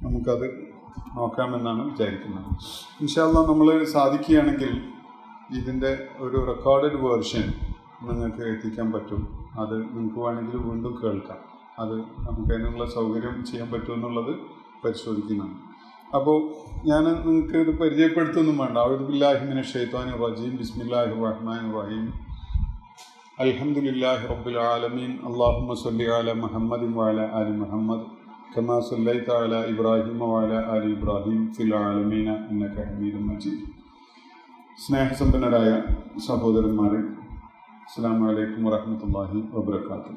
നമുക്കത് നോക്കാമെന്നാണ് വിചാരിക്കുന്നത്. ഇൻഷാ അല്ലാഹ് നമ്മൾ സാധിക്കുകയാണെങ്കിൽ ഇതിൻ്റെ ഒരു റെക്കോർഡഡ് വേർഷൻ നിങ്ങൾക്ക് എത്തിക്കാൻ പറ്റും. അത് നിങ്ങൾക്ക് വേണമെങ്കിൽ വീണ്ടും കേൾക്കാം. അത് നമുക്ക് അതിനുള്ള സൗകര്യം ചെയ്യാൻ പറ്റുമെന്നുള്ളത് പരിശോധിക്കുന്നതാണ്. അപ്പോൾ ഞാൻ നിങ്ങൾക്ക് ഇത് പരിചയപ്പെടുത്തൊന്നും വേണ്ട. അഊദു ബില്ലാഹി മിനശ് ശൈത്വാനിർ റജീം. ബിസ്മില്ലാഹിർ റഹ്മാനിർ റഹീം. അൽഹംദുലില്ലാഹി റബ്ബിൽ ആലമീൻ. അല്ലാഹുമ്മ സ്വല്ലി അലാ മുഹമ്മദിൻ വഅലാ ആലി മുഹമ്മദ് കമാ സ്വല്ലൈത അലാ ഇബ്രാഹിം വഅലാ ആലി ഇബ്രാഹിം ഫിൽ ആലമീന ഇന്നക ഹമീദും മജീദ്. സ്നേഹസമ്പന്നരായ സഹോദരന്മാരെ, അസ്സലാമു അലൈക്കും വറഹ്മത്തുള്ളാഹി വബറകാതുഹു.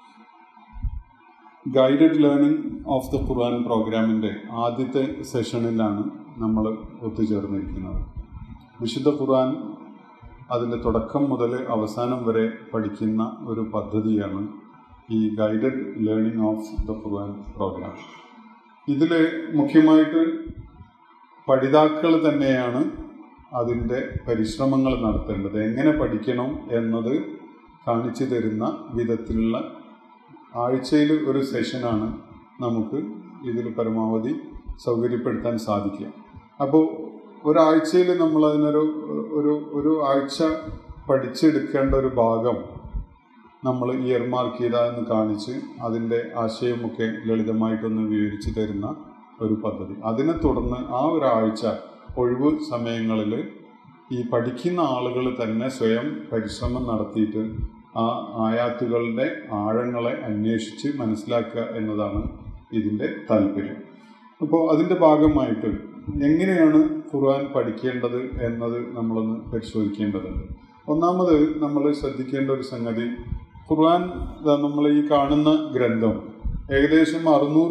Guided learning of the Quran പ്രോഗ്രാമിൻ്റെ ആദ്യത്തെ സെഷനിലാണ് നമ്മൾ ഒത്തുചേർന്നിരിക്കുന്നത്. വിശുദ്ധ ഖുർആൻ അതിൻ്റെ തുടക്കം മുതൽ അവസാനം വരെ പഠിക്കുന്ന ഒരു പദ്ധതിയാണ് ഈ guided learning of the Quran programme. ഇതിൽ മുഖ്യമായിട്ട് പഠിതാക്കൾ തന്നെയാണ് അതിൻ്റെ പരിശ്രമങ്ങൾ നടത്തേണ്ടത്. എങ്ങനെ പഠിക്കണം എന്നത് കാണിച്ചു തരുന്ന വിധത്തിലുള്ള ആഴ്ചയിൽ ഒരു സെഷനാണ് നമുക്ക് ഇതിൽ പരമാവധി സൗകര്യപ്പെടുത്താൻ സാധിക്കുക. അപ്പോൾ ഒരാഴ്ചയിൽ നമ്മൾ അതിനൊരു ഒരു ആഴ്ച പഠിച്ചെടുക്കേണ്ട ഒരു ഭാഗം നമ്മൾ ഇയർ മാർക്ക് ചെയ്താന്ന് കാണിച്ച് അതിൻ്റെ ആശയമൊക്കെ ലളിതമായിട്ടൊന്ന് വിവരിച്ച് തരുന്ന ഒരു പദ്ധതി. അതിനെ തുടർന്ന് ആ ഒരാഴ്ച ഒഴിവ് സമയങ്ങളിൽ ഈ പഠിക്കുന്ന ആളുകൾ തന്നെ സ്വയം പരിശ്രമം നടത്തിയിട്ട് ആ ആയാത്തുകളുടെ ആഴങ്ങളെ അന്വേഷിച്ച് മനസ്സിലാക്കുക എന്നതാണ് ഇതിൻ്റെ താല്പര്യം. അപ്പോൾ അതിൻ്റെ ഭാഗമായിട്ട് എങ്ങനെയാണ് ഖുർആൻ പഠിക്കേണ്ടത് എന്നത് നമ്മളൊന്ന് പരിശോധിക്കേണ്ടതുണ്ട്. ഒന്നാമത് നമ്മൾ ശ്രദ്ധിക്കേണ്ട ഒരു സംഗതി, ഖുർആൻ നമ്മൾ ഈ കാണുന്ന ഗ്രന്ഥം ഏകദേശം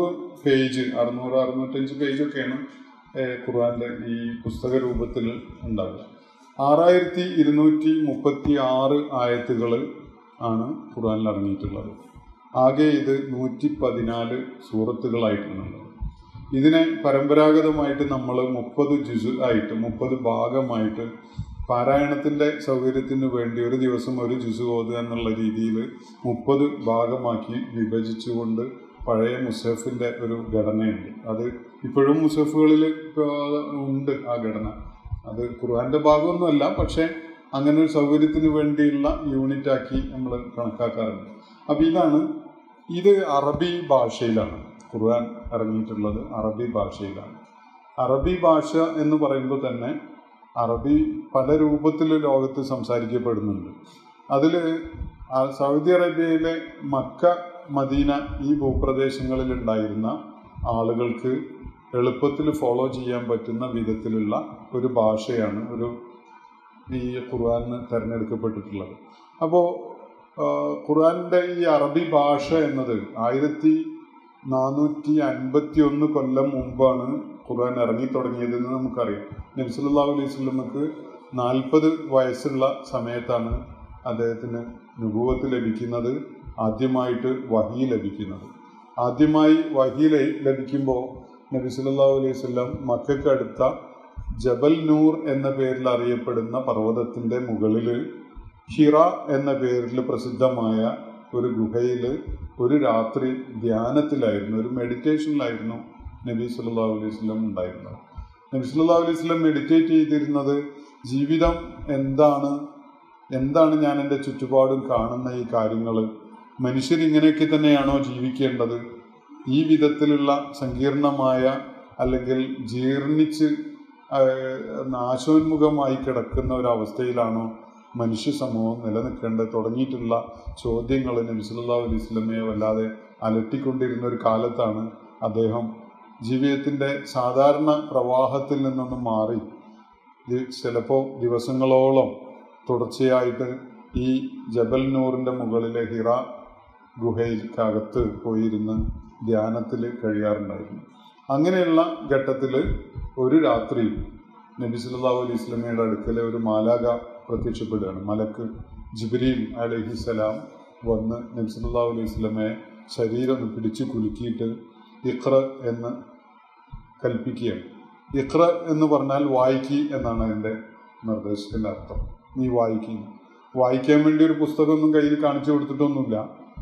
600-605 പേജൊക്കെയാണ് ഖുർആൻ്റെ ഈ പുസ്തക രൂപത്തിൽ ഉണ്ടാവുക. 6236 ആയത്തുകൾ ആണ് ഖുർആനിൽ അടങ്ങിയിട്ടുള്ളത്. ആകെ ഇത് 114 സൂറത്തുകളായിട്ടുള്ളത്. ഇതിനെ പരമ്പരാഗതമായിട്ട് നമ്മൾ 30 ജുസ് ആയിട്ട് 30 ഭാഗമായിട്ട് പാരായണത്തിൻ്റെ സൗകര്യത്തിന് വേണ്ടി ഒരു ദിവസം ഒരു ജുസ് ഓതുക എന്നുള്ള രീതിയിൽ 30 ഭാഗമാക്കി വിഭജിച്ചുകൊണ്ട് പഴയ മുസഹഫിൻ്റെ ഒരു ഘടനയുണ്ട്. അത് ഇപ്പോഴും മുസഹഫുകളിൽ ഉണ്ട് ആ ഘടന. അത് ഖുർആൻ്റെ ഭാഗമൊന്നുമല്ല, പക്ഷേ അങ്ങനെ ഒരു സൗകര്യത്തിന് വേണ്ടിയുള്ള യൂണിറ്റാക്കി നമ്മൾ കണക്കാക്കാറുണ്ട്. അപ്പോൾ ഇത് അറബി ഭാഷയിലാണ് ഖുർആൻ ഇറങ്ങിയിട്ടുള്ളത്. അറബി ഭാഷയിലാണ്. അറബി ഭാഷ എന്ന് പറയുമ്പോൾ തന്നെ അറബി പല രൂപത്തിൽ ലോകത്ത് സംസാരിക്കപ്പെടുന്നുണ്ട്. അതിൽ സൗദി അറേബ്യയിലെ മക്ക, മദീന ഈ ഭൂപ്രദേശങ്ങളിലുണ്ടായിരുന്ന ആളുകൾക്ക് എളുപ്പത്തിൽ ഫോളോ ചെയ്യാൻ പറ്റുന്ന വിധത്തിലുള്ള ഒരു ഭാഷയാണ് ഈ ഖുർആന് തിരഞ്ഞെടുക്കപ്പെട്ടിട്ടുള്ളത്. അപ്പോൾ ഖുർആനിൻ്റെ ഈ അറബി ഭാഷ എന്നത് 1451 കൊല്ലം മുമ്പാണ് ഖുർആൻ ഇറങ്ങി തുടങ്ങിയതെന്ന് നമുക്കറിയാം. നബി സല്ലല്ലാഹു അലൈഹി വസല്ലമക്ക് 40 വയസ്സുള്ള സമയത്താണ് അദ്ദേഹത്തിന് നുബുവത്ത് ലഭിക്കുന്നത്, ആദ്യമായിട്ട് വഹി ലഭിക്കുന്നത്. ആദ്യമായി വഹി ലഭിക്കുമ്പോൾ നബി സല്ലല്ലാഹു അലൈഹി വസല്ലം മക്കയ്ക്ക് അടുത്ത ജബൽ നൂർ എന്ന പേരിൽ അറിയപ്പെടുന്ന പർവ്വതത്തിൻ്റെ മുകളിൽ ഹിറ എന്ന പേരിൽ പ്രസിദ്ധമായ ഒരു ഗുഹയിൽ ഒരു രാത്രി ധ്യാനത്തിലായിരുന്നു, ഒരു മെഡിറ്റേഷനിലായിരുന്നു നബി സല്ലല്ലാഹു അലൈഹി വസല്ലം ഉണ്ടായിരുന്നത്. നബി സല്ലല്ലാഹു അലൈഹി വസല്ലം മെഡിറ്റേറ്റ് ചെയ്തിരുന്നത് ജീവിതം എന്താണ് ഞാൻ എൻ്റെ ചുറ്റുപാടും കാണുന്ന ഈ കാര്യങ്ങൾ, മനുഷ്യരിങ്ങനെയൊക്കെ തന്നെയാണോ ജീവിക്കേണ്ടത്, ഈ വിധത്തിലുള്ള സങ്കീർണമായ അല്ലെങ്കിൽ ജീർണിച്ച് നാശോന്മുഖമായി കിടക്കുന്ന ഒരവസ്ഥയിലാണോ മനുഷ്യ സമൂഹം നിലനിൽക്കേണ്ടത് തുടങ്ങിയിട്ടുള്ള ചോദ്യങ്ങൾ നബി സല്ലല്ലാഹു അലൈഹി വസല്ലമയെ വല്ലാതെ അലട്ടിക്കൊണ്ടിരുന്ന ഒരു കാലത്താണ് അദ്ദേഹം ജീവിതത്തിൻ്റെ സാധാരണ പ്രവാഹത്തിൽ നിന്നൊന്നും മാറി ചിലപ്പോൾ ദിവസങ്ങളോളം തുടർച്ചയായിട്ട് ഈ ജബൽ നൂറിൻ്റെ മുകളിലെ ഹിറ ഗുഹയിൽക്കകത്ത് പോയിരുന്ന് ധ്യാനത്തിൽ കഴിയാറുണ്ടായിരുന്നു. അങ്ങനെയുള്ള ഘട്ടത്തിൽ ഒരു രാത്രി നബി സല്ലല്ലാഹു അലൈഹി വസല്ലമയുടെ അടുക്കലെ ഒരു മാലാഖ പ്രത്യക്ഷപ്പെടുകയാണ്. മലക്ക് ജിബ്രീൽ അലൈഹിസ്സലാം വന്ന് നബി സല്ലല്ലാഹു അലൈഹി വസല്ലമയെ ശരീരം പിടിച്ച് കുലുക്കിയിട്ട് ഇഖ്റ എന്ന് കൽപ്പിക്കുകയാണ്. ഇഖ്റ എന്ന് പറഞ്ഞാൽ വായിക്കി എന്നാണ് അതിൻ്റെ നിർദ്ദേശത്തിൻ്റെ അർത്ഥം. നീ വായിക്കാൻ വേണ്ടി ഒരു പുസ്തകമൊന്നും കയ്യിൽ കാണിച്ചു കൊടുത്തിട്ടൊന്നുമില്ല.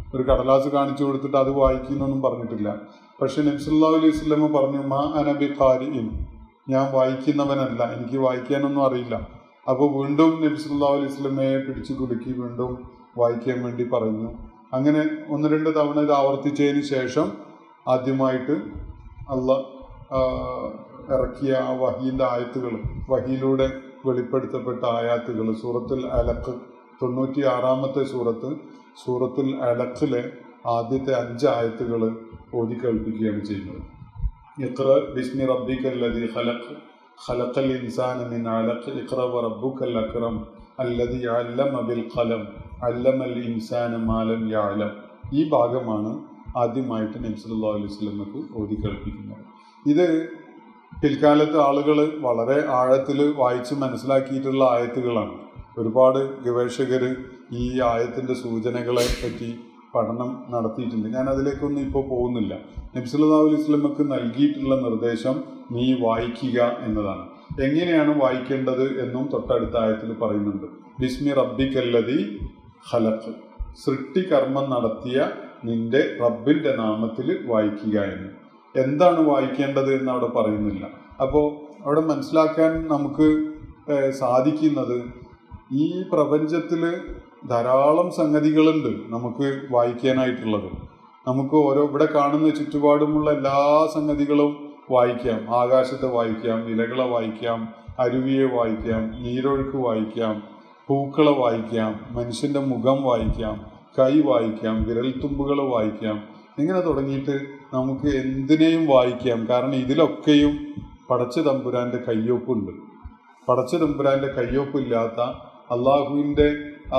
ഒരു കടലാസ് കാണിച്ചു കൊടുത്തിട്ട് അത് വായിക്കുന്നൊന്നും പറഞ്ഞിട്ടില്ല. പക്ഷെ നബി സല്ലല്ലാഹു അലൈഹി വസല്ലം പറഞ്ഞു, മാ അന ബിഖാരിഇൻ, ഞാൻ വായിക്കുന്നവനല്ല, എനിക്ക് വായിക്കാനൊന്നും അറിയില്ല. അപ്പോൾ വീണ്ടും നബി സല്ലല്ലാഹു അലൈഹി വസല്ലമയെ പിടിച്ചു കുലുക്കി വീണ്ടും വായിക്കാൻ വേണ്ടി പറഞ്ഞു. അങ്ങനെ 1-2 തവണ ഇത് ആവർത്തിച്ചതിന് ശേഷം ആദ്യമായിട്ട് അള്ളാഹ് ഇറക്കിയ ആ വഹീൻ്റെ ആയത്തുകൾ, വഹിയിലൂടെ വെളിപ്പെടുത്തപ്പെട്ട ആയാത്തുകൾ, സൂറത്തുൽ അലഖ് 96-ാമത്തെ സൂറത്തുൽ അലഖിലെ ആദ്യത്തെ 5 ആയത്തുകൾ ഓതി കേൾപ്പിക്കുകയാണ് ചെയ്യുന്നത്. ഇഖ്റ ബിസ്മി റബ്ബിക്കല്ലദീ ഖലഖ് ഖലഖൽ ഇൻസാന മിൻ അലഖ് ഇഖ്റ വറബ്ബുക്കൽ അക്രം അല്ലദീ അല്ലമ ബിൽ ഖലം അല്ലമൽ ഇൻസാന മാ ലം യഅലം. ഈ ഭാഗമാണ് ആദ്യമായിട്ട് നബി സല്ലല്ലാഹു അലൈഹി വസല്ലമക്ക് ഓതി കേൾപ്പിക്കുന്നത്. ഇത് പിൽക്കാലത്ത് ആളുകൾ വളരെ ആഴത്തിൽ വായിച്ച് മനസ്സിലാക്കിയിട്ടുള്ള ആയത്തുകളാണ്. ഒരുപാട് ഗവേഷകർ ഈ ആയത്തിൻ്റെ സൂചനകളെ പറ്റി പഠനം നടത്തിയിട്ടുണ്ട്. ഞാൻ അതിലേക്കൊന്നും ഇപ്പോൾ പോകുന്നില്ല. നബി സല്ലല്ലാഹു അലൈഹി വസല്ലമക്ക് നൽകിയിട്ടുള്ള നിർദ്ദേശം നീ വായിക്കുക എന്നതാണ്. എങ്ങനെയാണ് വായിക്കേണ്ടത് എന്നും തൊട്ടടുത്ത ആയത്തിൽ പറയുന്നുണ്ട്. ബിസ്മി റബ്ബിക്കല്ലദീ ഖലഖ്, സൃഷ്ടികർമ്മം നടത്തിയ നിന്റെ റബ്ബിൻ്റെ നാമത്തിൽ വായിക്കുക എന്ന്. എന്താണ് വായിക്കേണ്ടത് എന്ന് അവിടെ പറയുന്നില്ല. അപ്പോൾ അവിടെ മനസ്സിലാക്കാൻ നമുക്ക് സാധിക്കുന്നത്, ഈ പ്രപഞ്ചത്തിൽ ധാരാളം സംഗതികളുണ്ട് നമുക്ക് വായിക്കാനായിട്ടുള്ളത്. നമുക്ക് ഇവിടെ കാണുന്ന ചുറ്റുപാടുമുള്ള എല്ലാ സംഗതികളും വായിക്കാം. ആകാശത്തെ വായിക്കാം, ഇലകളെ വായിക്കാം, അരുവിയെ വായിക്കാം, നീരൊഴുക്ക് വായിക്കാം, പൂക്കളെ വായിക്കാം, മനുഷ്യൻ്റെ മുഖം വായിക്കാം, കൈ വായിക്കാം, വിരൽത്തുമ്പുകൾ വായിക്കാം. ഇങ്ങനെ തുടങ്ങിയിട്ട് നമുക്ക് എന്തിനേയും വായിക്കാം. കാരണം ഇതിലൊക്കെയും പടച്ച തമ്പുരാൻ്റെ കയ്യൊപ്പുണ്ട്. പടച്ച തമ്പുരാൻ്റെ കയ്യൊപ്പില്ലാത്ത, അള്ളാഹുവിൻ്റെ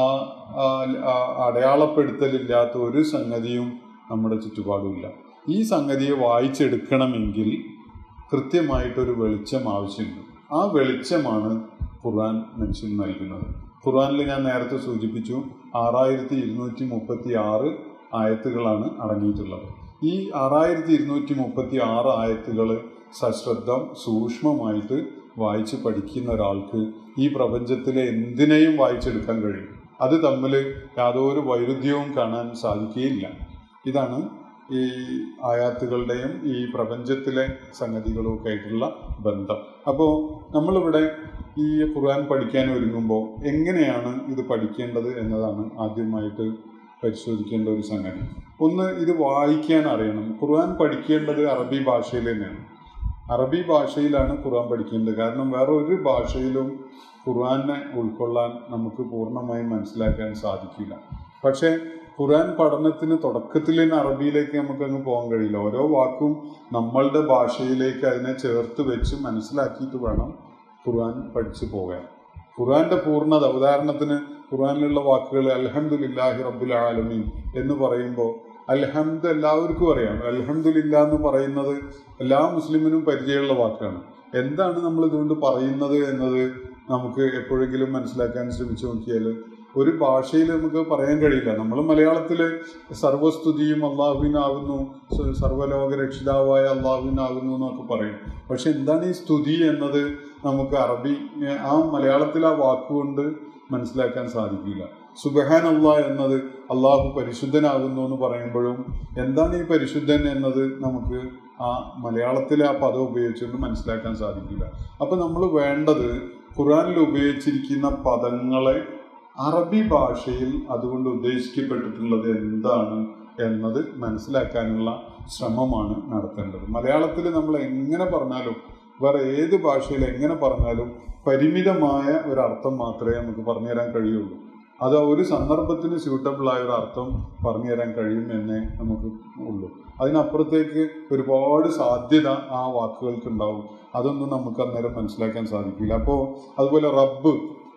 അടയാളപ്പെടുത്തലില്ലാത്ത ഒരു സംഗതിയും നമ്മുടെ ചുറ്റുപാടുമില്ല. ഈ സംഗതിയെ വായിച്ചെടുക്കണമെങ്കിൽ കൃത്യമായിട്ടൊരു വെളിച്ചം ആവശ്യമുണ്ട്. ആ വെളിച്ചമാണ് ഖുർആൻ മനുഷ്യന് നൽകുന്നത്. ഖുർആനിൽ ഞാൻ നേരത്തെ സൂചിപ്പിച്ചു 6236 ആയത്തുകളാണ് അടങ്ങിയിട്ടുള്ളത്. ഈ 6236 ആയത്തുകൾ സശ്രദ്ധം സൂക്ഷ്മമായിട്ട് വായിച്ച് പഠിക്കുന്ന ഒരാൾക്ക് ഈ പ്രപഞ്ചത്തിലെ എന്തിനേയും വായിച്ചെടുക്കാൻ കഴിയും. അത് തമ്മിൽ യാതൊരു വൈരുദ്ധ്യവും കാണാൻ സാധിക്കുകയില്ല. ഇതാണ് ഈ ആയാത്തുകളുടെയും ഈ പ്രപഞ്ചത്തിലെ സംഗതികളും ഒക്കെ ആയിട്ടുള്ള ബന്ധം. അപ്പോൾ നമ്മളിവിടെ ഈ ഖുർആൻ പഠിക്കാൻ ഒരുങ്ങുമ്പോൾ എങ്ങനെയാണ് ഇത് പഠിക്കേണ്ടത് എന്നതാണ് ആദ്യമായിട്ട് പരിശോധിക്കേണ്ട ഒരു സംഗതി. ഒന്ന്, ഇത് വായിക്കാൻ അറിയണം. ഖുർആൻ പഠിക്കേണ്ടത് അറബി ഭാഷയിൽ തന്നെയാണ്. അറബി ഭാഷയിലാണ് ഖുർആൻ പഠിക്കേണ്ടത്. കാരണം വേറെ ഒരു ഭാഷയിലും ഖുർആനെ ഉൾക്കൊള്ളാൻ നമുക്ക് പൂർണ്ണമായും മനസ്സിലാക്കാൻ സാധിക്കില്ല. പക്ഷേ ഖുർആൻ പഠനത്തിന് തുടക്കത്തിൽ തന്നെ അറബിയിലേക്ക് നമുക്കങ്ങ് പോകാൻ കഴിയില്ല. ഓരോ വാക്കും നമ്മളുടെ ഭാഷയിലേക്ക് അതിനെ ചേർത്ത് വെച്ച് മനസ്സിലാക്കിയിട്ട് വേണം ഖുർആൻ പഠിച്ചു പോകാൻ. ഖുർആന്റെ പൂർണ്ണത, ഉദാഹരണത്തിന് ഖുർആനിലുള്ള വാക്കുകൾ അൽഹംദുലില്ലാഹി റബ്ബിൽ ആലമീൻ എന്ന് പറയുമ്പോൾ അൽഹംദ് എല്ലാവർക്കും അറിയാം. അൽഹംദുലില്ല എന്ന് പറയുന്നത് എല്ലാ മുസ്ലിമിനും പരിചയമുള്ള വാക്കാണ്. എന്താണ് നമ്മൾ ഇതുകൊണ്ട് പറയുന്നത് എന്നത് നമുക്ക് എപ്പോഴെങ്കിലും മനസ്സിലാക്കാൻ ശ്രമിച്ചു നോക്കിയാൽ ഒരു ഭാഷയിൽ നമുക്ക് പറയാൻ കഴിയില്ല. നമ്മൾ മലയാളത്തിൽ സർവസ്തുതിയും അള്ളാഹുവിനാകുന്നു, സർവ്വലോക രക്ഷിതാവായ അള്ളാഹുവിനാകുന്നു എന്നൊക്കെ പറയും. പക്ഷെ എന്താണ് ഈ സ്തുതി എന്നത് നമുക്ക് ആ മലയാളത്തിൽ ആ വാക്കുകൊണ്ട് മനസ്സിലാക്കാൻ സാധിക്കില്ല. സുബ്ഹാൻ അല്ലാഹ് എന്നത് അള്ളാഹു പരിശുദ്ധനാകുന്നു എന്ന് പറയുമ്പോഴും എന്താണ് ഈ പരിശുദ്ധൻ എന്നത് നമുക്ക് ആ മലയാളത്തിലെ ആ പദം ഉപയോഗിച്ചുകൊണ്ട് മനസ്സിലാക്കാൻ സാധിക്കില്ല. അപ്പം നമ്മൾ വേണ്ടത് ഖുർആനിൽ ഉപയോഗിച്ചിരിക്കുന്ന പദങ്ങളെ അറബി ഭാഷയിൽ അതുകൊണ്ട് ഉദ്ദേശിക്കപ്പെട്ടിട്ടുള്ളത് എന്താണ് എന്നത് മനസ്സിലാക്കാനുള്ള ശ്രമമാണ് നടത്തേണ്ടത്. മലയാളത്തിൽ നമ്മൾ എങ്ങനെ പറഞ്ഞാലും വേറെ ഏത് ഭാഷയിൽ എങ്ങനെ പറഞ്ഞാലും പരിമിതമായ ഒരർത്ഥം മാത്രമേ നമുക്ക് പറഞ്ഞു തരാൻ കഴിയുള്ളൂ. അത് ഒരു സന്ദർഭത്തിന് സ്യൂട്ടബിളായ ഒരു അർത്ഥം പറഞ്ഞു തരാൻ കഴിയും എന്നേ നമുക്ക് ഉള്ളൂ. അതിനപ്പുറത്തേക്ക് ഒരുപാട് സാധ്യത ആ വാക്കുകൾക്ക് ഉണ്ടാവും. അതൊന്നും നമുക്ക് അന്നേരം മനസ്സിലാക്കാൻ സാധിക്കില്ല. അപ്പോൾ അതുപോലെ റബ്ബ്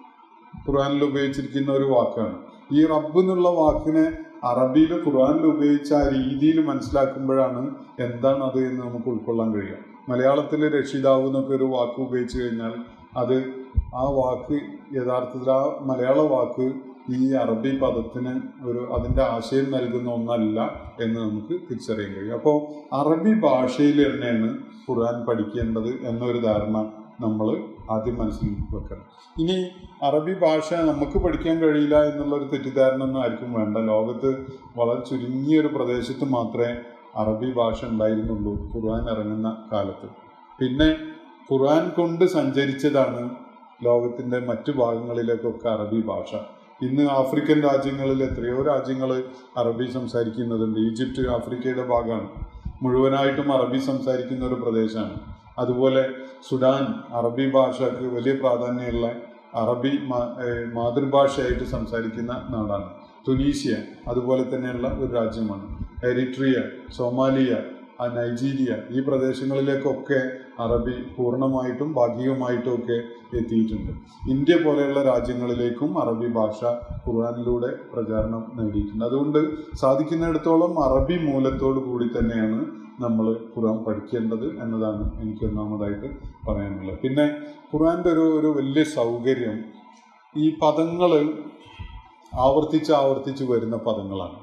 ഖുർആനിൽ ഉപയോഗിച്ചിരിക്കുന്ന ഒരു വാക്കാണ്. ഈ റബ്ബ് എന്നുള്ള വാക്കിനെ അറബിയിൽ ഖുർആനിൽ ഉപയോഗിച്ച ആ രീതിയിൽ മനസ്സിലാക്കുമ്പോഴാണ് എന്താണ് അത് എന്ന് നമുക്ക് ഉൾക്കൊള്ളാൻ കഴിയുക. മലയാളത്തിൽ രക്ഷിതാവ് എന്നൊക്കെ ഒരു വാക്ക് ഉപയോഗിച്ച് കഴിഞ്ഞാൽ അത് ആ വാക്ക് യഥാർത്ഥത്തിൽ ആ മലയാള വാക്ക് ഈ അറബി പദത്തിന് അതിൻ്റെ ആശയം നൽകുന്ന ഒന്നല്ല എന്ന് നമുക്ക് തിരിച്ചറിയാൻ കഴിയും. അപ്പോൾ അറബി ഭാഷയിൽ തന്നെയാണ് ഖുർആൻ പഠിക്കേണ്ടത് എന്നൊരു ധാരണ നമ്മൾ ആദ്യം മനസ്സിൽ വെക്കണം. ഇനി അറബി ഭാഷ നമുക്ക് പഠിക്കാൻ കഴിയില്ല എന്നുള്ളൊരു തെറ്റിദ്ധാരണ ഒന്നും ആർക്കും വേണ്ട. ലോകത്ത് വളരെ ചുരുങ്ങിയൊരു പ്രദേശത്ത് മാത്രമേ അറബി ഭാഷ ഉണ്ടായിരുന്നുള്ളൂ ഖുർആൻ ഇറങ്ങുന്ന കാലത്ത്. പിന്നെ ഖുർആൻ കൊണ്ട് സഞ്ചരിച്ചതാണ് ലോകത്തിൻ്റെ മറ്റു ഭാഗങ്ങളിലേക്കൊക്കെ അറബി ഭാഷ. ഇന്ന് ആഫ്രിക്കൻ രാജ്യങ്ങളിൽ എത്രയോ രാജ്യങ്ങൾ അറബി സംസാരിക്കുന്നുണ്ട്. ഈജിപ്റ്റ് ആഫ്രിക്കയുടെ ഭാഗമാണ്, മുഴുവനായിട്ടും അറബി സംസാരിക്കുന്ന ഒരു പ്രദേശമാണ്. അതുപോലെ സുഡാൻ അറബി ഭാഷയ്ക്ക് വലിയ പ്രാധാന്യമുള്ള അറബി മാതൃഭാഷയായിട്ട് സംസാരിക്കുന്ന നാടാണ്. തുനീഷ്യ അതുപോലെ തന്നെയുള്ള ഒരു രാജ്യമാണ്. എറിട്രിയ, സോമാലിയ, നൈജീരിയ, ഈ പ്രദേശങ്ങളിലേക്കൊക്കെ അറബി പൂർണ്ണമായിട്ടും ഭാഗികമായിട്ടും ഒക്കെ എത്തിയിട്ടുണ്ട്. ഇന്ത്യ പോലെയുള്ള രാജ്യങ്ങളിലേക്കും അറബി ഭാഷ ഖുർആനിലൂടെ പ്രചാരണം നേടിയിട്ടുണ്ട്. അതുകൊണ്ട് സാധിക്കുന്നിടത്തോളം അറബി മൂലത്തോടു കൂടി തന്നെയാണ് നമ്മൾ ഖുർആൻ പഠിക്കേണ്ടത് എന്നതാണ് എനിക്ക് ഒന്നാമതായിട്ട് പറയാനുള്ളത്. പിന്നെ ഖുർആൻ്റെ ഒരു വലിയ സൗകര്യം ഈ പദങ്ങൾ ആവർത്തിച്ച് വരുന്ന പദങ്ങളാണ്.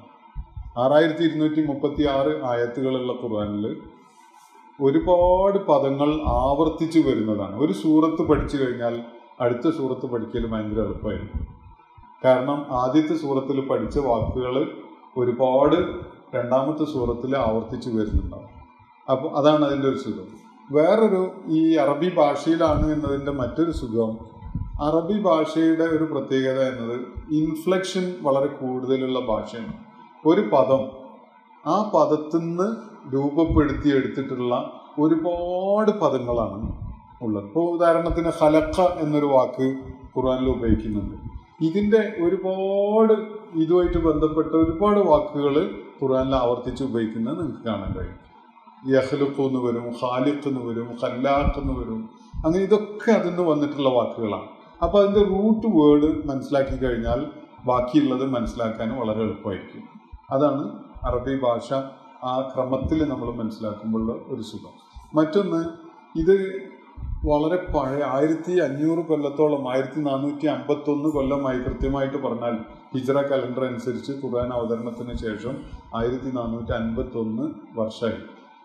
6236 ആയത്തുകളുള്ള ഖുർആനിൽ ഒരുപാട് പദങ്ങൾ ആവർത്തിച്ച് വരുന്നതാണ്. ഒരു സൂറത്ത് പഠിച്ചു കഴിഞ്ഞാൽ അടുത്ത സൂറത്ത് പഠിക്കൽ ഭയങ്കര എളുപ്പമായിരുന്നു. കാരണം ആദ്യത്തെ സൂറത്തിൽ പഠിച്ച വാക്കുകൾ ഒരുപാട് രണ്ടാമത്തെ സൂറത്തിൽ ആവർത്തിച്ച് വരുന്നുണ്ടാവും. അപ്പോൾ അതാണ് അതിൻ്റെ ഒരു സുഖം. വേറൊരു ഈ അറബി ഭാഷയിലാണ് എന്നതിൻ്റെ മറ്റൊരു സുഖം, അറബി ഭാഷയുടെ ഒരു പ്രത്യേകത എന്നത് ഇൻഫ്ലക്ഷൻ വളരെ കൂടുതലുള്ള ഭാഷയാണ്. ഒരു പദം ആ പദത്തിൽ നിന്ന് രൂപപ്പെടുത്തിയെടുത്തിട്ടുള്ള ഒരുപാട് പദങ്ങളാണ് ഉള്ളത്. ഇപ്പോൾ ഉദാഹരണത്തിന് ഖലഖ എന്നൊരു വാക്ക് ഖുർആനിൽ ഉപയോഗിക്കുന്നുണ്ട്. ഇതിൻ്റെ ഒരുപാട് ഇതുമായിട്ട് ബന്ധപ്പെട്ട ഒരുപാട് വാക്കുകൾ ഖുർആനിൽ ആവർത്തിച്ച് ഉപയോഗിക്കുന്നത് നിങ്ങൾക്ക് കാണാൻ കഴിയും. യഖ്ലുഖു എന്ന് വരും, ഖാലിഖ് എന്ന് വരും, ഖല്ലാഖ് എന്ന് വരും. അങ്ങനെ ഇതൊക്കെ അതിൽ നിന്ന് വന്നിട്ടുള്ള വാക്കുകളാണ്. അപ്പോൾ അതിൻ്റെ റൂട്ട് വേർഡ് മനസ്സിലാക്കി കഴിഞ്ഞാൽ ബാക്കിയുള്ളത് മനസ്സിലാക്കാൻ വളരെ എളുപ്പമായിരിക്കും. അതാണ് അറബി ഭാഷ ആ ക്രമത്തിൽ നമ്മൾ മനസ്സിലാക്കുമ്പോഴുള്ള ഒരു സുഖം. മറ്റൊന്ന്, ഇത് വളരെ പഴയ 1500 കൊല്ലത്തോളം 1451 കൊല്ലമായി കൃത്യമായിട്ട് പറഞ്ഞാൽ ഹിജ്റ കലണ്ടർ അനുസരിച്ച് ഖുർആൻ അവതരണത്തിന് ശേഷം 1451 വർഷമായി.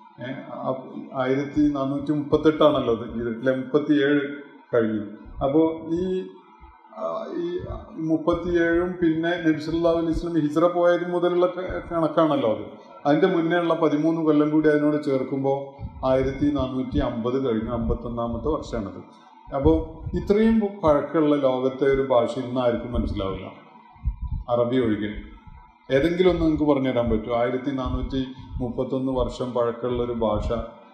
1438ആണല്ലോ ഇത്, 37 കഴിഞ്ഞു. അപ്പോൾ ഈ 37 പിന്നെ നബി സല്ലല്ലാഹു അലൈഹി വസല്ലം ഹിജ്റ പോയത് മുതലുള്ള കണക്കാണല്ലോ അത്. അതിൻ്റെ മുന്നേ ഉള്ള 13 കൊല്ലം കൂടി അതിനോട് ചേർക്കുമ്പോൾ 1450 കഴിഞ്ഞു, 51ാമത്തെ വർഷമാണത്. അപ്പോൾ ഇത്രയും പഴക്കമുള്ള ലോകത്തെ ഒരു ഭാഷ ഇന്ന് ആർക്കും മനസ്സിലാവില്ല, അറബി ഒഴികെ. ഏതെങ്കിലും ഒന്ന് നിങ്ങൾക്ക് പറഞ്ഞുതരാൻ പറ്റുമോ? 1431 വർഷം പഴക്കമുള്ളൊരു ഭാഷ,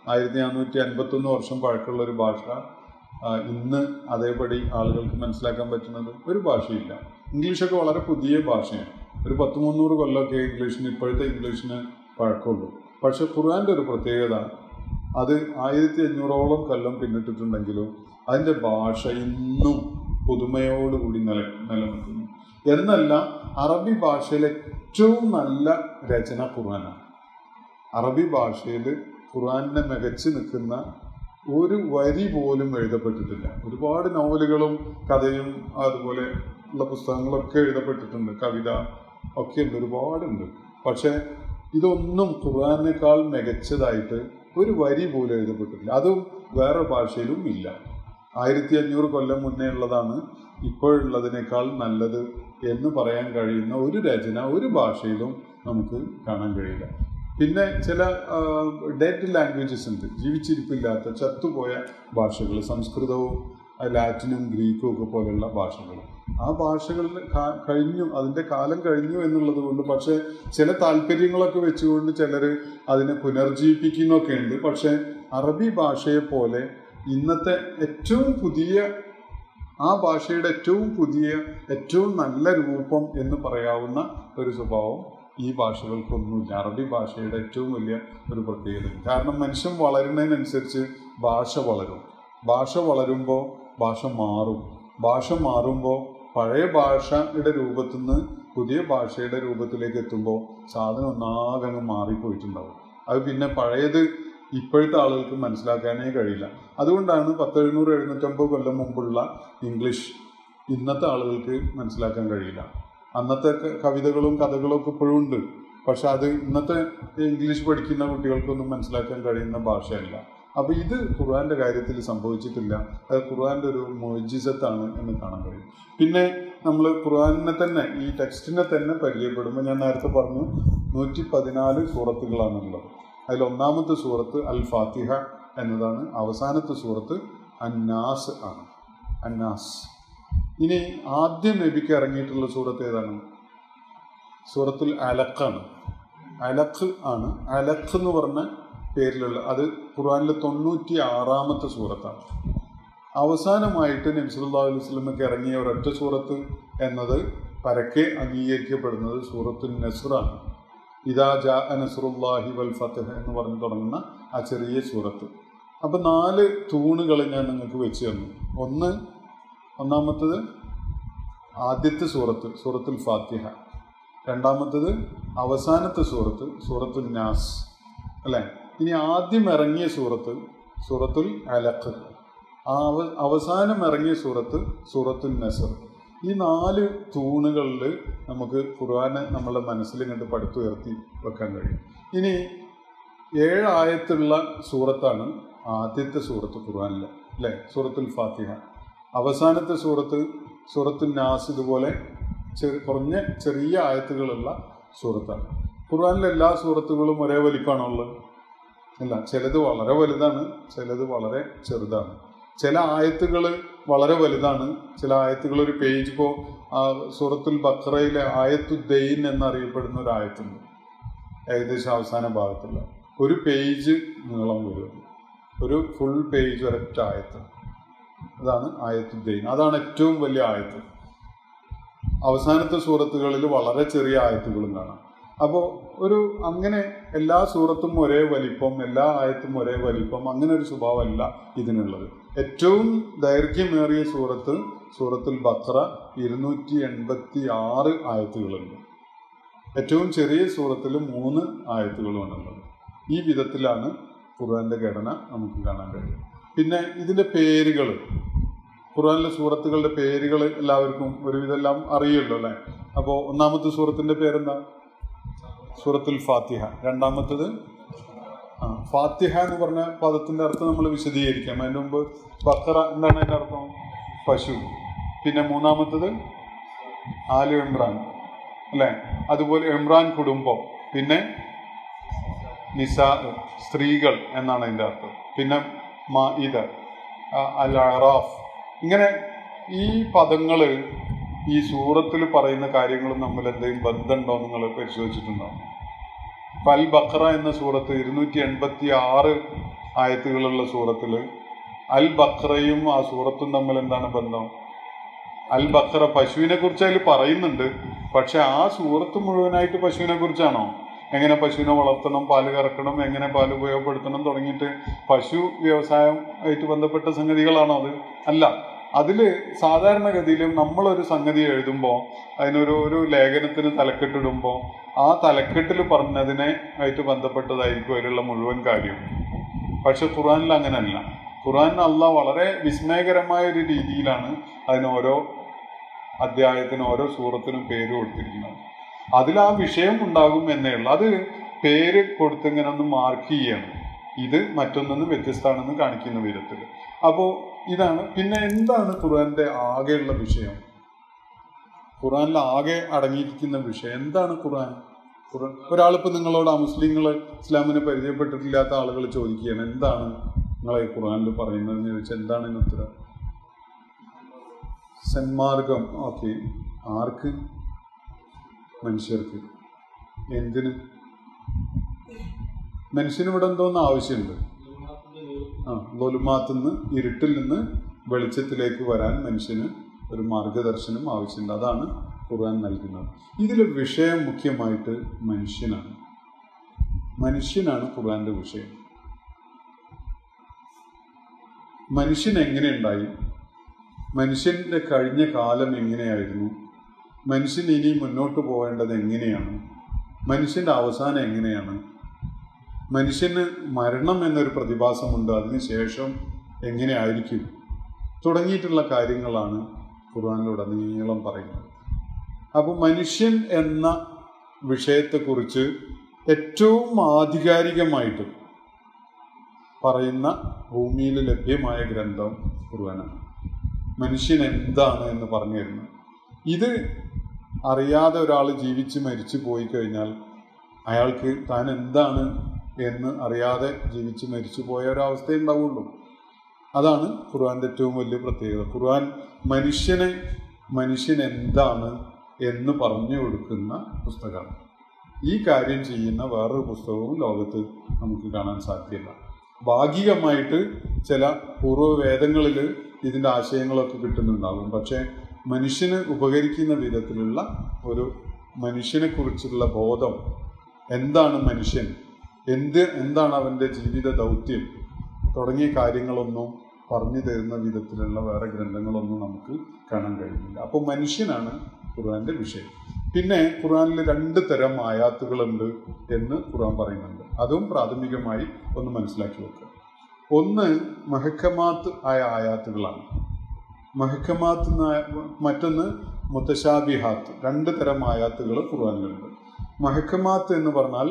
1451 വർഷം പഴക്കമുള്ളൊരു ഭാഷ ഇന്ന് അതേപടി ആളുകൾക്ക് മനസ്സിലാക്കാൻ പറ്റുന്നത് ഒരു ഭാഷയില്ല. ഇംഗ്ലീഷൊക്കെ വളരെ പുതിയ ഭാഷയാണ്. ഒരു 10-300 കൊല്ലമൊക്കെ ഇപ്പോഴത്തെ ഇംഗ്ലീഷിന് പഴക്കമുള്ളൂ. പക്ഷെ ഖുർആൻ്റെ ഒരു പ്രത്യേകത, അത് 1500ഓളം കൊല്ലം പിന്നിട്ടിട്ടുണ്ടെങ്കിലും അതിൻ്റെ ഭാഷ ഇന്നും പുതുമയോടുകൂടി നിലനിൽക്കുന്നു. എന്നല്ല, അറബി ഭാഷയിലെ ഏറ്റവും നല്ല രചന ഖുർആനാണ്. അറബി ഭാഷയിൽ ഖുർആനിനെ മികച്ചു നിൽക്കുന്ന ഒരു വരി പോലും എഴുതപ്പെട്ടിട്ടില്ല. ഒരുപാട് നോവലുകളും കഥയും അതുപോലെ ഉള്ള പുസ്തകങ്ങളൊക്കെ എഴുതപ്പെട്ടിട്ടുണ്ട്, കവിത ഒക്കെ ഉണ്ട്, ഒരുപാടുണ്ട്. പക്ഷേ ഇതൊന്നും ഖുർആനേക്കാൾ മികച്ചതായിട്ട് ഒരു വരി പോലും എഴുതപ്പെട്ടിട്ടില്ല. അതും വേറെ ഭാഷയിലും ഇല്ല. 1500 കൊല്ലം മുന്നേ ഉള്ളതാണ് ഇപ്പോഴുള്ളതിനേക്കാൾ നല്ലത് എന്ന് പറയാൻ കഴിയുന്ന ഒരു രചന ഒരു ഭാഷയിലും നമുക്ക് കാണാൻ കഴിയില്ല. പിന്നെ ചില ഡെഡ് ലാംഗ്വേജസ് ഉണ്ട്, ജീവിച്ചിരിപ്പില്ലാത്ത ചത്തുപോയ ഭാഷകൾ, സംസ്കൃതവും ലാറ്റിനും ഗ്രീക്കും ഒക്കെ പോലെയുള്ള ഭാഷകൾ. ആ ഭാഷകളിൽ കഴിഞ്ഞു, അതിൻ്റെ കാലം കഴിഞ്ഞു എന്നുള്ളത് കൊണ്ട്. പക്ഷേ ചില താല്പര്യങ്ങളൊക്കെ വെച്ചുകൊണ്ട് ചിലർ അതിനെ പുനർജീവിപ്പിക്കുന്നൊക്കെ ഉണ്ട്. പക്ഷേ അറബി ഭാഷയെ പോലെ ഇന്നത്തെ ഏറ്റവും പുതിയ, ആ ഭാഷയുടെ ഏറ്റവും പുതിയ ഏറ്റവും നല്ല രൂപം എന്ന് പറയാവുന്ന ഒരു സ്വഭാവം ഈ ഭാഷകൾക്കൊന്നുമില്ല. അറബി ഭാഷയുടെ ഏറ്റവും വലിയ ഒരു പ്രത്യേകത. കാരണം മനുഷ്യൻ വളരുന്നതിനനുസരിച്ച് ഭാഷ വളരും. ഭാഷ വളരുമ്പോൾ ഭാഷ മാറും. ഭാഷ മാറുമ്പോൾ പഴയ ഭാഷയുടെ രൂപത്തിൽ നിന്ന് പുതിയ ഭാഷയുടെ രൂപത്തിലേക്ക് എത്തുമ്പോൾ സാധനം ഒന്നാകെ അങ്ങ് മാറിപ്പോയിട്ടുണ്ടാവും. അത് പിന്നെ പഴയത് ഇപ്പോഴത്തെ ആളുകൾക്ക് മനസ്സിലാക്കാനേ കഴിയില്ല. അതുകൊണ്ടാണ് 1700-1750 കൊല്ലം മുമ്പുള്ള ഇംഗ്ലീഷ് ഇന്നത്തെ ആളുകൾക്ക് മനസ്സിലാക്കാൻ കഴിയില്ല. അന്നത്തെ കവിതകളും കഥകളും ഒക്കെ ഇപ്പോഴും ഉണ്ട്. പക്ഷെ അത് ഇന്നത്തെ ഇംഗ്ലീഷ് പഠിക്കുന്ന കുട്ടികൾക്കൊന്നും മനസ്സിലാക്കാൻ കഴിയുന്ന ഭാഷയല്ല. അപ്പോൾ ഇത് ഖുർആന്റെ കാര്യത്തിൽ സംഭവിച്ചിട്ടില്ല. അത് ഖുർആന്റെ ഒരു മുഅ്ജിസത്താണ് എന്ന് കാണാൻ കഴിയും. പിന്നെ നമ്മൾ ഖുർആനിനെ തന്നെ, ഈ ടെക്സ്റ്റിനെ തന്നെ പരിചയപ്പെടുമ്പോൾ ഞാൻ നേരത്തെ പറഞ്ഞു 114 സൂറത്തുകളാണുള്ളത്. അതിൽ ഒന്നാമത്തെ സൂറത്ത് അൽ ഫാത്തിഹ എന്നതാണ്. അവസാനത്തെ സൂറത്ത് അന്നാസ് ആണ്. അന്നാസ്. ഇനി ആദ്യം നബിക്ക് ഇറങ്ങിയിട്ടുള്ള സൂറത്ത് ഏതാണ്? സൂറത്തുൽ അലഖാണ്. അലഖ് ആണ്. അലഖ് എന്ന് പറഞ്ഞ പേരിലുള്ള, അത് ഖുർആനിലെ 96ാമത്തെ സൂറത്താണ്. അവസാനമായിട്ട് നബി സല്ലല്ലാഹു അലൈഹി വസല്ലമക്ക് ഇറങ്ങിയ ഒരൊറ്റ സൂറത്ത് എന്നത് പരക്കെ അംഗീകരിക്കപ്പെടുന്നത് സൂറത്തുൽ നസ്റാണ്. ഇദാ ജാഅ നസ്റുല്ലാഹി വൽ ഫത്ഹ് എന്ന് പറഞ്ഞു തുടങ്ങുന്ന ആ ചെറിയ സൂറത്ത്. അപ്പം 4 തൂണുകൾ ഞാൻ നിങ്ങൾക്ക് വെച്ച് തന്നു. ഒന്നാമത്തത് ആദ്യത്തെ സൂറത്ത് സൂറത്തുൽ ഫാത്തിഹ. രണ്ടാമത്തത് അവസാനത്തെ സൂറത്ത് സൂറത്തുൽ നാസ്, അല്ലേ? ഇനി ആദ്യം ഇറങ്ങിയ സൂറത്ത് സൂറത്തുൽ അലഖ്, അവസാനം ഇറങ്ങിയ സൂറത്ത് സൂറത്തുൽ നസ്ർ. ഈ 4 തൂണുകളിൽ നമുക്ക് ഖുർആനെ നമ്മുടെ മനസ്സിൽ കണ്ട് പടുത്തുയർത്തി വെക്കാൻ കഴിയും. ഇനി 7 ആയത്തുള്ള സൂറത്താണ് ആദ്യത്തെ സൂറത്ത് ഖുർആനിലെ, അല്ലേ? സൂറത്തുൽ ഫാത്തിഹ. അവസാനത്തെ സൂറത്തുൽ നാസ് ഇതുപോലെ കുറഞ്ഞ ചെറിയ ആയത്തുകളുള്ള സൂറത്താണ്. ഖുർആനിലെ എല്ലാ സൂറത്തുകളും ഒരേ വലിപ്പമാണുള്ളത്? അല്ല, ചിലത് വളരെ വലുതാണ്, ചിലത് വളരെ ചെറുതാണ്. ചില ആയത്തുകൾ വളരെ വലുതാണ്, ചില ആയത്തുകൾ ഒരു പേജ്. ഇപ്പോൾ സൂറത്തുൽ ബഖറയിലെ ആയത്തുദ്ദൈൻ എന്നറിയപ്പെടുന്ന ഒരു ആയത്തുണ്ട്, ഏകദേശം അവസാന ഭാഗത്തുള്ള ഒരു പേജ് നീളം വരും. ഒരു ഫുൾ പേജ് ഒരൊറ്റ ആയത്ത്, അതാണ് ആയത്തുദ്ദൈൻ. അതാണ് ഏറ്റവും വലിയ ആയത്ത്. അവസാനത്തെ സൂറത്തുകളിൽ വളരെ ചെറിയ ആയത്തുകളും കാണാം. അപ്പോൾ അങ്ങനെ എല്ലാ സൂറത്തും ഒരേ വലിപ്പം, എല്ലാ ആയത്തും ഒരേ വലിപ്പം, അങ്ങനെ ഒരു സ്വഭാവമല്ല ഇതിനുള്ളത്. ഏറ്റവും ദൈർഘ്യമേറിയ സൂറത്തുൽ ബഖറ 286 ആയത്തുകളുണ്ട്. ഏറ്റവും ചെറിയ സൂറത്തിൽ 3 ആയത്തുകളുമാണുള്ളത്. ഈ വിധത്തിലാണ് ഖുർആന്റെ ഘടന നമുക്ക് കാണാൻ കഴിയും. പിന്നെ ഇതിൻ്റെ പേരുകൾ, ഖുർആനിലെ സൂറത്തുകളുടെ പേരുകൾ എല്ലാവർക്കും ഒരുവിധമെല്ലാം അറിയുമല്ലോ, അല്ലേ? അപ്പോൾ ഒന്നാമത്തെ സൂറത്തിൻ്റെ പേരെന്താ? സൂറത്തുൽ ഫാത്തിഹ. രണ്ടാമത്തത് ഫാത്തിഹ എന്ന് പറഞ്ഞ പദത്തിൻ്റെ അർത്ഥം നമ്മൾ വിശദീകരിക്കാം. അതിൻ്റെ മുമ്പ് ബഖറ എന്താണ് അതിൻ്റെ അർത്ഥം? പശു. പിന്നെ മൂന്നാമത്തത് ആലു ഇമ്രാൻ, അല്ലേ? അതുപോലെ ഇമ്രാൻ കുടുംബം. പിന്നെ നിസാ, സ്ത്രീകൾ എന്നാണ് അതിൻ്റെ അർത്ഥം. പിന്നെ മാഇദ, അൽ അറാഫ്. ഇങ്ങനെ ഈ പദങ്ങൾ ഈ സൂറത്തിൽ പറയുന്ന കാര്യങ്ങളും തമ്മിൽ എന്തെങ്കിലും ബന്ധമുണ്ടോ നിങ്ങൾ പരിശോധിച്ചിട്ടുണ്ടോ? അൽ ബഖറ എന്ന സൂറത്ത് 286 ആയത്തുകളുള്ള സൂറത്തിൽ അൽ ബഖറയും ആ സൂറത്തും തമ്മിൽ എന്താണ് ബന്ധം? അൽ ബഖറ പശുവിനെ കുറിച്ച് അതിൽ പറയുന്നുണ്ട്, പക്ഷെ ആ സൂറത്ത് മുഴുവനായിട്ട് പശുവിനെ കുറിച്ചാണോ? എങ്ങനെ പശുവിനെ വളർത്തണം, പാല് കറക്കണം, എങ്ങനെ പാല് ഉപയോഗപ്പെടുത്തണം തുടങ്ങിയിട്ട് പശു വ്യവസായം ആയിട്ട് ബന്ധപ്പെട്ട സംഗതികളാണോ അത്? അല്ല. അതിൽ സാധാരണഗതിയിലും നമ്മളൊരു സംഗതി എഴുതുമ്പോൾ അതിനൊരു ലേഖനത്തിന് തലക്കെട്ടിടുമ്പോൾ ആ തലക്കെട്ടിൽ പറഞ്ഞതിനെ ആയിട്ട് ബന്ധപ്പെട്ടതായിരിക്കും അതിലുള്ള മുഴുവൻ കാര്യം. പക്ഷെ ഖുർആനിൽ അങ്ങനെയല്ല. ഖുർആനിൽ അള്ളാഹ് വളരെ വിസ്മയകരമായ ഒരു രീതിയിലാണ് അതിന് ഓരോ അധ്യായത്തിനും ഓരോ സൂറത്തിനും പേര് കൊടുത്തിരിക്കുന്നത്. അതിൽ ആ വിഷയം ഉണ്ടാകും എന്നേ ഉള്ളൂ. അത് പേര് കൊടുത്തിങ്ങനെ ഒന്ന് മാർക്ക് ചെയ്യണം, ഇത് മറ്റൊന്നും വ്യത്യസ്തമാണെന്ന് കാണിക്കുന്ന വിധത്തിൽ. അപ്പോൾ ഇതാണ്. പിന്നെ എന്താണ് ഖുർആന്റെ ആകെയുള്ള വിഷയം? ഖുർആനിൽ ആകെ അടങ്ങിയിരിക്കുന്ന വിഷയം എന്താണ്? ഖുർആൻ ഒരാളിപ്പോൾ നിങ്ങളോട്, മുസ്ലിങ്ങൾ ഇസ്ലാമിനെ പരിചയപ്പെട്ടിട്ടില്ലാത്ത ആളുകൾ ചോദിക്കുകയാണ്, എന്താണ് നിങ്ങളെ ഖുർആനിൽ പറയുന്നതെന്ന് ചോദിച്ചാൽ എന്താണ് ഇതിന് ഉത്തരം? സന്മാർഗം. ഓക്കെ. ആർക്ക്? മനുഷ്യർക്ക്. എന്തിന്? മനുഷ്യനിവിടെ എന്തോന്ന് ആവശ്യമുണ്ട്? ദുൽമാത്തിൽ നിന്ന്, ഇരുട്ടിൽ നിന്ന് വെളിച്ചത്തിലേക്ക് വരാൻ മനുഷ്യന് ഒരു മാർഗദർശനം ആവശ്യമുണ്ട്. അതാണ് ഖുർആൻ നൽകുന്നത്. ഇതിലെ വിഷയം മുഖ്യമായിട്ട് മനുഷ്യനാണ്. മനുഷ്യനാണ് ഖുർആന്റെ വിഷയം. മനുഷ്യൻ എങ്ങനെയുണ്ടായി, മനുഷ്യന്റെ കഴിഞ്ഞ കാലം എങ്ങനെയായിരുന്നു, മനുഷ്യൻ ഇനി മുന്നോട്ട് പോകേണ്ടത് എങ്ങനെയാണ്, മനുഷ്യന്റെ അവസാനം എങ്ങനെയാണ്, മനുഷ്യന് മരണം എന്നൊരു പ്രതിഭാസമുണ്ട്, അതിനുശേഷം എങ്ങനെയായിരിക്കും തുടങ്ങിയിട്ടുള്ള കാര്യങ്ങളാണ് ഖുർആനിലുടനീളം പറയുന്നത്. അപ്പോൾ മനുഷ്യൻ എന്ന വിഷയത്തെക്കുറിച്ച് ഏറ്റവും ആധികാരികമായിട്ട് പറയുന്ന ഭൂമിയിൽ ലഭ്യമായ ഗ്രന്ഥം ഖുർആനാണ്. മനുഷ്യൻ എന്താണ് എന്ന് പറഞ്ഞു തരുന്നത്. ഇത് അറിയാതെ ഒരാൾ ജീവിച്ച് മരിച്ചു പോയി കഴിഞ്ഞാൽ അയാൾക്ക് താൻ എന്താണ് എന്ന് അറിയാതെ ജീവിച്ച് മരിച്ചു പോയ ഒരവസ്ഥയേ ഉണ്ടാവുള്ളൂ. അതാണ് ഖുർആൻ്റെ ഏറ്റവും വലിയ പ്രത്യേകത. ഖുർആൻ മനുഷ്യൻ എന്താണ് എന്ന് പറഞ്ഞു കൊടുക്കുന്ന പുസ്തകമാണ്. ഈ കാര്യം ചെയ്യുന്ന വേറൊരു പുസ്തകവും ലോകത്ത് നമുക്ക് കാണാൻ സാധ്യമല്ല. ഭാഗികമായിട്ട് ചില പൂർവ്വവേദങ്ങളിൽ ഇതിൻ്റെ ആശയങ്ങളൊക്കെ കിട്ടുന്നുണ്ടാകും. പക്ഷേ മനുഷ്യന് ഉപകരിക്കുന്ന വിധത്തിലുള്ള ഒരു മനുഷ്യനെക്കുറിച്ചുള്ള ബോധം, എന്താണ് മനുഷ്യൻ, എന്താണ് അവൻ്റെ ജീവിത ദൗത്യം തുടങ്ങിയ കാര്യങ്ങളൊന്നും പറഞ്ഞു തരുന്ന വിധത്തിലുള്ള വേറെ ഗ്രന്ഥങ്ങളൊന്നും നമുക്ക് കാണാൻ കഴിയുന്നില്ല. അപ്പോൾ മനുഷ്യനാണ് ഖുർആൻ്റെ വിഷയം. പിന്നെ ഖുർആനിൽ 2 തരം ആയാത്തുകളുണ്ട് എന്ന് ഖുർആൻ പറയുന്നുണ്ട്. അതും പ്രാഥമികമായി ഒന്ന് മനസ്സിലാക്കി വെക്കുക. ഒന്ന് മഹക്കമാത്ത് ആയ ആയാത്തുകളാണ്. മഹക്കമാത്ത്, മറ്റൊന്ന് മുത്തശാബിഹാത്ത്. 2 തരം ആയാത്തുകൾ ഖുർആനിലുണ്ട്. മഹക്കമാത്ത് എന്ന് പറഞ്ഞാൽ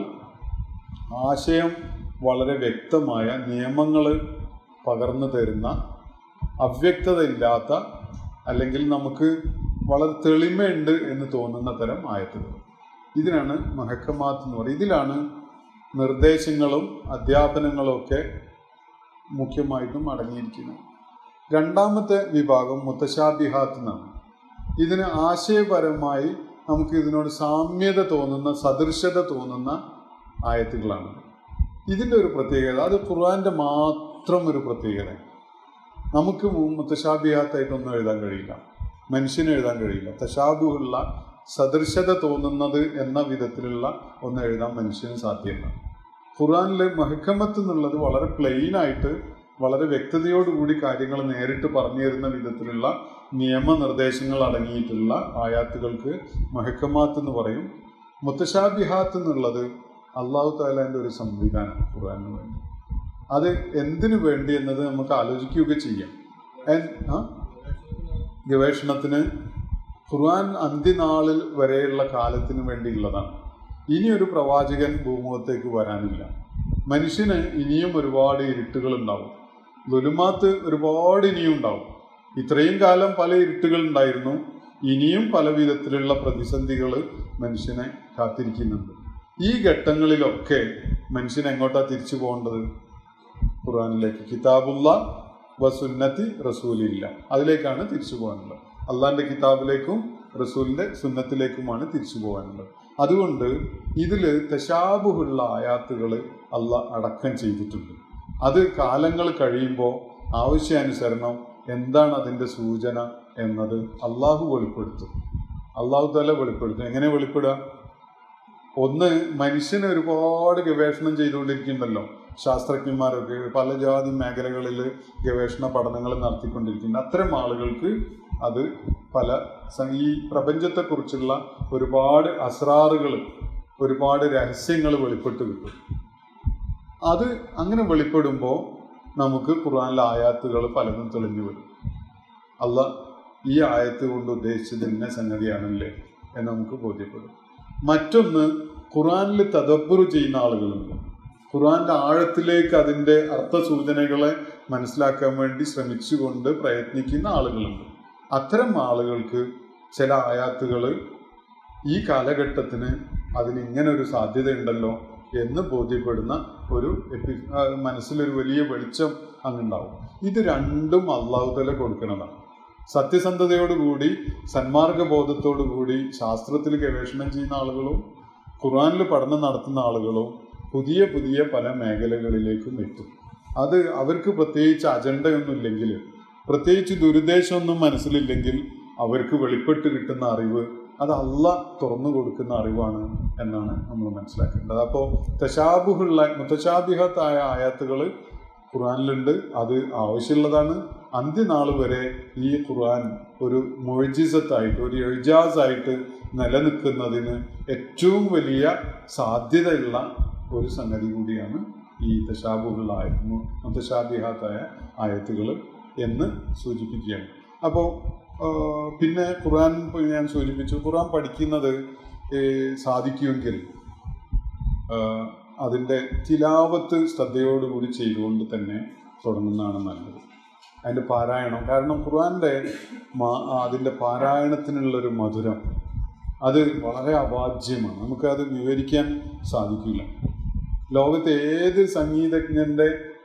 ആശയം വളരെ വ്യക്തമായ നിയമങ്ങൾ പകർന്നു തരുന്ന, അവ്യക്തത ഇല്ലാത്ത, അല്ലെങ്കിൽ നമുക്ക് വളരെ തെളിമയുണ്ട് എന്ന് തോന്നുന്ന തരം ആയത്തുകൾ. ഇതിനാണ് മഹക്കമാത്ത് എന്ന് പറയുന്നത്. ഇതിലാണ് നിർദ്ദേശങ്ങളും അധ്യാപനങ്ങളും ഒക്കെ മുഖ്യമായിട്ടും അടങ്ങിയിരിക്കുന്നത്. രണ്ടാമത്തെ വിഭാഗം മുത്തശാബിഹാത്ത് എന്നാണ്. ഇതിന് ആശയപരമായി നമുക്ക് ഇതിനോട് സാമ്യത തോന്നുന്ന, സദൃശത തോന്നുന്ന ആയത്തുകളാണ്. ഇതിൻ്റെ ഒരു പ്രത്യേകത, അത് ഖുർആൻ്റെ മാത്രം ഒരു പ്രത്യേകത. നമുക്ക് മുത്തശാബിഹാത്തായിട്ടൊന്നും എഴുതാൻ കഴിയില്ല, മനുഷ്യന് എഴുതാൻ കഴിയില്ല. തശാബുള്ള, സദൃശത തോന്നുന്നത് എന്ന വിധത്തിലുള്ള ഒന്ന് എഴുതാൻ മനുഷ്യന് സാധ്യമല്ല. ഖുർആനിൽ മഹക്കമത്ത് എന്നുള്ളത് വളരെ പ്ലെയിനായിട്ട്, വളരെ വ്യക്തതയോടുകൂടി കാര്യങ്ങൾ നേരിട്ട് പറഞ്ഞു തരുന്ന വിധത്തിലുള്ള നിയമനിർദ്ദേശങ്ങൾ അടങ്ങിയിട്ടുള്ള ആയാത്തുകൾക്ക് മഹക്കമാത്ത് എന്ന് പറയും. മുത്തശാബിഹാത്ത് എന്നുള്ളത് അള്ളാഹു തആലാൻ്റെ ഒരു സംവിധാനം ഖുർആനിന് വേണ്ടി. അത് എന്തിനു വേണ്ടി എന്നത് നമുക്ക് ആലോചിക്കുകയൊക്കെ ചെയ്യാം. ഗവേഷണത്തിന് ഖുർആൻ അന്ത്യനാളിൽ വരെയുള്ള കാലത്തിന് വേണ്ടിയുള്ളതാണ്. ഇനിയൊരു പ്രവാചകൻ ഭൂമുഖത്തേക്ക് വരാനില്ല. മനുഷ്യന് ഇനിയും ഒരുപാട് ഇരുട്ടുകൾ ഉണ്ടാവും, ദുലുമാത്ത് ഒരുപാട് ഇനിയും ഉണ്ടാവും. ഇത്രയും കാലം പല ഇരുട്ടുകൾ ഉണ്ടായിരുന്നു, ഇനിയും പല വിധത്തിലുള്ള പ്രതിസന്ധികൾ മനുഷ്യനെ കാത്തിരിക്കുന്നുണ്ട്. ഈ ഘട്ടങ്ങളിലൊക്കെ മനുഷ്യൻ എങ്ങോട്ടാ തിരിച്ചു പോകേണ്ടത്? ഖുർആനിലേക്ക്. കിതാബുള്ള വസുന്നത്തി റസൂലില്ല, അതിലേക്കാണ് തിരിച്ചു പോകാനുള്ളത്. അള്ളാഹിൻ്റെ കിതാബിലേക്കും റസൂലിൻ്റെ സുന്നത്തിലേക്കുമാണ് തിരിച്ചു പോകാനുള്ളത്. അതുകൊണ്ട് ഇതിൽ തശാബുഹുള്ള ആയാത്തുകൾ അള്ളാഹ് അടക്കം ചെയ്തിട്ടുണ്ട്. അത് കാലങ്ങൾ കഴിയുമ്പോൾ ആവശ്യാനുസരണം എന്താണ് അതിൻ്റെ സൂചന എന്നത് അള്ളാഹു വെളിപ്പെടുത്തും. അള്ളാഹു തആല വെളിപ്പെടുത്തും. എങ്ങനെ വെളിപ്പെടുക? ഒന്ന്, മനുഷ്യന് ഒരുപാട് ഗവേഷണം ചെയ്തുകൊണ്ടിരിക്കുന്നുണ്ടല്ലോ. ശാസ്ത്രജ്ഞന്മാരൊക്കെ പല ജാതി മേഖലകളിൽ ഗവേഷണ പഠനങ്ങൾ നടത്തിക്കൊണ്ടിരിക്കുന്നു. അത്തരം ആളുകൾക്ക് അത് ഈ പ്രപഞ്ചത്തെക്കുറിച്ചുള്ള ഒരുപാട് അസ്റാറുകൾ, ഒരുപാട് രഹസ്യങ്ങൾ വെളിപ്പെട്ട് കിട്ടും. അത് അങ്ങനെ വെളിപ്പെടുമ്പോൾ നമുക്ക് ഖുർആനിലെ ആയാത്തുകൾ പലതും തെളിഞ്ഞു വരും. അള്ളാഹ് ഈ ആയത്ത് കൊണ്ട് ഉദ്ദേശിച്ചത് ഇന്ന സംഗതിയാണല്ലേ എന്ന് നമുക്ക് ബോധ്യപ്പെടും. മറ്റൊന്ന്, ഖുർആനിൽ തദബ്ബുർ ചെയ്യുന്ന ആളുകളുണ്ട്. ഖുർആന്റെ ആഴത്തിലേക്ക് അതിൻ്റെ അർത്ഥസൂചനകളെ മനസ്സിലാക്കാൻ വേണ്ടി ശ്രമിച്ചുകൊണ്ട് പ്രയത്നിക്കുന്ന ആളുകളുണ്ട്. അത്തരം ആളുകൾക്ക് ചില ആയാത്തുകൾ ഈ കാലഘട്ടത്തിന് അതിനിങ്ങനെ ഒരു സാധ്യതയുണ്ടല്ലോ എന്ന് ബോധ്യപ്പെടുന്ന ഒരു മനസ്സിലൊരു വലിയ വെളിച്ചം അങ്ങുണ്ടാവും. ഇത് രണ്ടും അള്ളാഹു തആല കൊടുക്കുന്നതാണ്. സത്യസന്ധതയോടുകൂടി, സന്മാർഗബോധത്തോടുകൂടി ശാസ്ത്രത്തിൽ ഗവേഷണം ചെയ്യുന്ന ആളുകളും ഖുർആനിൽ പഠനം നടത്തുന്ന ആളുകളും പുതിയ പുതിയ പല മേഖലകളിലേക്കും എത്തും. അത് അവർക്ക് പ്രത്യേകിച്ച് അജണ്ടയൊന്നുമില്ലെങ്കിൽ, പ്രത്യേകിച്ച് ദുരുദ്ദേശമൊന്നും മനസ്സിലില്ലെങ്കിൽ അവർക്ക് വെളിപ്പെട്ട് കിട്ടുന്ന അറിവ് അത് അള്ളാഹ് തുറന്നു കൊടുക്കുന്ന അറിവാണ് എന്നാണ് നമ്മൾ മനസ്സിലാക്കേണ്ടത്. അപ്പോൾ മുത്തശാബിഹത്തായ ആയാത്തുകൾ ഖുർആനിലുണ്ട്. അത് ആവശ്യമുള്ളതാണ്. അന്ത്യനാൾ വരെ ഈ ഖുർആൻ ഒരു മുഅ്ജിസത്തായിട്ട്, ഒരു ഇജാസായിട്ട് നിലനിൽക്കുന്നതിന് ഏറ്റവും വലിയ സാധ്യതയുള്ള ഒരു സംഗതി കൂടിയാണ് ഈ തശാബുഹുള്ള മുത്തശാബിഹാത്തായ ആയത്തുകൾ എന്ന് സൂചിപ്പിക്കുകയാണ്. അപ്പോൾ പിന്നെ ഖുർആൻ ഞാൻ സൂചിപ്പിച്ചു, ഖുർആൻ പഠിക്കുന്നത് സാധിക്കുമെങ്കിൽ അതിൻ്റെ തിലാവത്ത് ശ്രദ്ധയോടുകൂടി ചെയ്തുകൊണ്ട് തന്നെ തുടങ്ങുന്നതാണ് നല്ലത്. അതിൻ്റെ പാരായണം, കാരണം ഖുർആൻ്റെ അതിൻ്റെ പാരായണത്തിനുള്ളൊരു മധുരം അത് വളരെ അവാച്യമാണ്. നമുക്കത് വിവരിക്കാൻ സാധിക്കില്ല. ലോകത്തെ ഏത് സംഗീതജ്ഞൻ്റെ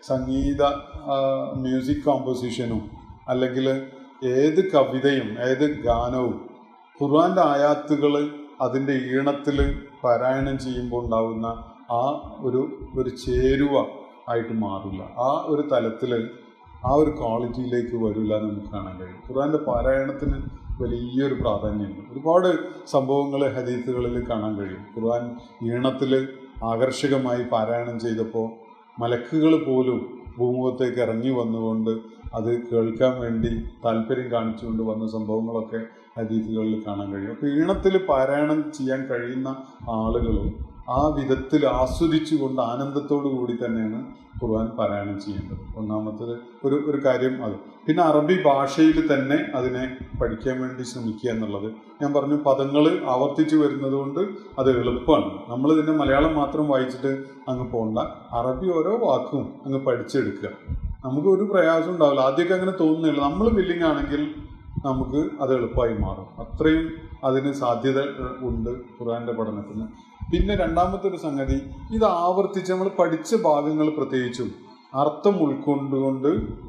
മ്യൂസിക് കോമ്പോസിഷനും അല്ലെങ്കിൽ ഏത് കവിതയും ഏത് ഗാനവും ഖുർആൻ്റെ ആയാത്തുകൾ അതിൻ്റെ ഈണത്തിൽ പാരായണം ചെയ്യുമ്പോൾ ഉണ്ടാകുന്ന ആ ഒരു ചേരുവ ആയിട്ട് മാറില്ല. ആ ഒരു തലത്തിൽ ആ ഒരു ക്വാളിറ്റിയിലേക്ക് വരില്ല എന്ന് നമുക്ക് കാണാൻ കഴിയും. ഖുർആൻ്റെ പാരായണത്തിന് വലിയൊരു പ്രാധാന്യമുണ്ട്. ഒരുപാട് സംഭവങ്ങൾ ഹദീസുകളിൽ കാണാൻ കഴിയും. ഖുർആൻ ഈണത്തിൽ ആകർഷകമായി പാരായണം ചെയ്തപ്പോൾ മലക്കുകൾ പോലും ഭൂമുഖത്തേക്ക് ഇറങ്ങി വന്നുകൊണ്ട് അത് കേൾക്കാൻ വേണ്ടി താല്പര്യം കാണിച്ചുകൊണ്ട് വന്ന സംഭവങ്ങളൊക്കെ ഹദീസുകളിൽ കാണാൻ കഴിയും. അപ്പോൾ ഈണത്തിൽ പാരായണം ചെയ്യാൻ കഴിയുന്ന ആളുകൾ ആ വിധത്തിൽ ആസ്വദിച്ചുകൊണ്ട് ആനന്ദത്തോടു കൂടി തന്നെയാണ് ഖുർആൻ പാരായണം ചെയ്യേണ്ടത്. ഒന്നാമത്തത് ഒരു കാര്യം അത്. പിന്നെ അറബി ഭാഷയിൽ തന്നെ അതിനെ പഠിക്കാൻ വേണ്ടി ശ്രമിക്കുക എന്നുള്ളത്. ഞാൻ പറഞ്ഞു, പദങ്ങൾ ആവർത്തിച്ച് വരുന്നത് കൊണ്ട് അത് എളുപ്പമാണ്. നമ്മളിതിൻ്റെ മലയാളം മാത്രം വായിച്ചിട്ട് അങ്ങ് പോകണ്ട, അറബി ഓരോ വാക്കും അങ്ങ് പഠിച്ചെടുക്കുക. നമുക്ക് ഒരു പ്രയാസം ഉണ്ടാവില്ല. ആദ്യമൊക്കെ അങ്ങനെ തോന്നുന്നില്ല. നമ്മൾ വില്ലിങ് ആണെങ്കിൽ നമുക്ക് അത് എളുപ്പമായി മാറും. അത്രയും അതിന് സാധ്യത ഉണ്ട് ഖുർആൻ്റെ പഠനത്തിന്. പിന്നെ രണ്ടാമത്തെ ഒരു സംഗതി, ഇത് ആവർത്തിച്ച് നമ്മൾ പഠിച്ച ഭാഗങ്ങൾ പ്രത്യേകിച്ചും അർത്ഥം ഉൾക്കൊണ്ടുകൊണ്ട്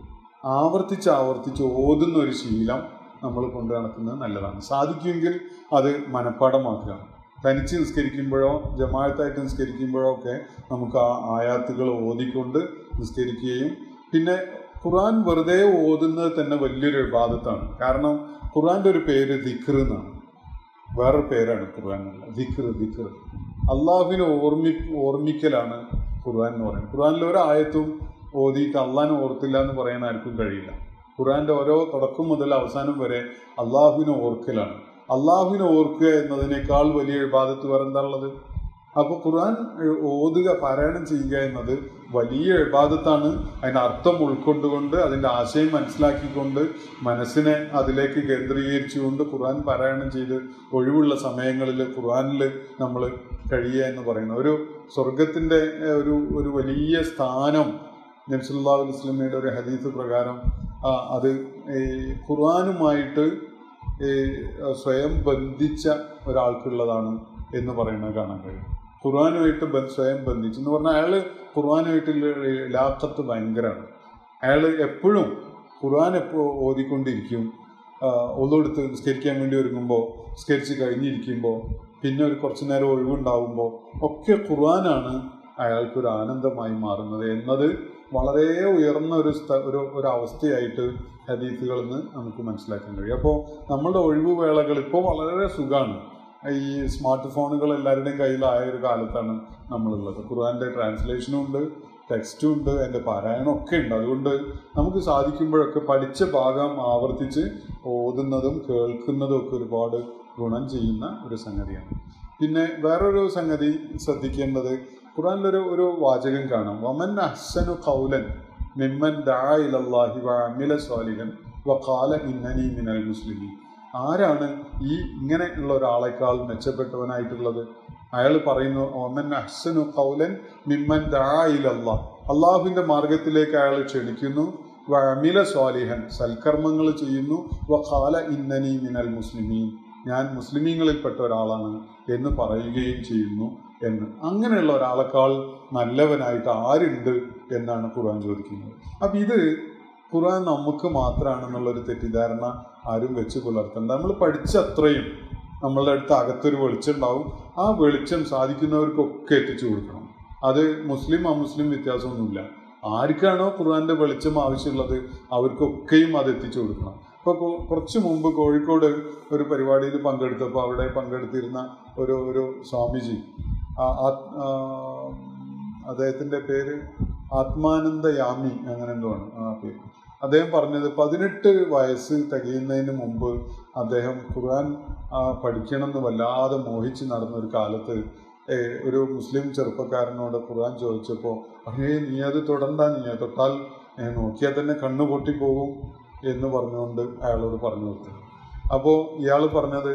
ആവർത്തിച്ച് ഓതുന്ന ഒരു ശീലം നമ്മൾ കൊണ്ടു നടക്കുന്നത് നല്ലതാണ്. സാധിക്കുമെങ്കിൽ അത് മനഃപ്പാഠമാക്കുക. തനിച്ച് നിസ്കരിക്കുമ്പോഴോ ജമാഅത്തായിട്ട് നിസ്കരിക്കുമ്പോഴോ ഒക്കെ നമുക്ക് ആ ആയാത്തുകൾ ഓതിക്കൊണ്ട് നിസ്കരിക്കുകയും, പിന്നെ ഖുർആൻ വെറുതെ ഓതുന്നത് തന്നെ വലിയൊരു ഇബാദത്താണ്. കാരണം ഖുർആൻ്റെ ഒരു പേര് ദിക്ർ എന്നാണ്. വേറൊരു പേരാണ് ഖുർആനുള്ള ദിക്ർ. അള്ളാഹുവിനെ ഓർമ്മിക്കലാണ് ഖുർആൻ എന്ന് പറയുന്നത്. ഖുർആനിൽ ഒരായത്തും ഓതിയിട്ട് അള്ളാഹിനെ ഓർത്തില്ല എന്ന് പറയാൻ ആർക്കും കഴിയില്ല. ഖുർആൻ്റെ ഓരോ തുടക്കം മുതൽ അവസാനം വരെ അള്ളാഹുവിനെ ഓർക്കലാണ്. അള്ളാഹുവിനെ ഓർക്കുക എന്നതിനേക്കാൾ വലിയ ഇബാദത്ത് വേറെ എന്താ ഉള്ളത്? അപ്പോൾ ഖുർആൻ ഓതുക, പാരായണം ചെയ്യുക എന്നത് വലിയ ഇബാദത്താണ്. അതിൻ്റെ അർത്ഥം ഉൾക്കൊണ്ടുകൊണ്ട് അതിൻ്റെ ആശയം മനസ്സിലാക്കിക്കൊണ്ട് മനസ്സിനെ അതിലേക്ക് കേന്ദ്രീകരിച്ചുകൊണ്ട് ഖുർആൻ പാരായണം ചെയ്ത് ഒഴിവുള്ള സമയങ്ങളിൽ ഖുർആനിൽ നമ്മൾ കഴിയുക എന്ന് പറയുന്നത് ഒരു സ്വർഗത്തിൻ്റെ ഒരു വലിയ സ്ഥാനം നബി സല്ലല്ലാഹു അലൈഹി വസല്ലമയുടെ ഒരു ഹദീസ് പ്രകാരം അത് ഖുർആനുമായിട്ട് സ്വയം ബന്ധിച്ച ഒരാൾക്കുള്ളതാണ് എന്ന് പറയുന്നത് കാണാൻ കഴിയും. ഖുർആനുമായിട്ട് സ്വയം ബന്ധിച്ചു എന്ന് പറഞ്ഞാൽ അയാൾ ഖുർആനുമായിട്ടുള്ള ലാഖത്ത് ഭയങ്കരമാണ്. അയാൾ എപ്പോഴും ഖുർആൻ ഓതിക്കൊണ്ടിരിക്കും. ഒന്നെടുത്ത് നിസ്കരിക്കാൻ വേണ്ടി ഒരുങ്ങുമ്പോൾ, നിസ്കരിച്ച് കഴിഞ്ഞിരിക്കുമ്പോൾ, പിന്നെ ഒരു കുറച്ച് നേരം ഒഴിവുണ്ടാവുമ്പോൾ ഒക്കെ ഖുർആനാണ് അയാൾക്കൊരു ആനന്ദമായി മാറുന്നത് എന്നത് വളരെ ഉയർന്ന ഒരു അവസ്ഥയായിട്ട് ഹദീസുകളിൽ നിന്ന് നമുക്ക് മനസ്സിലാക്കാൻ കഴിയും. അപ്പോൾ നമ്മളുടെ ഒഴിവ് വേളകൾ ഇപ്പോൾ വളരെ സുഖമാണ്. ഈ സ്മാർട്ട് ഫോണുകൾ എല്ലാവരുടെയും കയ്യിലായ ഒരു കാലത്താണ് നമ്മളുള്ളത്. ഖുർആൻ്റെ ട്രാൻസ്ലേഷനും ഉണ്ട്, ടെക്സ്റ്റും ഉണ്ട്, അതിൻ്റെ പാരായണം ഒക്കെ ഉണ്ട്. അതുകൊണ്ട് നമുക്ക് സാധിക്കുമ്പോഴൊക്കെ പഠിച്ച ഭാഗം ആവർത്തിച്ച് ഓതുന്നതും കേൾക്കുന്നതും ഒക്കെ ഒരുപാട് ഗുണം ചെയ്യുന്ന ഒരു സംഗതിയാണ്. പിന്നെ വേറൊരു സംഗതി ശ്രദ്ധിക്കേണ്ടത്, ഖുർആനിലൊരു വാചകം കാണാം, വമൻ അഹ്സനു ഖൗലൻ മിമ്മൻ ദഅ ഇലല്ലാഹി വഅമില സ്വാലിഹൻ വഖാല ഇന്നനി മിനൽ മുസ്ലിമീൻ. ആരാണ് ഈ ഇങ്ങനെ ഉള്ള ഒരാളെക്കാൾ മെച്ചപ്പെട്ടവനായിട്ടുള്ളത്? അയാൾ പറയുന്നു, വമൻ അഹ്സനു ഖൗലൻ മിമ്മൻ ദഅ ഇലല്ലാഹ്, അള്ളാഹുവിൻ്റെ മാർഗത്തിലേക്ക് അയാൾ ക്ഷണിക്കുന്നു, വഅമില സ്വാലിഹൻ, സൽക്കർമ്മങ്ങൾ ചെയ്യുന്നു, വഖാല ഇന്നനി മിനൽ മുസ്ലിമീൻ, ഞാൻ മുസ്ലിമീങ്ങളിൽപ്പെട്ട ഒരാളാണ് എന്ന് പറയുകയും ചെയ്യുന്നു എന്ന്. അങ്ങനെയുള്ള ഒരാളെക്കാൾ നല്ലവനായിട്ട് ആരുണ്ട് എന്നാണ് ഖുർആൻ ചോദിക്കുന്നത്. അപ്പം ഇത് ഖുർആൻ നമുക്ക് മാത്രമാണെന്നുള്ളൊരു തെറ്റിദ്ധാരണ ആരും വെച്ച് പുലർത്തണ്ട. നമ്മൾ പഠിച്ച അത്രയും നമ്മളുടെ അടുത്ത് അകത്തൊരു വെളിച്ചം ഉണ്ടാവും. ആ വെളിച്ചം സാധിക്കുന്നവർക്കൊക്കെ എത്തിച്ചു കൊടുക്കണം. അത് മുസ്ലിം അമുസ്ലിം വ്യത്യാസമൊന്നുമില്ല. ആർക്കാണോ ഖുർആൻ്റെ വെളിച്ചം ആവശ്യമുള്ളത് അവർക്കൊക്കെയും അത് എത്തിച്ചു കൊടുക്കണം. ഇപ്പോൾ കുറച്ച് മുമ്പ് കോഴിക്കോട് ഒരു പരിപാടിയിൽ പങ്കെടുത്തപ്പോൾ അവിടെ പങ്കെടുത്തിരുന്ന ഒരു സ്വാമിജി, അദ്ദേഹത്തിൻ്റെ പേര് ആത്മാനന്ദ യാമി അങ്ങനെ എന്തോ ആണ് ആ പേര്. അദ്ദേഹം പറഞ്ഞത് 18 വയസ്സ് തികയുന്നതിന് മുമ്പ് അദ്ദേഹം ഖുർആൻ പഠിക്കണമെന്ന് വല്ലാതെ മോഹിച്ച് നടന്നൊരു കാലത്ത് ഒരു മുസ്ലിം ചെറുപ്പക്കാരനോട് ഖുർആൻ ചോദിച്ചപ്പോൾ, നീ അത് തൊടണ്ട, നീ തൊട്ടാൽ നോക്കിയാൽ തന്നെ കണ്ണു പൊട്ടിപ്പോകും എന്ന് പറഞ്ഞുകൊണ്ട് അയാളോട് പറഞ്ഞു കൊടുത്തു. അപ്പോൾ ഇയാൾ പറഞ്ഞത്,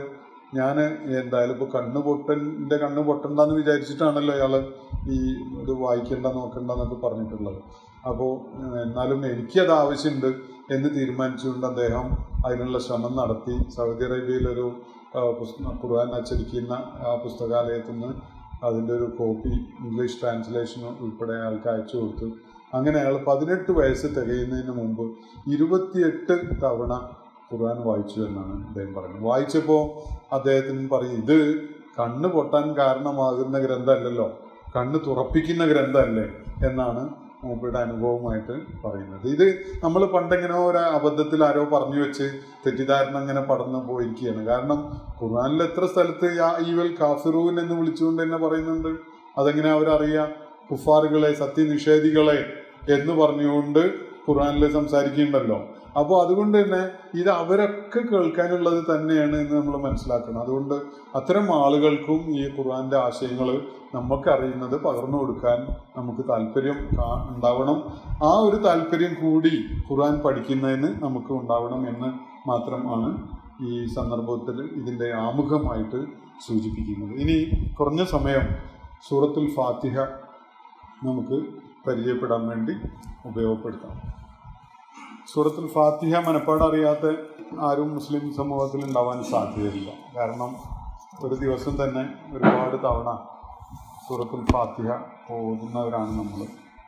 ഞാൻ എന്തായാലും ഇപ്പോൾ എൻ്റെ കണ്ണ് പൊട്ടണ്ടെന്ന് വിചാരിച്ചിട്ടാണല്ലോ അയാൾ ഈ ഇത് വായിക്കേണ്ട നോക്കണ്ടെന്നൊക്കെ പറഞ്ഞിട്ടുള്ളത്. അപ്പോൾ എന്നാലും എനിക്കത് ആവശ്യമുണ്ട് എന്ന് തീരുമാനിച്ചുകൊണ്ട് അദ്ദേഹം അതിനുള്ള ശ്രമം നടത്തി. സൗദി അറേബ്യയിലൊരു ഖുർആൻ അച്ചടിക്കുന്ന പുസ്തകാലയത്തിൽ നിന്ന് അതിൻ്റെ ഒരു കോപ്പി ഇംഗ്ലീഷ് ട്രാൻസ്ലേഷൻ ഉൾപ്പെടെ അയാൾക്ക് അയച്ചു കൊടുത്തു. അങ്ങനെ അയാൾ 18 വയസ്സ് തികയുന്നതിന് മുമ്പ് 28 തവണ ഖുർആൻ വായിച്ചു എന്നാണ് അദ്ദേഹം പറയുന്നത്. വായിച്ചപ്പോൾ അദ്ദേഹത്തിന് പറയും, ഇത് കണ്ണ് പൊട്ടാൻ കാരണമാകുന്ന ഗ്രന്ഥമല്ലല്ലോ, കണ്ണ് തുറപ്പിക്കുന്ന ഗ്രന്ഥമല്ലേ എന്നാണ് മൂപ്പയുടെ അനുഭവമായിട്ട് പറയുന്നത്. ഇത് നമ്മൾ പണ്ടെങ്ങനെ ഒരു അബദ്ധത്തിൽ ആരോ പറഞ്ഞു വെച്ച് തെറ്റിദ്ധാരണ അങ്ങനെ പടർന്നു പോയിരിക്കുകയാണ്. കാരണം ഖുർആനിൽ എത്ര സ്ഥലത്ത് യാ ഈവൽ കാഫിറൂൻ എന്ന് വിളിച്ചുകൊണ്ട് തന്നെ പറയുന്നുണ്ട്. അതെങ്ങനെ അവരറിയാം? കുഫാറുകളെ, സത്യനിഷേധികളെ എന്ന് പറഞ്ഞുകൊണ്ട് ഖുർആനിൽ സംസാരിക്കുന്നുണ്ടല്ലോ. അപ്പോൾ അതുകൊണ്ട് തന്നെ ഇത് അവരൊക്കെ കേൾക്കാനുള്ളത് തന്നെയാണ് എന്ന് നമ്മൾ മനസ്സിലാക്കണം. അതുകൊണ്ട് അത്തരം ആളുകൾക്കും ഈ ഖുർആന്റെ ആശയങ്ങൾ നമുക്കറിയുന്നത് പകർന്നു കൊടുക്കാൻ നമുക്ക് താല്പര്യം ഉണ്ടാവണം. ആ ഒരു താല്പര്യം കൂടി ഖുർആൻ പഠിക്കുന്നതിന് നമുക്ക് ഉണ്ടാവണം എന്ന് മാത്രമാണ് ഈ സന്ദർഭത്തിൽ ഇതിൻ്റെ ആമുഖമായിട്ട് സൂചിപ്പിക്കുന്നത്. ഇനി കുറഞ്ഞ സമയം സൂറത്തുൽ ഫാത്തിഹ നമുക്ക് പരിചയപ്പെടാൻ വേണ്ടി ഉപയോഗപ്പെടുത്താം. സൂറത്തുൽ ഫാത്തിഹ മനപ്പാടം അറിയാത്ത ആരും മുസ്ലിം സമൂഹത്തിൽ ഉണ്ടാവാൻ സാധ്യതയില്ല. കാരണം ഒരു ദിവസം തന്നെ ഒരുപാട് തവണ സൂറത്തുൽ ഫാത്തിഹ ഓതുന്നവരാണ് നമ്മൾ.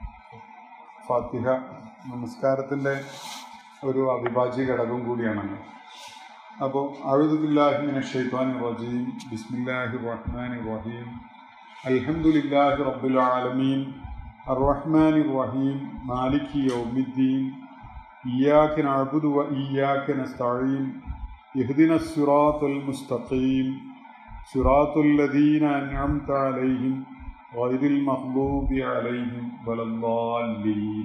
ഫാത്തിഹ നമസ്കാരത്തിൻ്റെ ഒരു അവിഭാജ്യ ഘടകം കൂടിയാണല്ലോ. അപ്പോൾ അഊദു ബില്ലാഹി മിനശ് ശൈത്വാനിർ റജീം ബിസ്മില്ലാഹിർ റഹ്മാനിർ റഹീം അൽഹംദുലില്ലാഹി റബ്ബിൽ ആലമീൻ അർറഹ്മാനിർ റഹീം മാലികി യൗമിദ്ദീൻ ഇയ്യാക നഅ്ബുദു വ ഇയ്യാക നസ്തഈൻ ഇഹ്ദിനസ് സിറാത്തൽ മുസ്തഖീം സിറാത്തൽ ലദീന അൻഅംത അലൈഹിം ഗൈറിൽ മഗ്ദൂബി അലൈഹിം വലദ്ദാല്ലീൻ.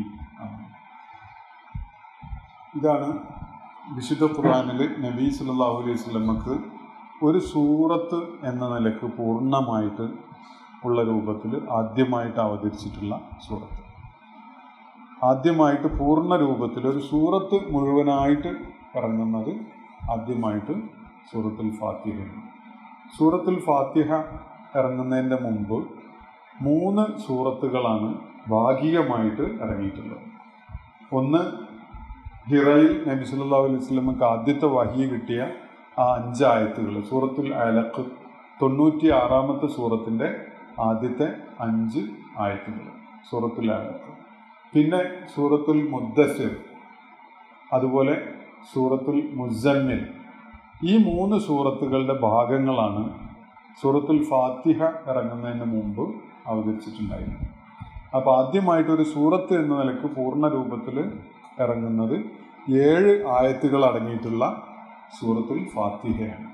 ഇതാണ് വിശുദ്ധ ഖുർആനിൽ നബി സല്ലല്ലാഹു അലൈഹി വസല്ലമക്ക് ഒരു സൂറത്ത് എന്ന നിലക്ക് പൂർണ്ണമായിട്ട് ഉള്ള രൂപത്തിൽ ആദ്യമായിട്ട് അവതരിച്ചിട്ടുള്ള സൂറത്ത്. ആദ്യമായിട്ട് പൂർണ്ണ രൂപത്തിൽ ഒരു സൂറത്ത് മുഴുവനായിട്ട് ഇറങ്ങുന്നത് ആദ്യമായിട്ട് സൂറത്തുൽ ഫാത്തിഹയാണ്. സൂറത്തുൽ ഫാത്തിഹ ഇറങ്ങുന്നതിൻ്റെ മുമ്പ് 3 സൂറത്തുകളാണ് ഭാഗികമായിട്ട് ഇറങ്ങിയിട്ടുള്ളത്. ഒന്ന് ഹിറയിൽ നബി സല്ലല്ലാഹു അലൈഹി വസല്ലമക്ക് ആദ്യത്തെ വഹി കിട്ടിയ ആ 5 ആയത്തുകൾ, സൂറത്തുൽ അലഖ് 96-ാമത്തെ സൂറത്തിൻ്റെ ആദ്യത്തെ 5 ആയത്തുകൾ സൂറത്തുൽ അലഖ്. പിന്നെ സൂറത്തുൽ മുദ്ദസ്സിർ, അതുപോലെ സൂറത്തുൽ മുസമ്മിൽ. ഈ 3 സൂറത്തുകളുടെ ഭാഗങ്ങളാണ് സൂറത്തുൽ ഫാത്തിഹ ഇറങ്ങുന്നതിന് മുമ്പ് അവതരിച്ചിട്ടുണ്ടായിരുന്നു. അപ്പോൾ ആദ്യമായിട്ടൊരു സൂറത്ത് എന്ന നിലക്ക് പൂർണ്ണ രൂപത്തിൽ ഇറങ്ങുന്നത് 7 ആയത്തുകൾ അടങ്ങിയിട്ടുള്ള സൂറത്തുൽ ഫാത്തിഹയാണ്.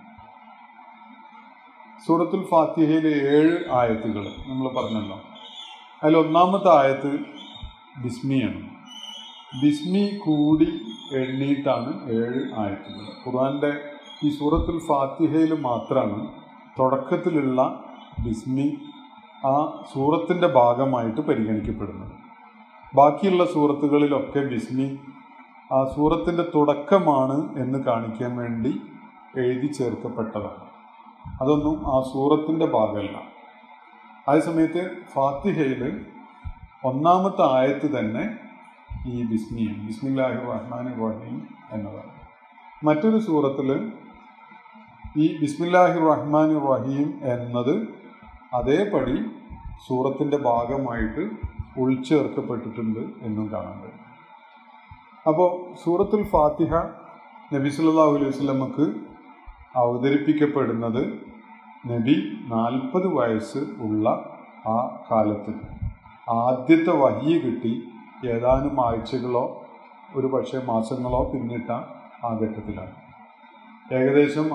സൂറത്തുൽ ഫാത്തിഹയിലെ 7 ആയത്തുകൾ നമ്മൾ പറഞ്ഞല്ലോ. അതിൽ ഒന്നാമത്തെ ആയത്ത് ബിസ്മിയാണ്. ബിസ്മി കൂടി എണ്ണിയിട്ടാണ് 7 ആയത്തുകൾ. ഖുർആൻ്റെ ഈ സൂറത്തുൽ ഫാത്തിഹയിൽ മാത്രമാണ് തുടക്കത്തിലുള്ള ബിസ്മി ആ സൂറത്തിൻ്റെ ഭാഗമായിട്ട് പരിഗണിക്കപ്പെടുന്നത്. ബാക്കിയുള്ള സൂറത്തുകളിലൊക്കെ ബിസ്മി ആ സൂറത്തിൻ്റെ തുടക്കമാണ് എന്ന് കാണിക്കാൻ വേണ്ടി എഴുതി ചേർക്കപ്പെട്ടതാണ്. അതൊന്നും ആ സൂറത്തിൻ്റെ ഭാഗമല്ല. അതേസമയത്ത് ഫാത്തിഹയിൽ ഒന്നാമത്തെ ആയത്ത് തന്നെ ഈ ബിസ്മിയാണ്, ബിസ്മില്ലാഹിർ റഹ്മാനിർ റഹീം എന്നതാണ്. മറ്റൊരു സൂറത്തിൽ ഈ ബിസ്മില്ലാഹിർ റഹ്മാനിർ റഹീം എന്നത് അതേപടി സൂറത്തിൻ്റെ ഭാഗമായിട്ട് ഉൾച്ചേർക്കപ്പെട്ടിട്ടുണ്ട് എന്നും കാണാൻ കഴിയും. അപ്പോൾ സൂറത്തുൽ ഫാത്തിഹ നബി സല്ലല്ലാഹു അലൈഹി വസല്ലമക്ക് അവതരിപ്പിക്കപ്പെടുന്നത് നബി 40 വയസ്സ് ഉള്ള ആ കാലത്ത് ആദ്യത്തെ വഹി കിട്ടി ഏതാനും ആഴ്ചകളോ ഒരു പക്ഷേ മാസങ്ങളോ പിന്നിട്ട ആ ഘട്ടത്തിലാണ്. ഏകദേശം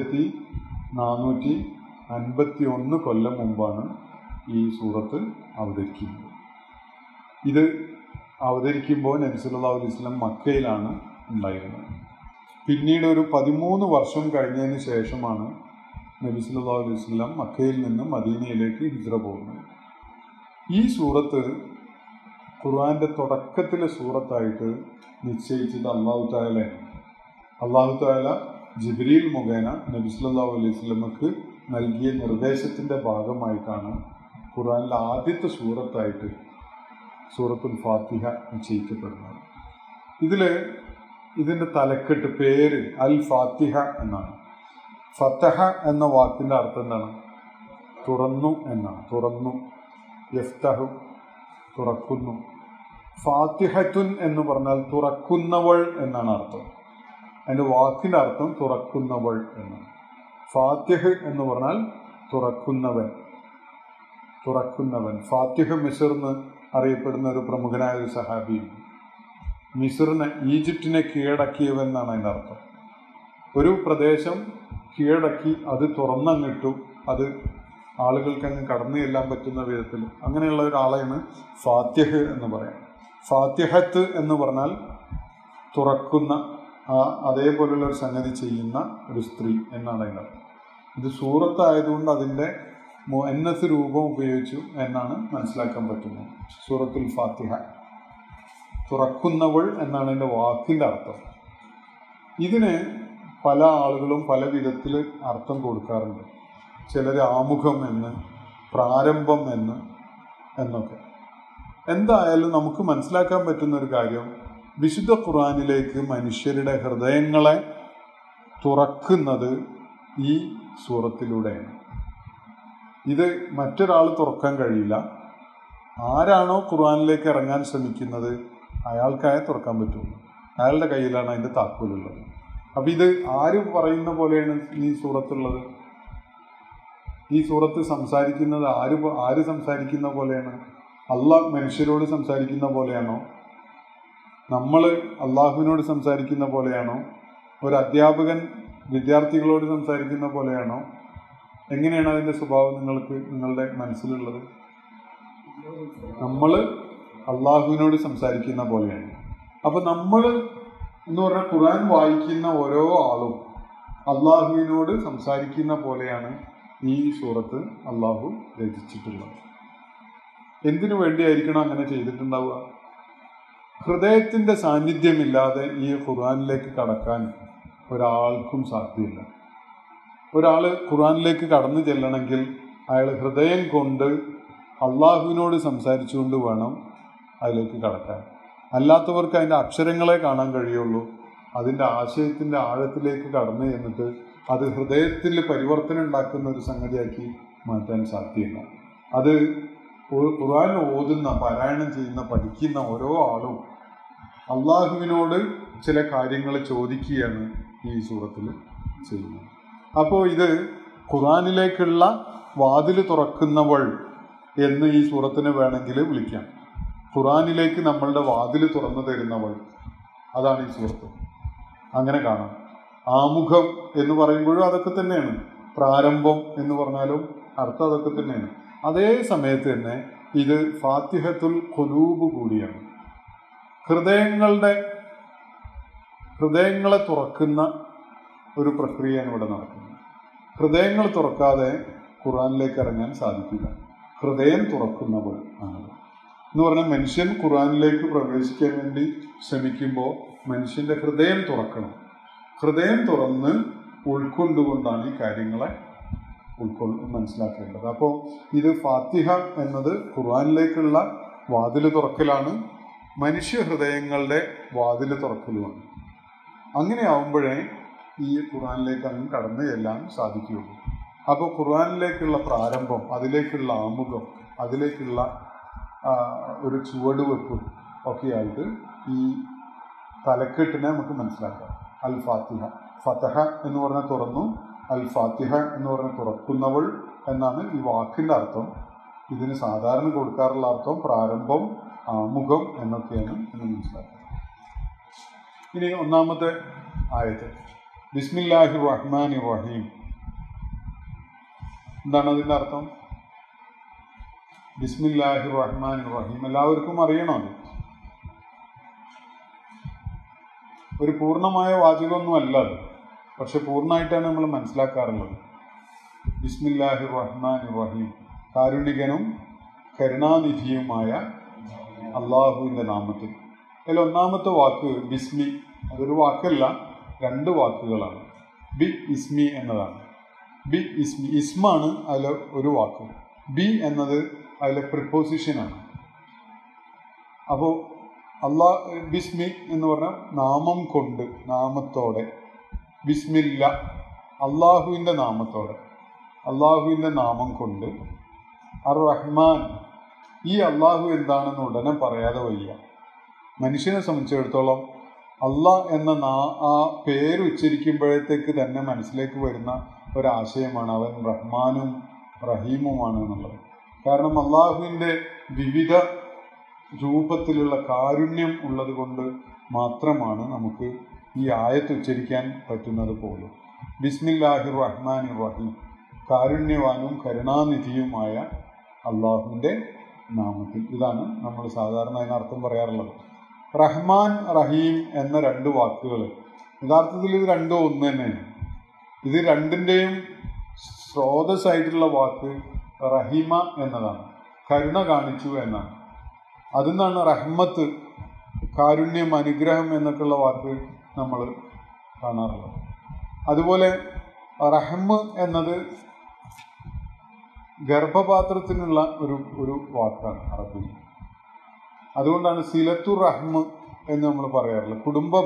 1451 കൊല്ലം മുമ്പാണ് ഈ സൂറത്ത് അവതരിക്കുന്നത്. ഇത് അവതരിക്കുമ്പോൾ നബി സല്ലല്ലാഹു അലൈഹി വസല്ലം മക്കയിലാണ് ഉണ്ടായിരുന്നത്. പിന്നീട് ഒരു 13 വർഷം കഴിഞ്ഞതിന് ശേഷമാണ് നബി സല്ലല്ലാഹു അലൈഹി വസല്ലം മക്കയിൽ നിന്ന് മദീനയിലേക്ക് ഹിജ്റ പോകുന്നത്. ഈ സൂറത്ത് ഖുർആൻ്റെ തുടക്കത്തിലെ സൂറത്തായിട്ട് നിശ്ചയിച്ചത് അല്ലാഹു തആല ജിബ്രീൽ മുഖേന നബി സല്ലല്ലാഹു അലൈഹി വസല്ലമക്ക് നൽകിയ നിർദ്ദേശത്തിൻ്റെ ഭാഗമായിട്ടാണ് ഖുർആനിലെ ആദ്യത്തെ സൂറത്തായിട്ട് സൂറത്തുൽ ഫാത്തിഹ നിശ്ചയിക്കപ്പെടുന്നത്. ഇതിൻ്റെ തലക്കെട്ട് പേര് അൽ ഫാത്തിഹ എന്നാണ്. ഫതഹ എന്ന വാക്കിൻ്റെ അർത്ഥം എന്താണ്? തുറന്നു എന്നാണ്. തുറന്നു, യഫ്തഹു, തുറക്കുന്നു. ഫാത്തിഹത്തുൻ എന്ന് പറഞ്ഞാൽ തുറക്കുന്നവൾ എന്നാണ് അർത്ഥം. അതിൻ്റെ വാക്കിൻ്റെ അർത്ഥം തുറക്കുന്നവൾ എന്നാണ്. ഫാത്തിഹ് എന്ന് പറഞ്ഞാൽ തുറക്കുന്നവൻ, തുറക്കുന്നവൻ. ഫാത്തിഹ് മിസ്ർ എന്ന് അറിയപ്പെടുന്ന ഒരു പ്രമുഖനായ ഒരു സഹാബിയുണ്ട്. മിസ്റിനെ, ഈജിപ്തിനെ കീഴടക്കിയവൻ എന്നാണ് അതിൻ്റെ അർത്ഥം. ഒരു പ്രദേശം കീഴടക്കി അത് തുറന്നങ്ങിട്ടു, അത് ആളുകൾക്ക് അങ്ങ് കടന്നു ചെല്ലാൻ പറ്റുന്ന വിധത്തിൽ, അങ്ങനെയുള്ള ഒരാളെയാണ് ഫാത്തിഹ് എന്ന് പറയാം. ഫാത്തിഹത്ത് എന്ന് പറഞ്ഞാൽ തുറക്കുന്ന, അതേപോലുള്ള ഒരു സംഗതി ചെയ്യുന്ന ഒരു സ്ത്രീ എന്നാണ് അതിൻ്റെ അർത്ഥം. ഇത് സൂറത്തായതുകൊണ്ട് അതിൻ്റെ മുഅന്നസ് രൂപം ഉപയോഗിച്ചു എന്നാണ് മനസ്സിലാക്കാൻ പറ്റുന്നത്. സൂറത്തുൽ ഫാത്തിഹ, തുറക്കുന്നവൾ എന്നാണ് എൻ്റെ വാക്കിൻ്റെ അർത്ഥം. ഇതിന് പല ആളുകളും പല വിധത്തിൽ അർത്ഥം കൊടുക്കാറുണ്ട്. ചിലർ ആമുഖം എന്ന്, പ്രാരംഭം എന്നൊക്കെ. എന്തായാലും നമുക്ക് മനസ്സിലാക്കാൻ പറ്റുന്ന ഒരു കാര്യം, വിശുദ്ധ ഖുർആനിലേക്ക് മനുഷ്യരുടെ ഹൃദയങ്ങളെ തുറക്കുന്നത് ഈ സൂറത്തിലൂടെയാണ്. ഇത് മറ്റൊരാൾ തുറക്കാൻ കഴിയില്ല. ആരാണോ ഖുർആനിലേക്ക് ഇറങ്ങാൻ ശ്രമിക്കുന്നത് അയാൾക്കായ തുറക്കാൻ പറ്റുള്ളൂ. അയാളുടെ കയ്യിലാണ് അതിൻ്റെ താക്കോലുള്ളത്. അപ്പം ഇത് ആര് പറയുന്ന പോലെയാണ് ഈ സൂറത്തുള്ളത്? ഈ സൂറത്ത് സംസാരിക്കുന്നത് ആര് സംസാരിക്കുന്ന പോലെയാണ്? അള്ളാഹ് മനുഷ്യരോട് സംസാരിക്കുന്ന പോലെയാണോ? നമ്മൾ അള്ളാഹുവിനോട് സംസാരിക്കുന്ന പോലെയാണോ? ഒരു അധ്യാപകൻ വിദ്യാർത്ഥികളോട് സംസാരിക്കുന്ന പോലെയാണോ? എങ്ങനെയാണ് അതിൻ്റെ സ്വഭാവം നിങ്ങളുടെ മനസ്സിലുള്ളത്? നമ്മൾ അള്ളാഹുവിനോട് സംസാരിക്കുന്ന പോലെയാണ്. അപ്പം നമ്മൾ എന്ന് പറഞ്ഞാൽ ഖുർആൻ വായിക്കുന്ന ഓരോ ആളും അള്ളാഹുവിനോട് സംസാരിക്കുന്ന പോലെയാണ് ഈ സൂറത്ത് അള്ളാഹു രചിച്ചിട്ടുള്ളത്. എന്തിനു വേണ്ടിയായിരിക്കണം അങ്ങനെ ചെയ്തിട്ടുണ്ടാവുക? ഹൃദയത്തിൻ്റെ സാന്നിധ്യമില്ലാതെ ഈ ഖുർആനിലേക്ക് കടക്കാൻ ഒരാൾക്കും സാധ്യമല്ല. ഒരാൾ ഖുർആനിലേക്ക് കടന്നു ചെല്ലണമെങ്കിൽ അയാൾ ഹൃദയം കൊണ്ട് അള്ളാഹുവിനോട് സംസാരിച്ചുകൊണ്ട് വേണം അതിലേക്ക് കടക്കാൻ. അല്ലാത്തവർക്ക് അതിൻ്റെ അക്ഷരങ്ങളെ കാണാൻ കഴിയുള്ളൂ. അതിൻ്റെ ആശയത്തിൻ്റെ ആഴത്തിലേക്ക് കടന്നു ചെന്നിട്ട് അത് ഹൃദയത്തിൽ പരിവർത്തനം ഉണ്ടാക്കുന്ന ഒരു സംഗതിയാക്കി മാറ്റാൻ സാധ്യമല്ല. അത് ഖുർആൻ ഓതുന്ന, പാരായണം ചെയ്യുന്ന, പഠിക്കുന്ന ഓരോ ആളും അള്ളാഹുവിനോട് ചില കാര്യങ്ങൾ ചോദിക്കുകയാണ് ഈ സൂറത്തിൽ ചെയ്യുന്നത്. അപ്പോൾ ഇത് ഖുർആനിലേക്കുള്ള വാതിൽ തുറക്കുന്നവൾ എന്ന് ഈ സൂറത്തിനെ വേണമെങ്കിൽ വിളിക്കാം. ഖുർആനിലേക്ക് നമ്മളുടെ വാതിൽ തുറന്നു തരുന്നവൾ, അതാണ് ഈ സൂറത്ത്. അങ്ങനെ കാണാം. ആമുഖം എന്ന് പറയുമ്പോഴും അതൊക്കെ തന്നെയാണ്. പ്രാരംഭം എന്ന് പറഞ്ഞാലും അർത്ഥം അതൊക്കെ തന്നെയാണ്. അതേ സമയത്ത് തന്നെ ഇത് ഫാത്തിഹത്തുൽ ഖുലൂബ് കൂടിയാണ്. ഹൃദയങ്ങളെ തുറക്കുന്ന ഒരു പ്രക്രിയയാണ് ഇവിടെ നടക്കുന്നത്. ഹൃദയങ്ങൾ തുറക്കാതെ ഖുർആനിലേക്ക് ഇറങ്ങാൻ സാധിക്കില്ല. ഹൃദയം തുറക്കുന്നവൾ ആണ് എന്ന് പറഞ്ഞാൽ, മനുഷ്യൻ ഖുർആനിലേക്ക് പ്രവേശിക്കാൻ വേണ്ടി ശ്രമിക്കുമ്പോൾ മനുഷ്യൻ്റെ ഹൃദയം തുറക്കണം. ഹൃദയം തുറന്ന് ഉൾക്കൊണ്ടുകൊണ്ടാണ് ഈ കാര്യങ്ങളെ മനസ്സിലാക്കേണ്ടത്. അപ്പോൾ ഇത് ഫാത്തിഹ എന്നത് ഖുർആനിലേക്കുള്ള വാതിൽ തുറക്കലാണ്, മനുഷ്യ ഹൃദയങ്ങളുടെ വാതിൽ തുറക്കലുമാണ്. അങ്ങനെ ആവുമ്പോഴേ ഈ ഖുർആനിലേക്ക് അങ്ങ് കടന്നു ചെല്ലാൻ സാധിക്കുകയുള്ളൂ. അപ്പോൾ ഖുർആനിലേക്കുള്ള പ്രാരംഭം, അതിലേക്കുള്ള ആമുഖം, അതിലേക്കുള്ള ഒരു ചുവടുവെപ്പ് ഒക്കെയായിട്ട് ഈ തലക്കെട്ടിനെ നമുക്ക് മനസ്സിലാക്കാം. അൽ ഫാത്തിഹ, ഫതഹ എന്ന് പറഞ്ഞാൽ തുറന്നു, അൽ ഫാത്തിഹ എന്ന് പറഞ്ഞാൽ തുറക്കുന്നവൾ എന്നാണ് ഈ വാക്കിൻ്റെ അർത്ഥം. ഇതിന് സാധാരണ കൊടുക്കാറുള്ള അർത്ഥം പ്രാരംഭം, ആമുഖം എന്നൊക്കെയാണ് എന്ന് മനസ്സിലാക്കുക. ഇനി ഒന്നാമത്തെ ആയത്ത് ബിസ്മില്ലാഹിർ റഹ്മാനിർ റഹീം. എന്താണ് അതിൻ്റെ അർത്ഥം? ബിസ്മില്ലാഹിർ റഹ്മാനിർ റഹീം എല്ലാവർക്കും അറിയണം. അത് ഒരു പൂർണ്ണമായ വാചകമൊന്നും അല്ല അത്, പക്ഷെ പൂർണ്ണമായിട്ടാണ് നമ്മൾ മനസ്സിലാക്കാറുള്ളത്. ബിസ്മില്ലാഹിർ റഹ്മാനിർ റഹീം, കാരുണികനും കരുണാനിധിയുമായ അള്ളാഹുവിൻ്റെ നാമത്തിൽ. അതിൽ ഒന്നാമത്തെ വാക്ക് ബിസ്മി, അതൊരു വാക്കല്ല, രണ്ട് വാക്കുകളാണ്. ബി ഇസ്മി എന്നതാണ്. ബി ഇസ്മി, ഇസ്മാണ് അതിലെ ഒരു വാക്ക്, ബി എന്നത് അതിലെ പ്രിപ്പോസിഷനാണ്. അപ്പോൾ ബിസ്മി എന്ന് പറഞ്ഞാൽ നാമം കൊണ്ട്, നാമത്തോടെ, ബിസ്മില്ല അള്ളാഹുവിൻ്റെ നാമത്തോടെ, അള്ളാഹുവിൻ്റെ നാമം കൊണ്ട്. അർ റഹ്മാൻ, ഈ അള്ളാഹു എന്താണെന്ന് ഉടനെ പറയാതെ വയ്യ. മനുഷ്യനെ സംബന്ധിച്ചിടത്തോളം അള്ളാഹ് എന്ന ആ പേര് ഉച്ചരിക്കുമ്പോഴത്തേക്ക് തന്നെ മനസ്സിലേക്ക് വരുന്ന ഒരാശയമാണ് അവൻ റഹ്മാനും റഹീമുമാണ് എന്നുള്ളത്. കാരണം അള്ളാഹുവിൻ്റെ വിവിധ രൂപത്തിലുള്ള കാരുണ്യം ഉള്ളത് കൊണ്ട് മാത്രമാണ് നമുക്ക് ഈ ആയത്ത് ഉച്ചരിക്കാൻ പറ്റുന്നത് പോലും. ബിസ്മില്ലാഹിർ റഹ്മാനിർ റഹീം, കാരുണ്യവാനും കരുണാനിധിയുമായ അള്ളാഹുവിൻ്റെ നാമത്തിൽ. ഇതാണ് നമ്മൾ സാധാരണ അതിനർത്ഥം പറയാറുള്ളത്. റഹ്മാൻ റഹീം എന്ന രണ്ട് വാക്കുകൾ യഥാർത്ഥത്തിൽ ഇത് രണ്ടും ഒന്ന് തന്നെയാണ്. ഇത് രണ്ടിൻ്റെയും സ്രോതസ്സായിട്ടുള്ള വാക്ക് റഹീമ എന്നതാണ്, കരുണ കാണിച്ചു എന്നാണ്. അതിൽ നിന്നാണ് റഹ്മത്ത്, കാരുണ്യം, അനുഗ്രഹം എന്നൊക്കെയുള്ള വാക്ക് നമ്മൾ കാണാറുള്ളത്. അതുപോലെ റഹ്മ് എന്നത് ഗർഭപാത്രത്തിനുള്ള ഒരു വാക്കാണ് അറബിയിൽ. അതുകൊണ്ടാണ് സിലത്തു റഹ്മ് എന്ന് നമ്മൾ പറയാറുള്ളത്. കുടുംബ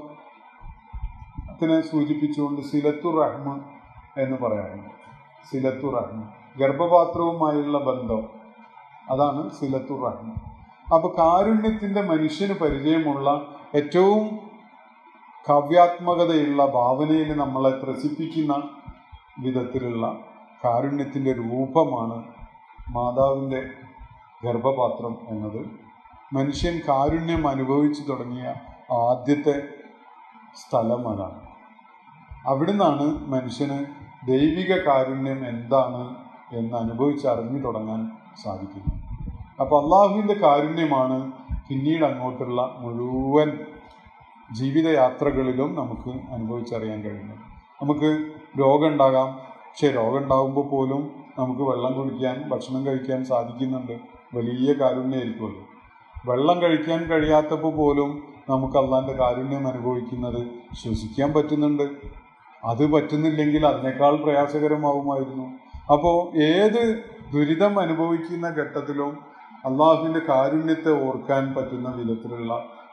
ബന്ധത്തിനെ സൂചിപ്പിച്ചുകൊണ്ട് സിലത്തു റഹ്മ് എന്ന് പറയാറുണ്ട്. സിലത്തു റഹ്മ്, ഗർഭപാത്രവുമായുള്ള ബന്ധം, അതാണ് സിലത്തു റഹ്മ്. അപ്പോൾ കാരുണ്യത്തിൻ്റെ മനുഷ്യന് പരിചയമുള്ള ഏറ്റവും കാവ്യാത്മകതയുള്ള ഭാവനയിൽ നമ്മളെ ത്രസിപ്പിക്കുന്ന വിധത്തിലുള്ള കാരുണ്യത്തിൻ്റെ രൂപമാണ് മാതാവിൻ്റെ ഗർഭപാത്രം എന്നത്. മനുഷ്യൻ കാരുണ്യം അനുഭവിച്ചു തുടങ്ങിയ ആദ്യത്തെ സ്ഥലം അതാണ്. അവിടുന്നാണ് മനുഷ്യന് ദൈവിക കാരുണ്യം എന്താണ് എന്ന് അനുഭവിച്ചറിഞ്ഞു തുടങ്ങാൻ സാധിക്കുന്നത്. അപ്പോൾ അള്ളാഹുവിൻ്റെ കാരുണ്യമാണ് പിന്നീട് അങ്ങോട്ടുള്ള മുഴുവൻ ജീവിതയാത്രകളിലും നമുക്ക് അനുഭവിച്ചറിയാൻ കഴിയുന്നത്. നമുക്ക് രോഗം ഉണ്ടാകാം, പക്ഷെ രോഗം ഉണ്ടാകുമ്പോൾ പോലും നമുക്ക് വെള്ളം കുടിക്കാൻ, ഭക്ഷണം കഴിക്കാൻ സാധിക്കുന്നുണ്ട്. വലിയ കാരുണ്യമായിരിക്കുമല്ലോ. വെള്ളം കഴിക്കാൻ കഴിയാത്തപ്പോൾ പോലും നമുക്ക് അള്ളാൻ്റെ കാരുണ്യം അനുഭവിക്കുന്നത് ശ്വസിക്കാൻ പറ്റുന്നുണ്ട്. അത് പറ്റുന്നില്ലെങ്കിൽ അതിനേക്കാൾ പ്രയാസകരമാവുമായിരുന്നു. അപ്പോൾ ഏത് ദുരിതം അനുഭവിക്കുന്ന ഘട്ടത്തിലും അള്ളാഹുവിൻ്റെ കാരുണ്യത്തെ ഓർക്കാൻ പറ്റുന്ന വിധത്തിലുള്ള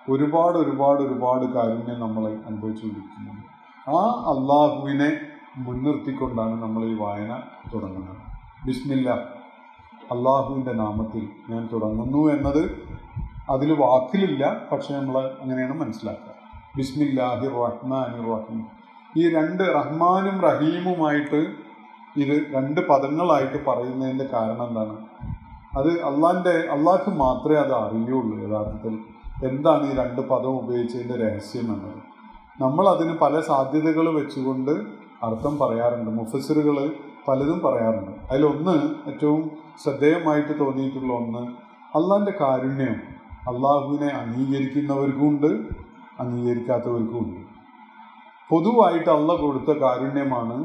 ഒരുപാട് കാരുണ്യം നമ്മൾ അനുഭവിച്ചുകൊണ്ടിരിക്കുന്നുണ്ട്. ആ അള്ളാഹുവിനെ മുൻനിർത്തിക്കൊണ്ടാണ് നമ്മൾ ഈ വായന തുടങ്ങുന്നത്. ബിസ്മില്ല, അള്ളാഹുവിൻ്റെ നാമത്തിൽ ഞാൻ തുടങ്ങുന്നു എന്നത് അതിൽ വാക്കിലില്ല, പക്ഷെ നമ്മൾ അങ്ങനെയാണ് മനസ്സിലാക്കുക. ബിസ്മില്ലാഹിർ റഹ്മാനിർ റഹീം. ഈ രണ്ട് റഹ്മാനും റഹീമുമായിട്ട് ഇത് രണ്ട് പദങ്ങളായിട്ട് പറയുന്നതിൻ്റെ കാരണം എന്താണ്? അത് അള്ളാഹ്ക്ക് മാത്രമേ അത് അറിയുള്ളൂ യഥാർത്ഥത്തിൽ എന്താണ് ഈ രണ്ട് പദം ഉപയോഗിച്ചതിൻ്റെ രഹസ്യം എന്നത്. നമ്മൾ അതിന് പല സാധ്യതകൾ വെച്ചുകൊണ്ട് അർത്ഥം പറയാറുണ്ട്. മുഫസ്സിറുകൾ പലതും പറയാറുണ്ട്. അതിലൊന്ന്, ഏറ്റവും ശ്രദ്ധേയമായിട്ട് തോന്നിയിട്ടുള്ള ഒന്ന്, അള്ളാഹിൻ്റെ കാരുണ്യം അള്ളാഹുവിനെ അംഗീകരിക്കുന്നവർക്കും ഉണ്ട്, അംഗീകരിക്കാത്തവർക്കും ഉണ്ട്. പൊതുവായിട്ട് അള്ളാഹ് കൊടുത്ത കാരുണ്യമാണ്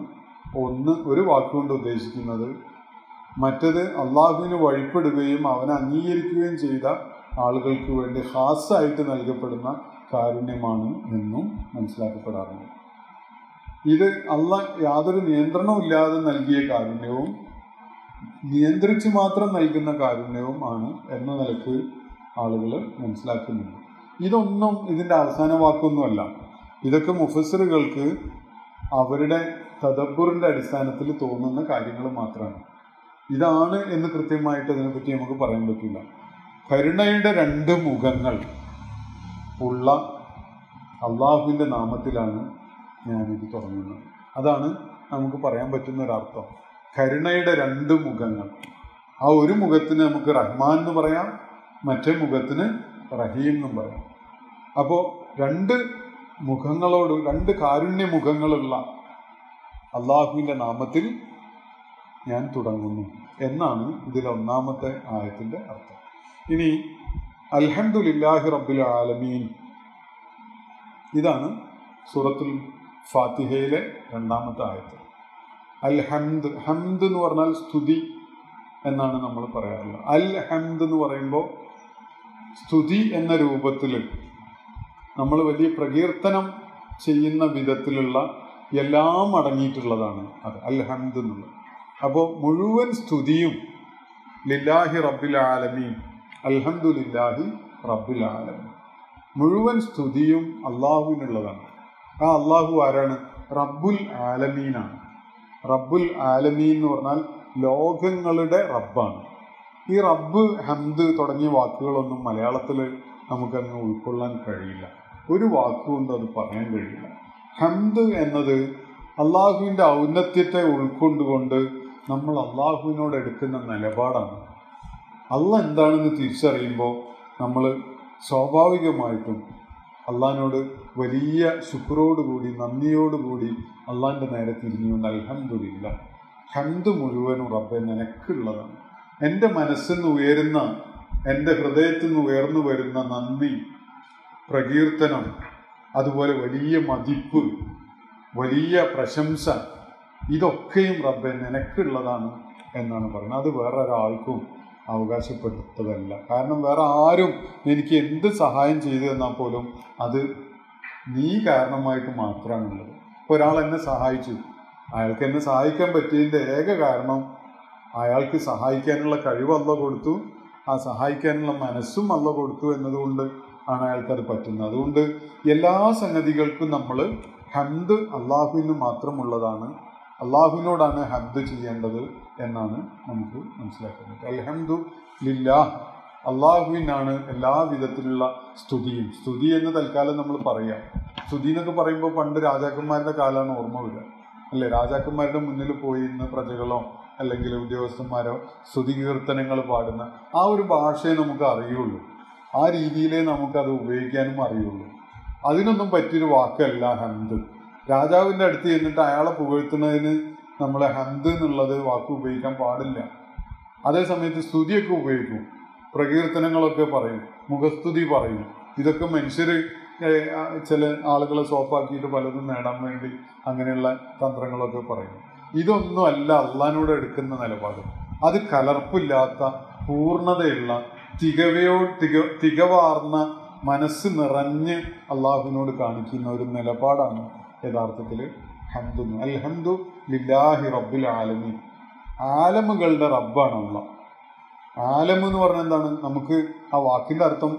ഒരു വാക്കുകൊണ്ട് ഉദ്ദേശിക്കുന്നത്. മറ്റത് അള്ളാഹുവിന് വഴിപ്പെടുകയും അവനെ അംഗീകരിക്കുകയും ചെയ്ത ആളുകൾക്ക് വേണ്ടി ഖാസായിട്ട് നൽകപ്പെടുന്ന കാരുണ്യമാണ് എന്നും മനസ്സിലാക്കപ്പെടാറുണ്ട്. ഇത് അള്ളാഹ് യാതൊരു നിയന്ത്രണവും ഇല്ലാതെ നൽകിയ കാരുണ്യവും നിയന്ത്രിച്ച് മാത്രം നൽകുന്ന കാരുണ്യവും ആണ് എന്ന നിലക്ക് ആളുകൾ മനസ്സിലാക്കുന്നുണ്ട്. ഇതൊന്നും ഇതിൻ്റെ അവസാന വാക്കൊന്നുമല്ല. ഇതൊക്കെ മുഫസ്സിറുകൾക്ക് അവരുടെ തദബ്ബുറിൻ്റെ അടിസ്ഥാനത്തിൽ തോന്നുന്ന കാര്യങ്ങൾ മാത്രമാണ്. ഇതാണ് എന്ന് കൃത്യമായിട്ട് അതിനെപ്പറ്റി നമുക്ക് പറയാൻ പറ്റില്ല. കരുണയുടെ രണ്ട് മുഖങ്ങൾ ഉള്ള അള്ളാഹുവിൻ്റെ നാമത്തിലാണ് ഞാനിത് തുടങ്ങുന്നത്. അതാണ് നമുക്ക് പറയാൻ പറ്റുന്ന ഒരർത്ഥം. കരുണയുടെ രണ്ട് മുഖങ്ങൾ. ആ ഒരു മുഖത്തിന് നമുക്ക് റഹ്മാൻ എന്ന് പറയാം, മറ്റേ മുഖത്തിന് റഹീം എന്നും പറയാം. അപ്പോൾ രണ്ട് മുഖങ്ങളോട്, രണ്ട് കാരുണ്യ മുഖങ്ങളുള്ള അള്ളാഹുവിൻ്റെ നാമത്തിൽ ഞാൻ തുടങ്ങുന്നു എന്നാണ് ഇതിലൊന്നാമത്തെ ആയത്തിൻ്റെ അർത്ഥം. ഇനി അൽഹംദുലില്ലാഹി റബ്ബിൽ ആലമീൻ, ഇതാണ് സൂറത്തുൽ ഫാത്തിഹയിലെ രണ്ടാമത്തെ ആയത്ത്. ഹംദ് എന്ന് പറഞ്ഞാൽ സ്തുതി എന്നാണ് നമ്മൾ പറയാറുള്ളത്. ഹംദ് എന്ന് പറയുമ്പോൾ സ്തുതി എന്ന രൂപത്തിൽ നമ്മൾ വലിയ പ്രകീർത്തനം ചെയ്യുന്ന വിധത്തിലുള്ള എല്ലാം അടങ്ങിയിട്ടുള്ളതാണ് അത് അൽഹംദ് എന്നുള്ളത്. അപ്പോൾ മുഴുവൻ സ്തുതിയും ലില്ലാഹി റബ്ബിൽ ആലമീൻ, അൽഹംദുലില്ലാഹി റബ്ബിൽ ആലമീൻ. മുഴുവൻ സ്തുതിയും അള്ളാഹുവിനുള്ളതാണ്. ആ അള്ളാഹു ആരാണ്? റബ്ബുൽ ആലമീനാണ്. റബ്ബുൽ ആലമീൻ എന്ന് പറഞ്ഞാൽ ലോകങ്ങളുടെ റബ്ബാണ്. ഈ റബ്ബ്, ഹംദ് തുടങ്ങിയ വാക്കുകളൊന്നും മലയാളത്തിൽ നമുക്കങ്ങ് ഉൾക്കൊള്ളാൻ കഴിയില്ല. ഒരു വാക്കുകൊണ്ട് അത് പറയാൻ കഴിയില്ല. ഹംദ് എന്നത് അള്ളാഹുവിൻ്റെ ഔന്നത്യത്തെ ഉൾക്കൊണ്ടുകൊണ്ട് നമ്മൾ അള്ളാഹുവിനോട് എടുക്കുന്ന നിലപാടാണ്. അള്ളാഹ് എന്താണെന്ന് തിരിച്ചറിയുമ്പോൾ നമ്മൾ സ്വാഭാവികമായിട്ടും അള്ളാഹിനോട് വലിയ ശുക്രോടുകൂടി, നന്ദിയോടുകൂടി അള്ളാഹിൻ്റെ നേരെ തിരിഞ്ഞുകൊണ്ട് അൽഹംദുലില്ലാഹ്, ഹംദ് മുഴുവനും റബ്ബേ നിനക്കുള്ളതാണ്. എൻ്റെ മനസ്സിൽ നിന്ന് ഉയരുന്ന, എൻ്റെ ഹൃദയത്തിൽ നിന്ന് ഉയർന്നു വരുന്ന നന്ദി, പ്രകീർത്തനം, അതുപോലെ വലിയ മതിപ്പ്, വലിയ പ്രശംസ, ഇതൊക്കെയും റബ്ബേ നിനക്കുള്ളതാണ് എന്നാണ് പറയുന്നത്. അത് വേറൊരാൾക്കും അവകാശപ്പെട്ടതല്ല. കാരണം വേറെ ആരും എനിക്ക് എന്ത് സഹായം ചെയ്തു തന്നാൽ പോലും അത് നീ കാരണമായിട്ട് മാത്രമാണുള്ളത്. ഇപ്പോൾ ഒരാൾ എന്നെ സഹായിച്ചു, അയാൾക്ക് എന്നെ സഹായിക്കാൻ പറ്റിയതിൻ്റെ ഏക കാരണം അയാൾക്ക് സഹായിക്കാനുള്ള കഴിവ് അല്ലാഹ് കൊടുത്തു, ആ സഹായിക്കാനുള്ള മനസ്സും അല്ലാഹ് കൊടുത്തു എന്നതുകൊണ്ട് ആണ് അയാൾക്കത് പറ്റുന്നത്. അതുകൊണ്ട് എല്ലാ സംഗതികൾക്കും നമ്മൾ ഹംദ് അള്ളാഹുവിന് മാത്രമുള്ളതാണ്, അള്ളാഹുവിനോടാണ് ഹംദ് ചെയ്യേണ്ടത് എന്നാണ് നമുക്ക് മനസ്സിലാക്കുന്നത്. അൽഹംദു ലില്ലാഹ്, അള്ളാഹുവിനാണ് എല്ലാ വിധത്തിലുള്ള സ്തുതിയും. സ്തുതി എന്ന് തൽക്കാലം നമ്മൾ പറയാം. സ്തുതി എന്നൊക്കെ പറയുമ്പോൾ പണ്ട് രാജാക്കന്മാരുടെ കാലമാണ് ഓർമ്മ വരിക, അല്ലേ? രാജാക്കന്മാരുടെ മുന്നിൽ പോയി ഇന്ന് പ്രജകളോ അല്ലെങ്കിൽ ഉദ്യോഗസ്ഥന്മാരോ സ്തുതി കീർത്തനങ്ങൾ പാടുന്ന ആ ഒരു ഭാഷയെ നമുക്ക് അറിയുള്ളൂ, ആ രീതിയിലേ നമുക്കത് ഉപയോഗിക്കാനും അറിയുള്ളൂ. അതിനൊന്നും പറ്റിയൊരു വാക്കല്ല ഹംദ്. രാജാവിൻ്റെ അടുത്ത് ചെന്നിട്ട് അയാളെ പുകഴ്ത്തുന്നതിന് നമ്മൾ ഹംദ് എന്നുള്ളത് വാക്ക് ഉപയോഗിക്കാൻ പാടില്ല. അതേ സമയത്ത് സ്തുതിയൊക്കെ ഉപയോഗിക്കും, പ്രകീർത്തനങ്ങളൊക്കെ പറയും, മുഖസ്തുതി പറയും. ഇതൊക്കെ മനുഷ്യർ ചില ആളുകളെ സോപ്പാക്കിയിട്ട് പലതും നേടാൻ വേണ്ടി അങ്ങനെയുള്ള തന്ത്രങ്ങളൊക്കെ പറയും. ഇതൊന്നും അല്ല അള്ളാഹിനോട് എടുക്കുന്ന നിലപാട്. അത് കലർപ്പില്ലാത്ത, പൂർണ്ണതയുള്ള, തികവാർന്ന, മനസ്സ് നിറഞ്ഞ് അള്ളാഹുവിനോട് കാണിക്കുന്ന ഒരു നിലപാടാണ് യഥാർത്ഥത്തിൽ ഹംദ്. അൽഹംദു ലില്ലാഹി റബ്ബിൽ ആലമീൻ, ആലമുകളുടെ റബ്ബാണ് അള്ളാഹ്. ആലം എന്ന് പറഞ്ഞാൽ എന്താണ്? നമുക്ക് ആ വാക്കിൻ്റെ അർത്ഥം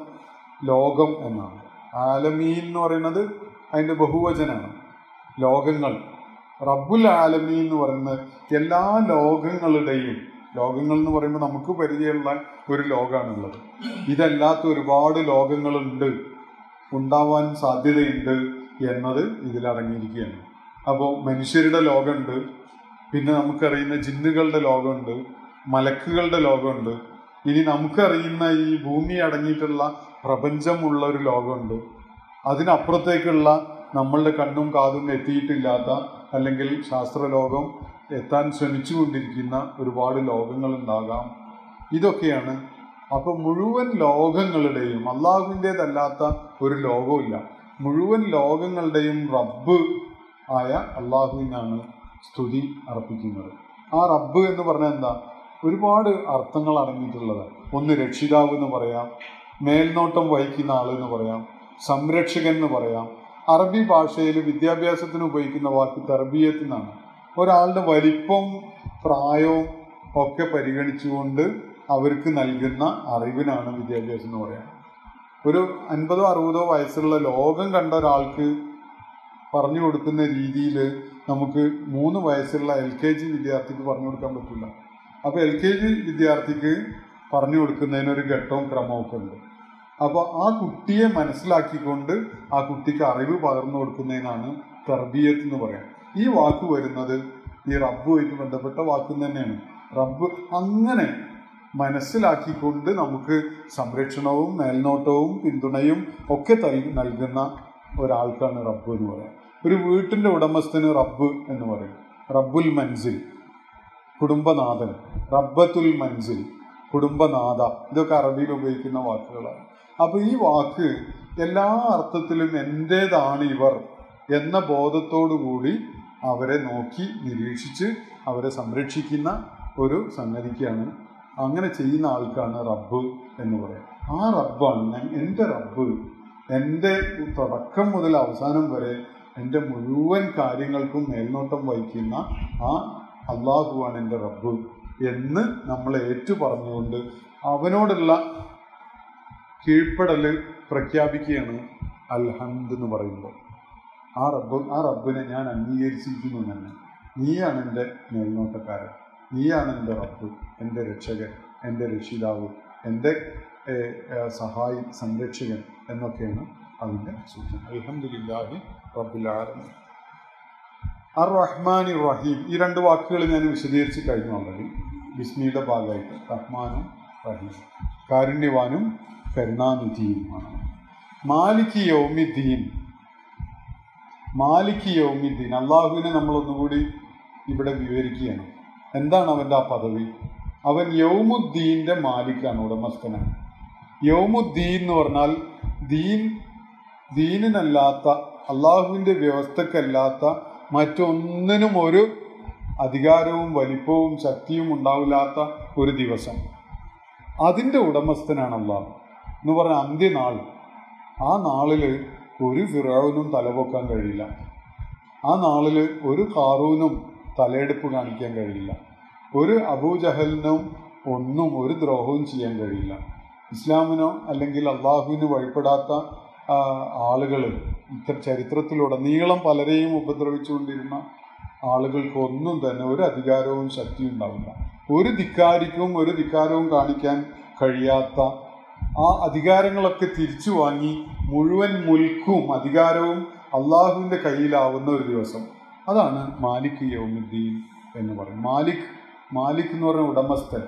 ലോകം എന്നാണ്. ആലമീൻ എന്ന് പറയുന്നത് അതിൻ്റെ ബഹുവചനാണ്, ലോകങ്ങൾ. റബ്ബുൽ ആലമീൻ എന്ന് പറയുന്നത് എല്ലാ ലോകങ്ങളുടെയും, ലോകങ്ങൾ എന്ന് പറയുമ്പോൾ നമുക്ക് പരിചയമുള്ള ഒരു ലോകമാണുള്ളത്. ഇതല്ലാത്ത ഒരുപാട് ലോകങ്ങളുണ്ട്, ഉണ്ടാവാൻ സാധ്യതയുണ്ട് എന്നത് ഇതിലടങ്ങിയിരിക്കുകയാണ്. അപ്പോൾ മനുഷ്യരുടെ ലോകമുണ്ട്, പിന്നെ നമുക്കറിയുന്ന ജിന്നുകളുടെ ലോകമുണ്ട്, മലക്കുകളുടെ ലോകമുണ്ട്, ഇനി നമുക്കറിയുന്ന ഈ ഭൂമി അടങ്ങിയിട്ടുള്ള പ്രപഞ്ചമുള്ള ഒരു ലോകമുണ്ട്. അതിനപ്പുറത്തേക്കുള്ള നമ്മളുടെ കണ്ണും കാതും എത്തിയിട്ടില്ലാത്ത, അല്ലെങ്കിൽ ശാസ്ത്രലോകം എത്താൻ ശ്രമിച്ചു കൊണ്ടിരിക്കുന്ന ഒരുപാട് ലോകങ്ങളുണ്ടാകാം. ഇതൊക്കെയാണ്. അപ്പോൾ മുഴുവൻ ലോകങ്ങളുടെയും, അള്ളാഹുവിൻ്റേതല്ലാത്ത ഒരു ലോകവുമില്ല, മുഴുവൻ ലോകങ്ങളുടെയും റബ്ബ് ആയ അള്ളാഹുവിനാണ് സ്തുതി അർപ്പിക്കുന്നത്. ആ റബ്ബ് എന്ന് പറഞ്ഞാൽ എന്താ? ഒരുപാട് അർത്ഥങ്ങൾ അടങ്ങിയിട്ടുള്ളതാണ്. ഒന്ന് രക്ഷിതാവ് എന്ന് പറയാം, മേൽനോട്ടം വഹിക്കുന്ന ആൾ എന്ന് പറയാം, സംരക്ഷകൻ എന്ന് പറയാം. അറബി ഭാഷയിൽ വിദ്യാഭ്യാസത്തിന് ഉപയോഗിക്കുന്ന വാക്ക് തർബിയത്ത് എന്നാണ്. ഒരാളുടെ വലിപ്പം, പ്രായവും ഒക്കെ പരിഗണിച്ചുകൊണ്ട് അവർക്ക് നൽകുന്ന അറിവിനാണ് വിദ്യാഭ്യാസം എന്ന് പറയാം. ഒരു 50-60 വയസ്സുള്ള ലോകം കണ്ട ഒരാൾക്ക് പറഞ്ഞു കൊടുക്കുന്ന രീതിയിൽ നമുക്ക് 3 വയസ്സുള്ള LKG വിദ്യാർത്ഥിക്ക് പറഞ്ഞു കൊടുക്കാൻ പറ്റില്ല. അപ്പോൾ LKG വിദ്യാർത്ഥിക്ക് പറഞ്ഞു കൊടുക്കുന്നതിനൊരു ഘട്ടവും ക്രമവും ഒക്കെ ഉണ്ട്. അപ്പോൾ ആ കുട്ടിയെ മനസ്സിലാക്കിക്കൊണ്ട് ആ കുട്ടിക്ക് അറിവ് പകർന്നു കൊടുക്കുന്നതിനാണ് തർബിയത്ത് എന്ന് പറയാം. ഈ വാക്ക് വരുന്നത് ഈ റബ്ബുമായിട്ട് ബന്ധപ്പെട്ട വാക്ക് തന്നെയാണ്. റബ്ബ് അങ്ങനെ മനസ്സിലാക്കിക്കൊണ്ട് നമുക്ക് സംരക്ഷണവും മേൽനോട്ടവും പിന്തുണയും ഒക്കെ നൽകുന്ന ഒരാൾക്കാണ് റബ്ബ് എന്ന് പറയാം. ഒരു വീട്ടിൻ്റെ ഉടമസ്ഥന് റബ്ബ് എന്ന് പറയും. റബ്ബുൽ മൻസിൽ, കുടുംബനാഥൻ. റബ്ബത്തുൽ മൻസിൽ, കുടുംബനാഥ. ഇതൊക്കെ അറബിയിൽ ഉപയോഗിക്കുന്ന വാക്കുകളാണ്. അപ്പോൾ ഈ വാക്ക് എല്ലാ അർത്ഥത്തിലും എൻ്റേതാണ് ഇവർ എന്ന ബോധത്തോടു കൂടി അവരെ നോക്കി നിരീക്ഷിച്ച് അവരെ സംരക്ഷിക്കുന്ന ഒരു സംഗതിക്കാണ്, അങ്ങനെ ചെയ്യുന്ന ആൾക്കാണ് റബ്ബ് എന്ന് പറയാം. ആ റബ്ബാണ് എൻ്റെ റബ്ബ്. എൻ്റെ തുടക്കം മുതൽ അവസാനം വരെ എൻ്റെ മുഴുവൻ കാര്യങ്ങൾക്കും മേൽനോട്ടം വഹിക്കുന്ന ആ അള്ളാഹുവാണ് എൻ്റെ റബ്ബ് എന്ന് നമ്മൾ ഏറ്റു പറഞ്ഞുകൊണ്ട് അവനോടുള്ള കീഴ്പ്പെടൽ പ്രഖ്യാപിക്കുകയാണ് അൽഹംദ് എന്ന് പറയുമ്പോൾ. ആ റബ്ബിനെ ഞാൻ അംഗീകരിച്ചിരിക്കുന്നു തന്നെ. നീയാണ് എൻ്റെ മേൽനോട്ടക്കാരൻ, നീയാണ് എൻ്റെ റബ്ബ്, എൻ്റെ രക്ഷകൻ, എൻ്റെ രക്ഷിതാവ്, എൻ്റെ സഹായി, സംരക്ഷകൻ എന്നൊക്കെയാണ് അതിൻ്റെ സൂചന. അൽഹംദുലില്ലാഹി റബ്ബിൽ ആലമീൻ. അർ-റഹ്മാൻ റഹീം, ഈ രണ്ട് വാക്കുകൾ ഞാൻ വിശദീകരിച്ച് കഴിഞ്ഞു ഓൾറെഡി. ബിസ്മിയുടെ ഭാഗമായിട്ട് റഹ്മാനും റഹീം, കാരുണ്യവാനും കരുണാനിധിയുമാണ്. മാലിക് യൗമിദ്ദീൻ, മാലിക് യൗമിദ്ദീൻ, അള്ളാഹുവിനെ നമ്മളൊന്നുകൂടി ഇവിടെ വിവരിക്കുകയാണ്. എന്താണ് അവൻ്റെ ആ പദവി? അവൻ യൗമുദ്ദീൻ്റെ മാലിക്കാണ്, ഉടമസ്ഥനാണ്. യൗമുദ്ദീൻ എന്ന് പറഞ്ഞാൽ ദീനിനല്ലാത്ത, അള്ളാഹുവിൻ്റെ വ്യവസ്ഥക്കല്ലാത്ത മറ്റൊന്നിനും ഒരു അധികാരവും വലിപ്പവും ശക്തിയും ഉണ്ടാവില്ലാത്ത ഒരു ദിവസം, അതിൻ്റെ ഉടമസ്ഥനാണ് അള്ളാഹു എന്ന് പറഞ്ഞാൽ അന്ത്യനാൾ. ആ നാളിൽ ഒരു ഫിറഔനും തലപൊക്കാൻ കഴിയില്ല. ആ നാളിൽ ഒരു ഖാറൂനും തലയെടുപ്പ് കാണിക്കാൻ കഴിയില്ല. ഒരു അബൂജഹലിനും ഒന്നും ഒരു ദ്രോഹവും ചെയ്യാൻ കഴിയില്ല. ഇസ്ലാമിനോ അല്ലെങ്കിൽ അള്ളാഹുവിന് വഴിപ്പെടാത്ത ആളുകൾ ചരിത്രത്തിലുടനീളം പലരെയും ഉപദ്രവിച്ചുകൊണ്ടിരുന്ന ആളുകൾക്കൊന്നും തന്നെ ഒരു അധികാരവും ശക്തിയും ഉണ്ടാവില്ല. ഒരു ധിക്കാരിക്കും ഒരു ധിക്കാരവും കാണിക്കാൻ കഴിയാത്ത ആ അധികാരങ്ങളൊക്കെ തിരിച്ചു വാങ്ങി മുഴുവൻ മുൽക്കും അധികാരവും അള്ളാഹുവിൻ്റെ കയ്യിലാവുന്ന ഒരു ദിവസം, അതാണ് മാലിക് യൗമുദ്ദീൻ എന്ന് പറയും. മാലിക് എന്ന് പറഞ്ഞാൽ ഉടമസ്ഥൻ.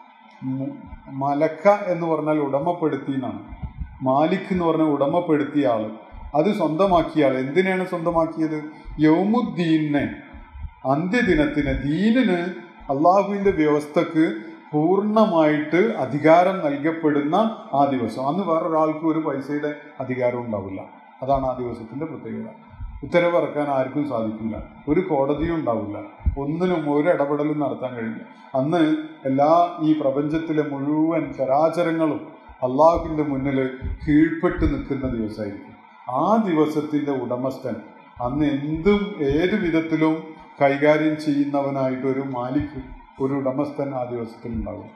മലക്ക എന്ന് പറഞ്ഞാൽ ഉടമപ്പെടുത്തി എന്നാണ്. മാലിക് എന്ന് പറഞ്ഞാൽ ഉടമപ്പെടുത്തിയ ആൾ, അത് സ്വന്തമാക്കിയ ആൾ. എന്തിനാണ് സ്വന്തമാക്കിയത്? യൗമുദ്ദീനെ, അന്ത്യദിനത്തിന്, ദീനിന്, അള്ളാഹുവിൻ്റെ വ്യവസ്ഥക്ക് പൂർണ്ണമായിട്ട് അധികാരം നൽകപ്പെടുന്ന ആ ദിവസം. അന്ന് വേറൊരാൾക്ക് ഒരു പൈസയുടെ അധികാരം ഉണ്ടാവില്ല. അതാണ് ആ ദിവസത്തിൻ്റെ പ്രത്യേകത. ഉത്തരവിറക്കാൻ ആർക്കും സാധിക്കില്ല, ഒരു കോടതിയും ഉണ്ടാവില്ല, ഒന്നിനും ഒരു ഇടപെടലും നടത്താൻ കഴിയില്ല. അന്ന് ഈ പ്രപഞ്ചത്തിലെ മുഴുവൻ ചരാചരങ്ങളും അള്ളാഹുവിൻ്റെ മുന്നിൽ കീഴ്പ്പെട്ട് നിൽക്കുന്ന ദിവസമായിരിക്കും. ആ ദിവസത്തിൻ്റെ ഉടമസ്ഥൻ അന്ന് എന്തും ഏത് വിധത്തിലും കൈകാര്യം ചെയ്യുന്നവനായിട്ട് ഒരു മാലിക്, ഒരു ഉടമസ്ഥൻ ആ ദിവസത്തിലുണ്ടാകും.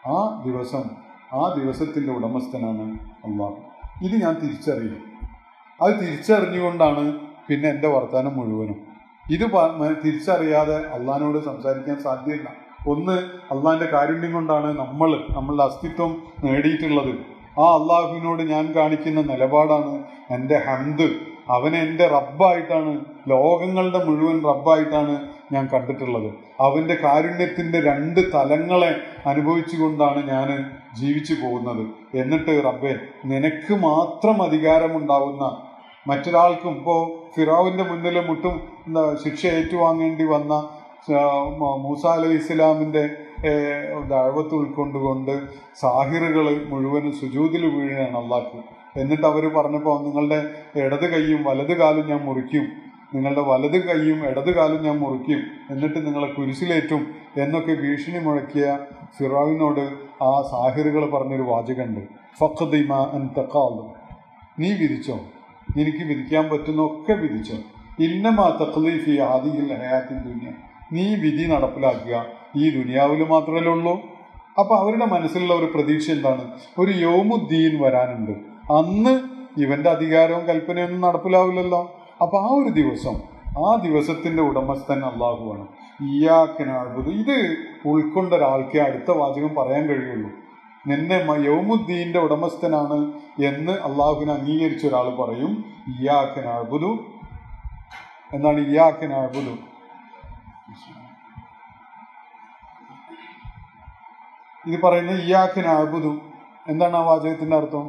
ആ ദിവസത്തിൻ്റെ ഉടമസ്ഥനാണ് അള്ളാഹു. ഇത് ഞാൻ തിരിച്ചറിയും. അത് തിരിച്ചറിഞ്ഞുകൊണ്ടാണ് പിന്നെ എൻ്റെ വർത്തമാനം മുഴുവനും. ഇത് തിരിച്ചറിയാതെ അള്ളാഹിനോട് സംസാരിക്കാൻ സാധ്യമല്ല. ഒന്ന്, അള്ളാഹിൻ്റെ കാരുണ്യം കൊണ്ടാണ് നമ്മളുടെ അസ്തിത്വം നേടിയിട്ടുള്ളത്. ആ അള്ളാഹുവിനോട് ഞാൻ കാണിക്കുന്ന നിലപാടാണ് എൻ്റെ ഹംദ്. അവനെ എൻ്റെ റബ്ബായിട്ടാണ്, ലോകങ്ങളുടെ മുഴുവൻ റബ്ബായിട്ടാണ് ഞാൻ കണ്ടിട്ടുള്ളത്. അവൻ്റെ കാരുണ്യത്തിൻ്റെ 2 തലങ്ങളെ അനുഭവിച്ചുകൊണ്ടാണ് ഞാൻ ജീവിച്ചു പോകുന്നത്. എന്നിട്ട് റബ്ബേ, നിനക്ക് മാത്രം അധികാരമുണ്ടാവുന്ന, മറ്റൊരാൾക്കും, ഇപ്പോൾ ഫിറഔവിൻ്റെ മുന്നിൽ ശിക്ഷ ഏറ്റുവാങ്ങേണ്ടി വന്ന മൂസ അലൈഹി ഇസ്ലാമിൻ്റെ ദഅവത്ത് ഉൾക്കൊണ്ടുകൊണ്ട് സാഹിറുകൾ മുഴുവനും സുജൂദിൽ വീഴുകയാണ് അള്ളാഹ്ക്ക്. എന്നിട്ട് അവർ പറഞ്ഞപ്പോൾ, നിങ്ങളുടെ ഇടത് കൈയും വലത് കാലും ഞാൻ മുറിക്കും, നിങ്ങളുടെ വലത് കൈയും ഇടത് കാലും ഞാൻ മുറിക്കും, എന്നിട്ട് നിങ്ങളെ കുരിശിലേറ്റും എന്നൊക്കെ ഭീഷണി മുഴക്കിയ ഫിറഔവിനോട് ആ സാഹിറുകൾ പറഞ്ഞൊരു വാചകമുണ്ട്, ഫഖ്ദി മാ അൻത ഖാദ്, നീ വിധിച്ചോ, എനിക്ക് വിധിക്കാൻ പറ്റുന്നൊക്കെ വിധിച്ചോ. ഇന്നമാ തഖ്ദീ ഫീ ഹാദിഹിൽ ഹയാത്തി ദുനിയ, നീ വിധി നടപ്പിലാക്കുക, ഈ ദുനിയാവിൽ മാത്രമല്ലേ ഉള്ളൂ. അപ്പോൾ അവരുടെ മനസ്സിലുള്ള ഒരു പ്രതീക്ഷ എന്താണ്? ഒരു യൗമുദ്ദീൻ വരാനുണ്ട്, അന്ന് ഇവൻ്റെ അധികാരവും കൽപ്പനയൊന്നും നടപ്പിലാവില്ലല്ലോ. അപ്പോൾ ആ ദിവസത്തിൻ്റെ ഉടമസ്ഥൻ അള്ളാഹുവാണ്. ഇയ്യാക നഅ്ബുദു, ഇത് ഉൾക്കൊണ്ട ഒരാൾക്കേ അടുത്ത വാചകം പറയാൻ കഴിയുള്ളൂ. നിന്നെ യൗമുദ്ദീൻ്റെ ഉടമസ്ഥനാണ് എന്ന് അള്ളാഹുവിനെ അംഗീകരിച്ച ഒരാൾ പറയും ഇയ്യാക നഅ്ബുദു. എന്താണ് ഇയ്യാക നഅ്ബുദു? ഇത് പറയുന്ന ഇയ്യാക നഅ്ബുദു എന്താണ് ആ വാചകത്തിൻ്റെ അർത്ഥം?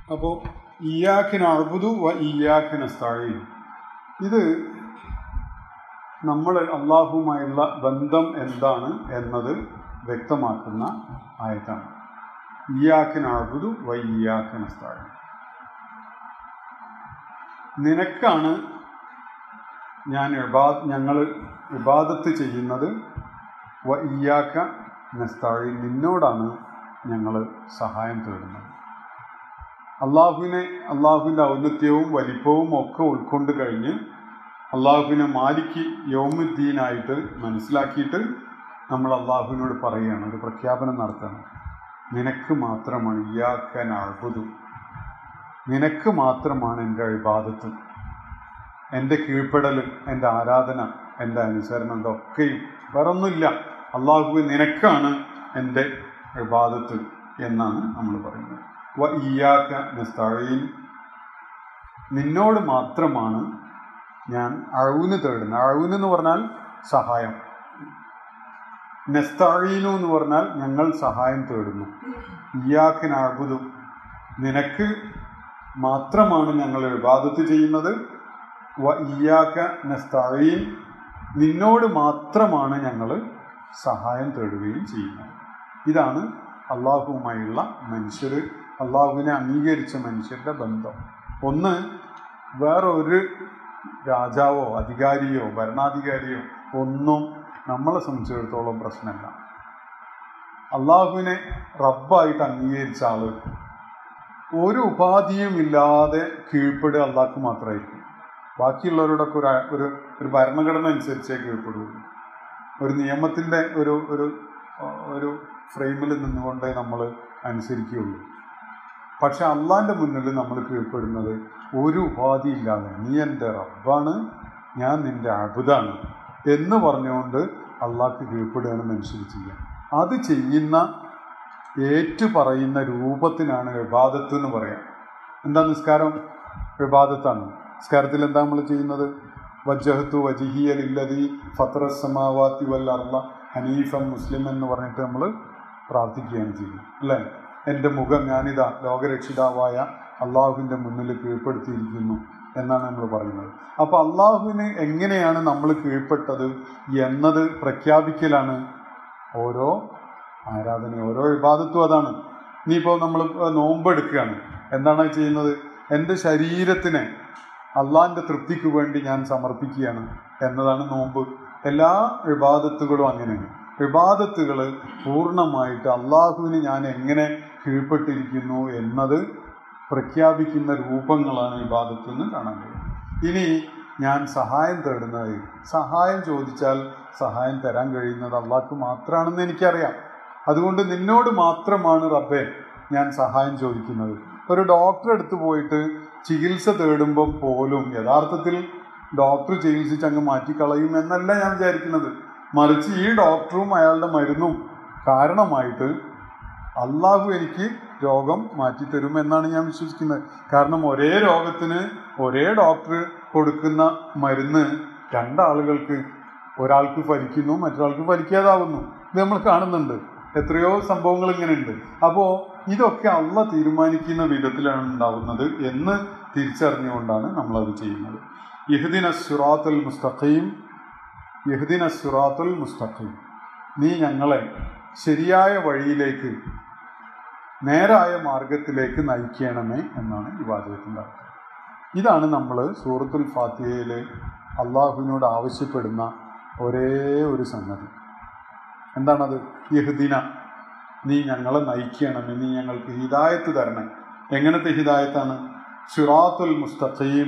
അപ്പോൾ ഇയ്യാക നഅ്ബുദു വ ഇയ്യാക നസ്തഈൻ, ഇത് നമ്മൾ അള്ളാഹുവുമായുള്ള ബന്ധം എന്താണ് എന്നത് വ്യക്തമാക്കുന്ന ആയത്താണ്. ഇയ്യാക നഅ്ബുദു വ ഇയ്യാക നസ്തഈൻ, നിനക്കാണ് ഞങ്ങൾ ഇബാദത്ത് ചെയ്യുന്നത്, വ ഇയ്യാക നസ്തഈൻ, നിന്നോടാണ് ഞങ്ങൾ സഹായം തേടുന്നത്. അള്ളാഹുവിൻ്റെ ഔന്നത്യവും വലിപ്പവും ഒക്കെ ഉൾക്കൊണ്ട് കഴിഞ്ഞ് അള്ളാഹുവിനെ മാലിക് യൗമുദ്ദീനായിട്ട് മനസ്സിലാക്കിയിട്ട് നമ്മൾ അള്ളാഹുവിനോട് പറയുകയാണ്, ഒരു പ്രഖ്യാപനം നടത്തണം. നിനക്ക് മാത്രമാണ് ഇയ്യാക നഅ്ബുദു, നിനക്ക് മാത്രമാണ് എൻ്റെ ഇബാദത്ത്, എൻ്റെ കീഴ്പ്പെടൽ, എൻ്റെ ആരാധന, എൻ്റെ അനുസരണം, ഇതൊക്കെയും വേറൊന്നുമില്ല. അള്ളാഹു നിനക്കാണ് എൻ്റെ ഇബാദത്ത് എന്നാണ് നമ്മൾ പറയുന്നത്. വ ഇയ്യാക നസ്തഈൻ, നിന്നോട് മാത്രമാണ് ഞാൻ അഊന് തേടുന്നത്. അഊന് എന്ന് പറഞ്ഞാൽ സഹായം, നസ്തഈനു എന്ന് പറഞ്ഞാൽ ഞങ്ങൾ സഹായം തേടുന്നു. ഇയ്യാക നഅ്ബുദു, നിനക്ക് മാത്രമാണ് ഞങ്ങൾ ഇബാദത്ത് ചെയ്യുന്നത്. വ ഇയ്യാക നസ്തഈൻ, നിന്നോട് മാത്രമാണ് ഞങ്ങൾ സഹായം തേടുകയും ചെയ്യുന്നത്. ഇതാണ് അള്ളാഹുവുമായുള്ള അള്ളാഹുവിനെ അംഗീകരിച്ച മനുഷ്യരുടെ ബന്ധം. ഒന്ന്, വേറെ ഒരു രാജാവോ അധികാരിയോ ഭരണാധികാരിയോ ഒന്നും നമ്മളെ സംബന്ധിച്ചിടത്തോളം പ്രശ്നമല്ല. അള്ളാഹുവിനെ റബ്ബായിട്ട് അംഗീകരിച്ച ആള് ഒരു ഉപാധിയും ഇല്ലാതെ കീഴ്പ്പെടുക അള്ളാഹ്ക്ക് മാത്രമായിരിക്കും. ബാക്കിയുള്ളവരോടൊക്കെ ഒരു ഭരണഘടന അനുസരിച്ചേ കീഴ്പ്പെടുകയുള്ളൂ. ഒരു നിയമത്തിൻ്റെ ഒരു ഫ്രെയിമിൽ നിന്നുകൊണ്ടേ നമ്മൾ അനുസരിക്കുകയുള്ളൂ. പക്ഷെ അള്ളാഹിൻ്റെ മുന്നിൽ നമ്മൾ കീഴ്പ്പെടുന്നത് ഒരു ഉപാധി ഇല്ലാതെ, നീ എൻ്റെ റബ്ബാണ്, ഞാൻ നിൻ്റെ അബ്ദാണ് എന്ന് പറഞ്ഞുകൊണ്ട് അള്ളാഹ്ക്ക് കീഴ്പ്പെടുകയാണ് മനുഷ്യർ ചെയ്യുക. അത് ചെയ്യുന്ന പറയുന്ന രൂപത്തിനാണ് ഇബാദത്ത് എന്ന് പറയാം. എന്താ നിസ്കാരം? ഇബാദത്താണ്. നിസ്കാരത്തിൽ എന്താ നമ്മൾ ചെയ്യുന്നത്? വജ്ജഹത്തു വജിഹിയ ലില്ലദീ ഫത്തറസ് സമാവാതി വൽ അർള ഹനീഫൻ മുസ്ലിം എന്ന് പറഞ്ഞിട്ട് നമ്മൾ പ്രാർത്ഥിക്കുകയാണ് ചെയ്യുന്നത്, അല്ലേ? എൻ്റെ മുഖം ഞാനിതാ ലോകരക്ഷിതാവായ അള്ളാഹുവിൻ്റെ മുന്നിൽ കീഴ്പ്പെടുത്തിയിരിക്കുന്നു എന്നാണ് നമ്മൾ പറയുന്നത്. അപ്പോൾ അള്ളാഹുവിന് എങ്ങനെയാണ് നമ്മൾ കീഴ്പ്പെട്ടത് എന്നത് പ്രഖ്യാപിക്കലാണ് ഓരോ ആരാധനയും ഓരോ ഇബാദത്തും. അതാണ്. ഇനിയിപ്പോൾ നമ്മൾ നോമ്പെടുക്കുകയാണ്, എന്താണ് ചെയ്യുന്നത്? എൻ്റെ ശരീരത്തിനെ അള്ളാഹിൻ്റെ തൃപ്തിക്ക് വേണ്ടി ഞാൻ സമർപ്പിക്കുകയാണ് എന്നതാണ് നോമ്പ്. എല്ലാ ഇബാദത്തുകളും അങ്ങനെയാണ്. ഇബാദത്തുകൾ പൂർണ്ണമായിട്ട് അള്ളാഹുവിന് ഞാൻ എങ്ങനെ കീഴ്പ്പെട്ടിരിക്കുന്നു എന്നത് പ്രഖ്യാപിക്കുന്ന രൂപങ്ങളാണ് ഇബാദത്ത് എന്ന് കാണാൻ കഴിയും. ഇനി ഞാൻ സഹായം തേടുന്നത്, സഹായം ചോദിച്ചാൽ സഹായം തരാൻ കഴിയുന്നത് അള്ളാഹ്ക്ക് മാത്രമാണെന്ന് എനിക്കറിയാം. അതുകൊണ്ട് നിന്നോട് മാത്രമാണ് റബ്ബേ ഞാൻ സഹായം ചോദിക്കുന്നത്. ഒരു ഡോക്ടറെ അടുത്ത് പോയിട്ട് ചികിത്സ തേടുമ്പം പോലും യഥാർത്ഥത്തിൽ ഡോക്ടർ ചികിത്സിച്ച് അങ്ങ് മാറ്റിക്കളയും എന്നല്ല ഞാൻ വിചാരിക്കുന്നത്. മറിച്ച് ഈ ഡോക്ടറും അയാളുടെ മരുന്നും കാരണമായിട്ട് അള്ളാഹു എനിക്ക് രോഗം മാറ്റിത്തരും എന്നാണ് ഞാൻ വിശ്വസിക്കുന്നത്. കാരണം ഒരേ രോഗത്തിന് ഒരേ ഡോക്ടർ കൊടുക്കുന്ന മരുന്ന് രണ്ടാളുകൾക്ക്, ഒരാൾക്ക് ഫലിക്കുന്നു മറ്റൊരാൾക്ക് ഫലിക്കാതാവുന്നു. ഇത് നമ്മൾ കാണുന്നുണ്ട്. എത്രയോ സംഭവങ്ങൾ ഇങ്ങനെയുണ്ട്. അപ്പോൾ ഇതൊക്കെ അള്ളാഹ് തീരുമാനിക്കുന്ന വിധത്തിലാണ് ഉണ്ടാവുന്നത് എന്ന് തിരിച്ചറിഞ്ഞുകൊണ്ടാണ് നമ്മളത് ചെയ്യുന്നത്. ഇഹ്ദിന സിറാത്തുൽ മുസ്തഖീം, ഇഹ്ദിന സിറാത്തുൽ മുസ്തഖീം, നീ ഞങ്ങളെ ശരിയായ വഴിയിലേക്ക്, നേരായ മാർഗത്തിലേക്ക് നയിക്കണമേ എന്നാണ് ഈ വാചകത്തിൻ്റെ അർത്ഥം. ഇതാണ് നമ്മൾ സൂറത്തുൽ ഫാത്തിഹയിൽ അള്ളാഹുവിനോട് ആവശ്യപ്പെടുന്ന ഒരേ ഒരു സംഗതി. എന്താണത്? ഇഹ്ദിന, നീ ഞങ്ങളെ നയിക്കണമേ, നീ ഞങ്ങൾക്ക് ഹിദായത്ത് തരണേ. എങ്ങനത്തെ ഹിദായത്താണ്? സിറാത്തുൽ മുസ്തഖീം,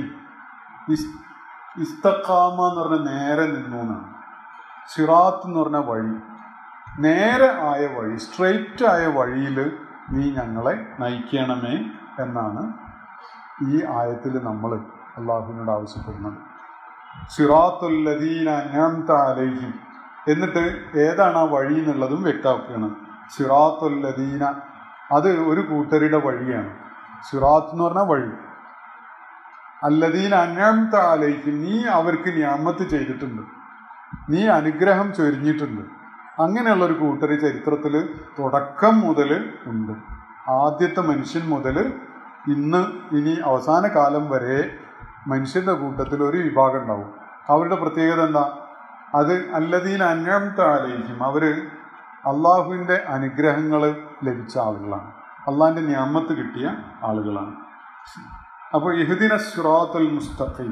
ഇസ്തഖാമ എന്ന് പറഞ്ഞാൽ നേരെ നിന്നു എന്നാണ്. സിറാത്ത് എന്ന് പറഞ്ഞ വഴി, നേരെ ആയ വഴി, സ്ട്രെയിറ്റ് ആയ വഴിയിൽ നീ ഞങ്ങളെ നയിക്കണമേ എന്നാണ് ഈ ആയത്തിൽ നമ്മൾ അള്ളാഹുവിനോട് ആവശ്യപ്പെടുന്നത്. സിറാത്തുൽ ലദീന അൻഅംത അലൈഹിം, എന്നിട്ട് ഏതാണ് ആ വഴി എന്നുള്ളതും വ്യക്തമാക്കുകയാണ്. സിറാത്തുൽ ലദീന, അത് ഒരു കൂട്ടരുടെ വഴിയാണ്. സിറാത്ത് എന്ന് പറഞ്ഞാൽ വഴി. അല്ലദീന അൻഅംത അലൈഹിം, നീ അവർക്ക് നിഅമത്ത് ചെയ്തിട്ടുണ്ട്, നീ അനുഗ്രഹം ചൊരിഞ്ഞിട്ടുണ്ട്. അങ്ങനെയുള്ളൊരു കൂട്ടർ ചരിത്രത്തിൽ തുടക്കം മുതൽ ഉണ്ട്. ആദ്യത്തെ മനുഷ്യൻ മുതൽ ഇനി അവസാന കാലം വരെ മനുഷ്യൻ്റെ കൂട്ടത്തിൽ ഒരു വിഭാഗം ഉണ്ടാവും. അവരുടെ പ്രത്യേകത എന്താ? അത് അല്ലദീന അൻഅംത അലൈഹിം, അവർ അള്ളാഹുവിൻ്റെ അനുഗ്രഹങ്ങൾ ലഭിച്ച ആളുകളാണ്, അള്ളാഹിൻ്റെ നിഅമത്ത് കിട്ടിയ ആളുകളാണ്. അപ്പോൾ ഇഹ്ദിന സിറാത്തുൽ മുസ്തഖീം,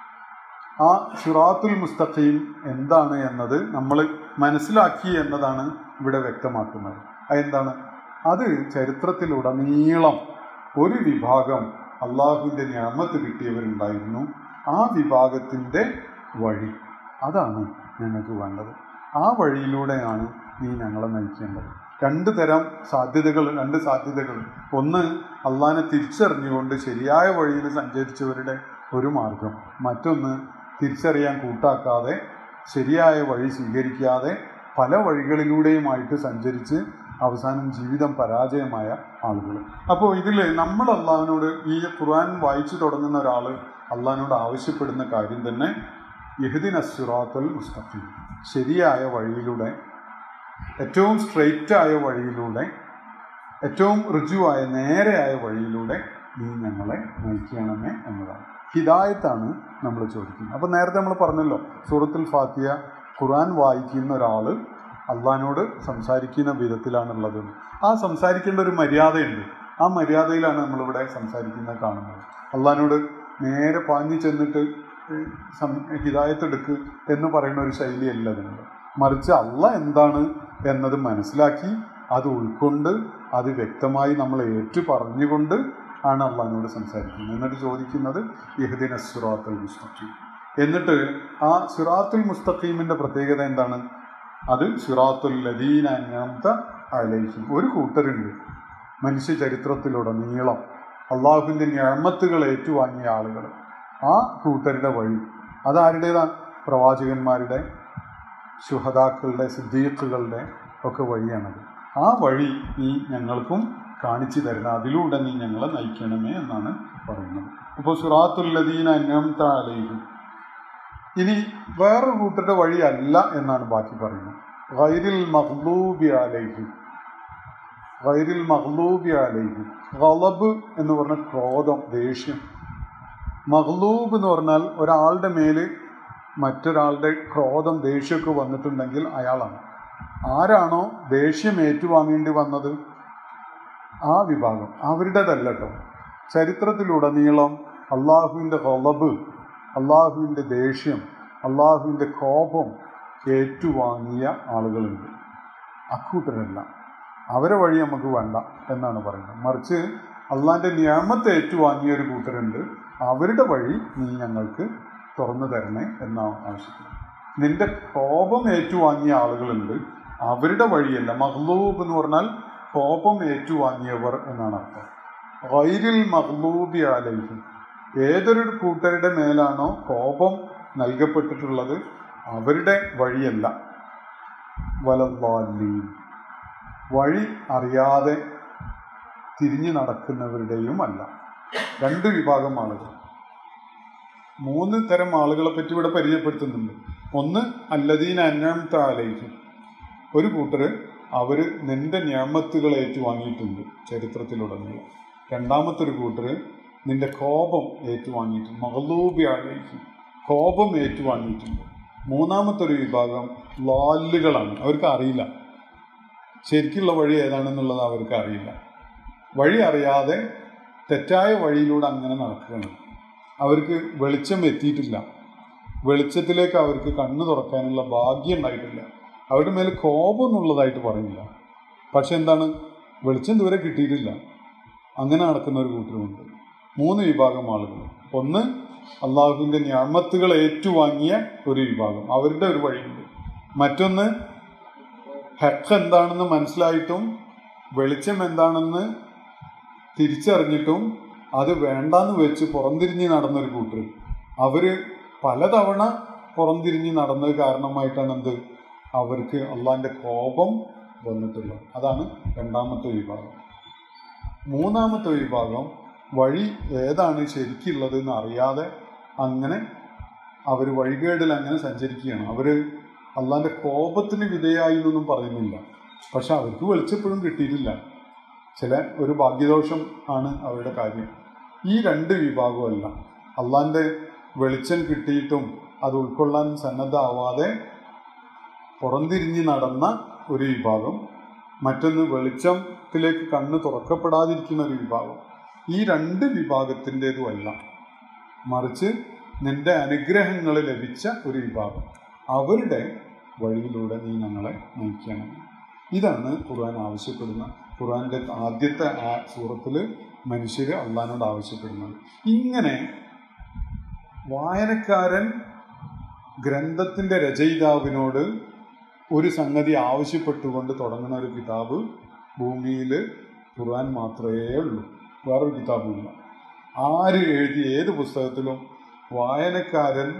ആ സിറാത്തുൽ മുസ്തഖീം എന്താണ് എന്നത് നമ്മൾ മനസ്സിലാക്കി എന്നതാണ് ഇവിടെ വ്യക്തമാക്കുന്നത്. അതെന്താണ്? അത് ചരിത്രത്തിലുടനീളം ഒരു വിഭാഗം അള്ളാഹുവിൻ്റെ നിഅമത്ത് കിട്ടിയവരുണ്ടായിരുന്നു. ആ വിഭാഗത്തിൻ്റെ വഴി, അതാണ് ഞങ്ങൾക്ക് വേണ്ടത്. ആ വഴിയിലൂടെയാണ് നീ ഞങ്ങളെ നയിക്കേണ്ടത്. രണ്ട് സാധ്യതകൾ. ഒന്ന്, അള്ളാഹിനെ തിരിച്ചറിഞ്ഞുകൊണ്ട് ശരിയായ വഴിയിൽ സഞ്ചരിച്ചവരുടെ ഒരു മാർഗം. മറ്റൊന്ന്, തിരിച്ചറിയാൻ കൂട്ടാക്കാതെ ശരിയായ വഴി സ്വീകരിക്കാതെ പല വഴികളിലൂടെയുമായിട്ട് സഞ്ചരിച്ച് അവസാനം ജീവിതം പരാജയമായ ആളുകൾ. അപ്പോൾ ഇതിൽ നമ്മൾ അള്ളാഹിനോട്, ഈ ഖുർആൻ വായിച്ചു തുടങ്ങുന്ന ഒരാൾ അള്ളാഹിനോട് ആവശ്യപ്പെടുന്ന കാര്യം തന്നെ ഇഹ്ദിന സിറാത്തുൽ മുസ്തഖീം, ശരിയായ വഴിയിലൂടെ, ഏറ്റവും സ്ട്രെയിറ്റായ വഴിയിലൂടെ, ഏറ്റവും ഋജുവായ നേരെയായ വഴിയിലൂടെ നീ ഞങ്ങളെ നയിക്കണമേ എന്നതാണ്. ഹിദായത്താണ് നമ്മൾ ചോദിക്കുന്നത്. അപ്പോൾ നേരത്തെ നമ്മൾ പറഞ്ഞല്ലോ, സൂറത്തുൽ ഫാത്തിഹ ഖുർആൻ വായിക്കുന്ന ഒരാൾ അള്ളാഹിനോട് സംസാരിക്കുന്ന വിധത്തിലാണുള്ളത്. ആ സംസാരിക്കേണ്ട ഒരു മര്യാദയുണ്ട്. ആ മര്യാദയിലാണ് നമ്മളിവിടെ സംസാരിക്കുന്നത് കാണുന്നത്. അള്ളാഹിനോട് നേരെ പാഞ്ഞു ചെന്നിട്ട് ഹിദായത്ത് എടുക്കുക എന്ന് പറയുന്ന ഒരു ശൈലിയല്ല അതിനുണ്ട്. മറിച്ച് അള്ളാഹ് എന്താണ് എന്നത് മനസ്സിലാക്കി അത് ഉൾക്കൊണ്ട് അത് വ്യക്തമായി നമ്മൾ ഏറ്റു പറഞ്ഞുകൊണ്ട് ആണ് അള്ളാഹിനോട് സംസാരിക്കുന്നത്. എന്നിട്ട് ചോദിക്കുന്നത് ഇഹ്ദിന സിറാത്തുൽ മുസ്തഖീം. എന്നിട്ട് ആ സിറാത്തുൽ മുസ്തഖീമിൻ്റെ പ്രത്യേകത എന്താണ്? അത് സിറാത്തുൽ ലദീന അൻഅംത അലൈഹിം. ഒരു കൂട്ടരുണ്ട് മനുഷ്യ ചരിത്രത്തിലുടനീളം അള്ളാഹുവിൻ്റെ നിഅമത്തുകൾ ഏറ്റുവാങ്ങിയ ആളുകൾ. ആ കൂട്ടരുടെ വഴി അതാരുടേതാണ്? പ്രവാചകന്മാരുടെ, ശുഹദാക്കളുടെ, സിദ്ദീഖുകളുടെ ഒക്കെ വഴിയാണത്. ആ വഴി നീ ഞങ്ങൾക്കും കാണിച്ചു തരണം, അതിലൂടെ നീ ഞങ്ങളെ നയിക്കണമേ എന്നാണ് പറയുന്നത്. അപ്പോൾ സിറാത്തുൽ ലദീന അൻഅംത അലൈഹിം. ഇനി വേറൊരു കൂട്ടരുടെ വഴിയല്ല എന്നാണ് ബാക്കി പറയുന്നത്. ഗൈറിൽ മഗ്ലൂബി അലൈഹിം. ഗളബ് എന്ന് പറഞ്ഞാൽ ക്രോധം, ദേഷ്യം. മഗ്ലൂബ് എന്ന് പറഞ്ഞാൽ ഒരാളുടെ മേൽ മറ്റൊരാളുടെ ക്രോധം, ദേഷ്യമൊക്കെ വന്നിട്ടുണ്ടെങ്കിൽ അയാളാണ്. ആരാണോ ദേഷ്യം ഏറ്റുവാങ്ങേണ്ടി വന്നത് ആ വിഭാഗം, അവരുടേതല്ല കേട്ടോ. ചരിത്രത്തിലുടനീളം അള്ളാഹുവിൻ്റെ ഗളബ്, അള്ളാഹുവിൻ്റെ ദേഷ്യം, അള്ളാഹുവിൻ്റെ കോപം ഏറ്റുവാങ്ങിയ ആളുകളുണ്ട്. അക്കൂട്ടരല്ല, അവരെ വഴി നമുക്ക് വേണ്ട എന്നാണ് പറയുന്നത്. മറിച്ച് അള്ളാഹിൻ്റെ നിഅമത്ത് ഏറ്റുവാങ്ങിയ ഒരു കൂട്ടരുണ്ട്, അവരുടെ വഴി നീ ഞങ്ങൾക്ക് തുറന്നു തരണേ എന്നാണ് ആവശ്യപ്പെടുന്നത്. നിന്റെ കോപം ഏറ്റുവാങ്ങിയ ആളുകളുണ്ട്, അവരുടെ വഴിയല്ല. മഗ്ലൂബ് എന്ന് പറഞ്ഞാൽ കോപം ഏറ്റുവാങ്ങിയവർ എന്നാണ് അർത്ഥം. ഗൈറിൽ മഗ്ലൂബി അലൈഹിം, ഏതൊരു കൂട്ടരുടെ മേലാണോ കോപം നൽകപ്പെട്ടിട്ടുള്ളത് അവരുടെ വഴിയല്ല. വലദ്ദാലീൻ, വഴി അറിയാതെ തിരിഞ്ഞു നടക്കുന്നവരുടെയും അല്ല. രണ്ട് വിഭാഗം ആളുകൾ, മൂന്ന് തരം ആളുകളെ പറ്റി ഇവിടെ പരിചയപ്പെടുത്തുന്നുണ്ട്. ഒന്ന് അല്ലദീന അൻഅംത അലൈഹിം, ഒരു കൂട്ടർ അവർ നിന്റെ നിഅമത്തുകൾ ഏറ്റുവാങ്ങിയിട്ടുണ്ട് ചരിത്രത്തിലുടനീളം. രണ്ടാമത്തെ ഒരു കൂട്ടർ നിന്റെ കോപം ഏറ്റുവാങ്ങിയിട്ടുണ്ട്, മഗ്ലൂബി അലൈഹിം, കോപം ഏറ്റുവാങ്ങിയിട്ടുണ്ട്. മൂന്നാമത്തെ ഒരു വിഭാഗം ളാലുകളാണ്, അവർക്ക് അറിയില്ല ശരിക്കുള്ള വഴി ഏതാണെന്നുള്ളത് അവർക്ക് അറിയില്ല. വഴി അറിയാതെ തെറ്റായ വഴിയിലൂടെ അങ്ങനെ നടക്കുകയാണ്. അവർക്ക് വെളിച്ചം എത്തിയിട്ടില്ല, വെളിച്ചത്തിലേക്ക് അവർക്ക് കണ്ണ് തുറക്കാനുള്ള ഭാഗ്യം ഉണ്ടായിട്ടില്ല. അവരുടെ മേൽ കോപം എന്നുള്ളതായിട്ട് പറയില്ല, പക്ഷെ എന്താണ്, വെളിച്ചം ദൂരെ കിട്ടിയിട്ടില്ല. അങ്ങനെ നടക്കുന്ന ഒരു കൂട്ടരുമുണ്ട്. മൂന്ന് വിഭാഗം ആളുകൾ. ഒന്ന് അള്ളാഹുവിൻ്റെ നിഅമത്തുകൾ ഏറ്റുവാങ്ങിയ ഒരു വിഭാഗം, അവരുടെ ഒരു വഴിയുണ്ട്. മറ്റൊന്ന് ഹഖ് എന്താണെന്ന് മനസ്സിലായിട്ടും വെളിച്ചം എന്താണെന്ന് തിരിച്ചറിഞ്ഞിട്ടും അത് വേണ്ടാന്ന് വെച്ച് പുറംതിരിഞ്ഞ് നടന്നൊരു കൂട്ടർ. അവർ പലതവണ പുറംതിരിഞ്ഞ് നടന്നത് കാരണമായിട്ടാണ് എന്ത്, അവർക്ക് അള്ളാഹിൻ്റെ കോപം വന്നിട്ടുള്ളത്. അതാണ് രണ്ടാമത്തെ വിഭാഗം. മൂന്നാമത്തെ വിഭാഗം വഴി ഏതാണ് ശരിക്കുള്ളത് എന്ന് അറിയാതെ അങ്ങനെ അവർ വഴികേടിൽ അങ്ങനെ സഞ്ചരിക്കുകയാണ്. അവർ അള്ളാഹിൻ്റെ കോപത്തിന് വിധേയായി എന്നൊന്നും പറയുന്നില്ല, പക്ഷെ അവർക്ക് വെളിച്ചപ്പോഴും കിട്ടിയിട്ടില്ല. ഒരു ഭാഗ്യദോഷം ആണ് അവരുടെ കാര്യം. ഈ രണ്ട് വിഭാഗമല്ല, അള്ളാൻ്റെ വെളിച്ചം കിട്ടിയിട്ടും അത് ഉൾക്കൊള്ളാൻ സന്നദ്ധമാവാതെ പുറംതിരിഞ്ഞ് നടന്ന ഒരു വിഭാഗം, മറ്റൊന്ന് വെളിച്ചത്തിലേക്ക് കണ്ണ് തുറക്കപ്പെടാതിരിക്കുന്ന ഒരു വിഭാഗം. ഈ രണ്ട് വിഭാഗത്തിൻ്റെതുമല്ല, മറിച്ച് നിന്റെ അനുഗ്രഹങ്ങൾ ലഭിച്ച ഒരു വിഭാഗം, അവരുടെ വഴിയിലൂടെ നീ ഞങ്ങളെ നയിക്കണം. ഇതാണ് ഖുർആൻ ആവശ്യപ്പെടുന്ന, ഖുർആൻ്റെ ആദ്യത്തെ ആ സൂറത്തിൽ മനുഷ്യർ അള്ളാഹിനോട് ആവശ്യപ്പെടുന്നത്. ഇങ്ങനെ വായനക്കാരൻ ഗ്രന്ഥത്തിൻ്റെ രചയിതാവിനോട് ഒരു സംഗതി ആവശ്യപ്പെട്ടുകൊണ്ട് തുടങ്ങുന്ന ഒരു കിതാബ് ഭൂമിയിൽ ഖുർആൻ മാത്രമേ ഉള്ളൂ, വേറൊരു കിതാബുമില്ല. ആര് എഴുതി ഏത് പുസ്തകത്തിലും വായനക്കാരൻ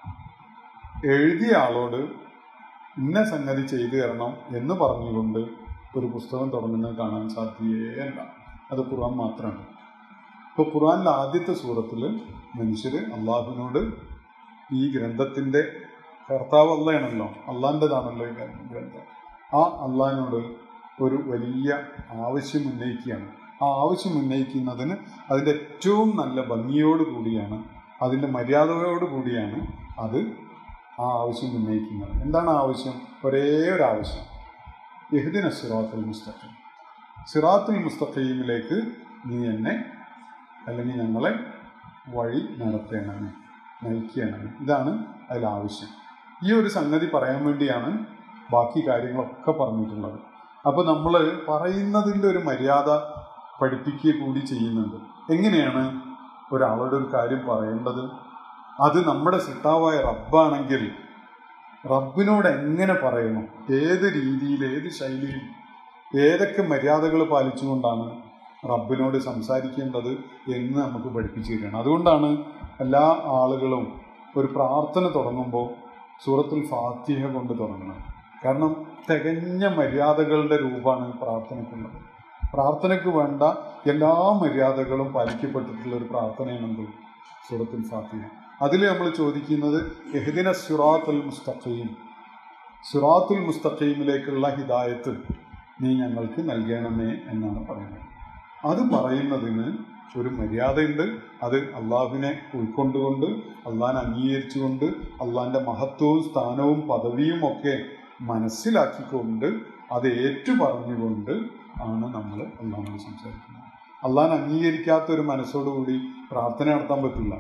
എഴുതിയ ആളോട് ഇന്ന സംഗതി ചെയ്തു തരണം എന്ന് പറഞ്ഞുകൊണ്ട് ഒരു പുസ്തകം തുടങ്ങുന്നത് കാണാൻ സാധ്യമല്ല. അത് ഖുർആൻ മാത്രമാണ്. ഇപ്പോൾ ഖുർആനിലെ ആദ്യത്തെ സൂറത്തിൽ മനുഷ്യർ അള്ളാഹുവിനോട്, ഈ ഗ്രന്ഥത്തിൻ്റെ കർത്താവ് അള്ളയാണല്ലോ, അള്ളാൻ്റെതാണല്ലോ ഈ ഗ്രന്ഥം, ആ അള്ളാഹിനോട് ഒരു വലിയ ആവശ്യം ഉന്നയിക്കുകയാണ്. ആ ആവശ്യം ഉന്നയിക്കുന്നതിന് അതിൻ്റെ ഏറ്റവും നല്ല ഭംഗിയോട് കൂടിയാണ്, അതിൻ്റെ മര്യാദയോട് കൂടിയാണ് അത് ആ ആവശ്യം ഉന്നയിക്കുന്നത്. എന്താണ് ആവശ്യം? ഒരേ ഒരു ആവശ്യം, ഇഹ്ദിന സിറാത്തുൽ മുസ്തഖീം, സിറാത്തുൽ മുസ്തഖീമിലേക്ക് നീ എന്നെ അല്ലെങ്കിൽ ഞങ്ങളെ വഴി നടത്തേണമേ, നയിക്കണമേ. ഇതാണ് അതിലാവശ്യം. ഈ ഒരു സംഗതി പറയാൻ വേണ്ടിയാണ് ബാക്കി കാര്യങ്ങളൊക്കെ പറഞ്ഞിട്ടുള്ളത്. അപ്പോൾ നമ്മൾ പറയുന്നതിൻ്റെ ഒരു മര്യാദ പഠിപ്പിക്കുക കൂടി ചെയ്യുന്നുണ്ട്. എങ്ങനെയാണ് ഒരാളോട് ഒരു കാര്യം പറയേണ്ടത്? അത് നമ്മുടെ സിട്ടാവായ റബ്ബാണെങ്കിൽ റബ്ബിനോട് എങ്ങനെ പറയണം, ഏത് രീതിയിൽ, ഏത് ശൈലിയിൽ, ഏതൊക്കെ മര്യാദകൾ പാലിച്ചുകൊണ്ടാണ് റബ്ബിനോട് സംസാരിക്കേണ്ടത് എന്ന് നമുക്ക് പഠിപ്പിച്ചു തരികയാണ്. അതുകൊണ്ടാണ് എല്ലാ ആളുകളും ഒരു പ്രാർത്ഥന തുടങ്ങുമ്പോൾ സൂറത്തുൽ ഫാത്തിഹ കൊണ്ട് തുടങ്ങണം. കാരണം തികഞ്ഞ മര്യാദകളുടെ രൂപമാണ് പ്രാർത്ഥനയ്ക്കുള്ളത്. പ്രാർത്ഥനയ്ക്ക് വേണ്ട എല്ലാ മര്യാദകളും പാലിക്കപ്പെട്ടിട്ടുള്ള ഒരു പ്രാർത്ഥനയാണെന്ത്? സൂറത്തുൽ ഫാത്തിഹ. അതിൽ നമ്മൾ ചോദിക്കുന്നത് ഇഹ്ദിന സിറാത്തുൽ മുസ്തഖീം, സിറാത്തുൽ മുസ്തഖീമിലേക്കുള്ള ഹിദായത്ത് നീ ഞങ്ങൾക്ക് നൽകണമേ എന്നാണ് പറയുന്നത്. അത് പറയുന്നതിന് ഒരു മര്യാദയുണ്ട്. അത് അള്ളാഹുവിനെ ഉൾക്കൊണ്ടുകൊണ്ട്, അള്ളാഹിനെ അംഗീകരിച്ചുകൊണ്ട്, അള്ളാഹിൻ്റെ മഹത്വവും സ്ഥാനവും പദവിയും ഒക്കെ മനസ്സിലാക്കിക്കൊണ്ട് അത് ഏറ്റുപറഞ്ഞുകൊണ്ട് ആണ് നമ്മൾ അള്ളാഹിനോട് സംസാരിക്കുന്നത്. അള്ളാഹിനെ അംഗീകരിക്കാത്തൊരു മനസ്സോടുകൂടി പ്രാർത്ഥന നടത്താൻ പറ്റില്ല.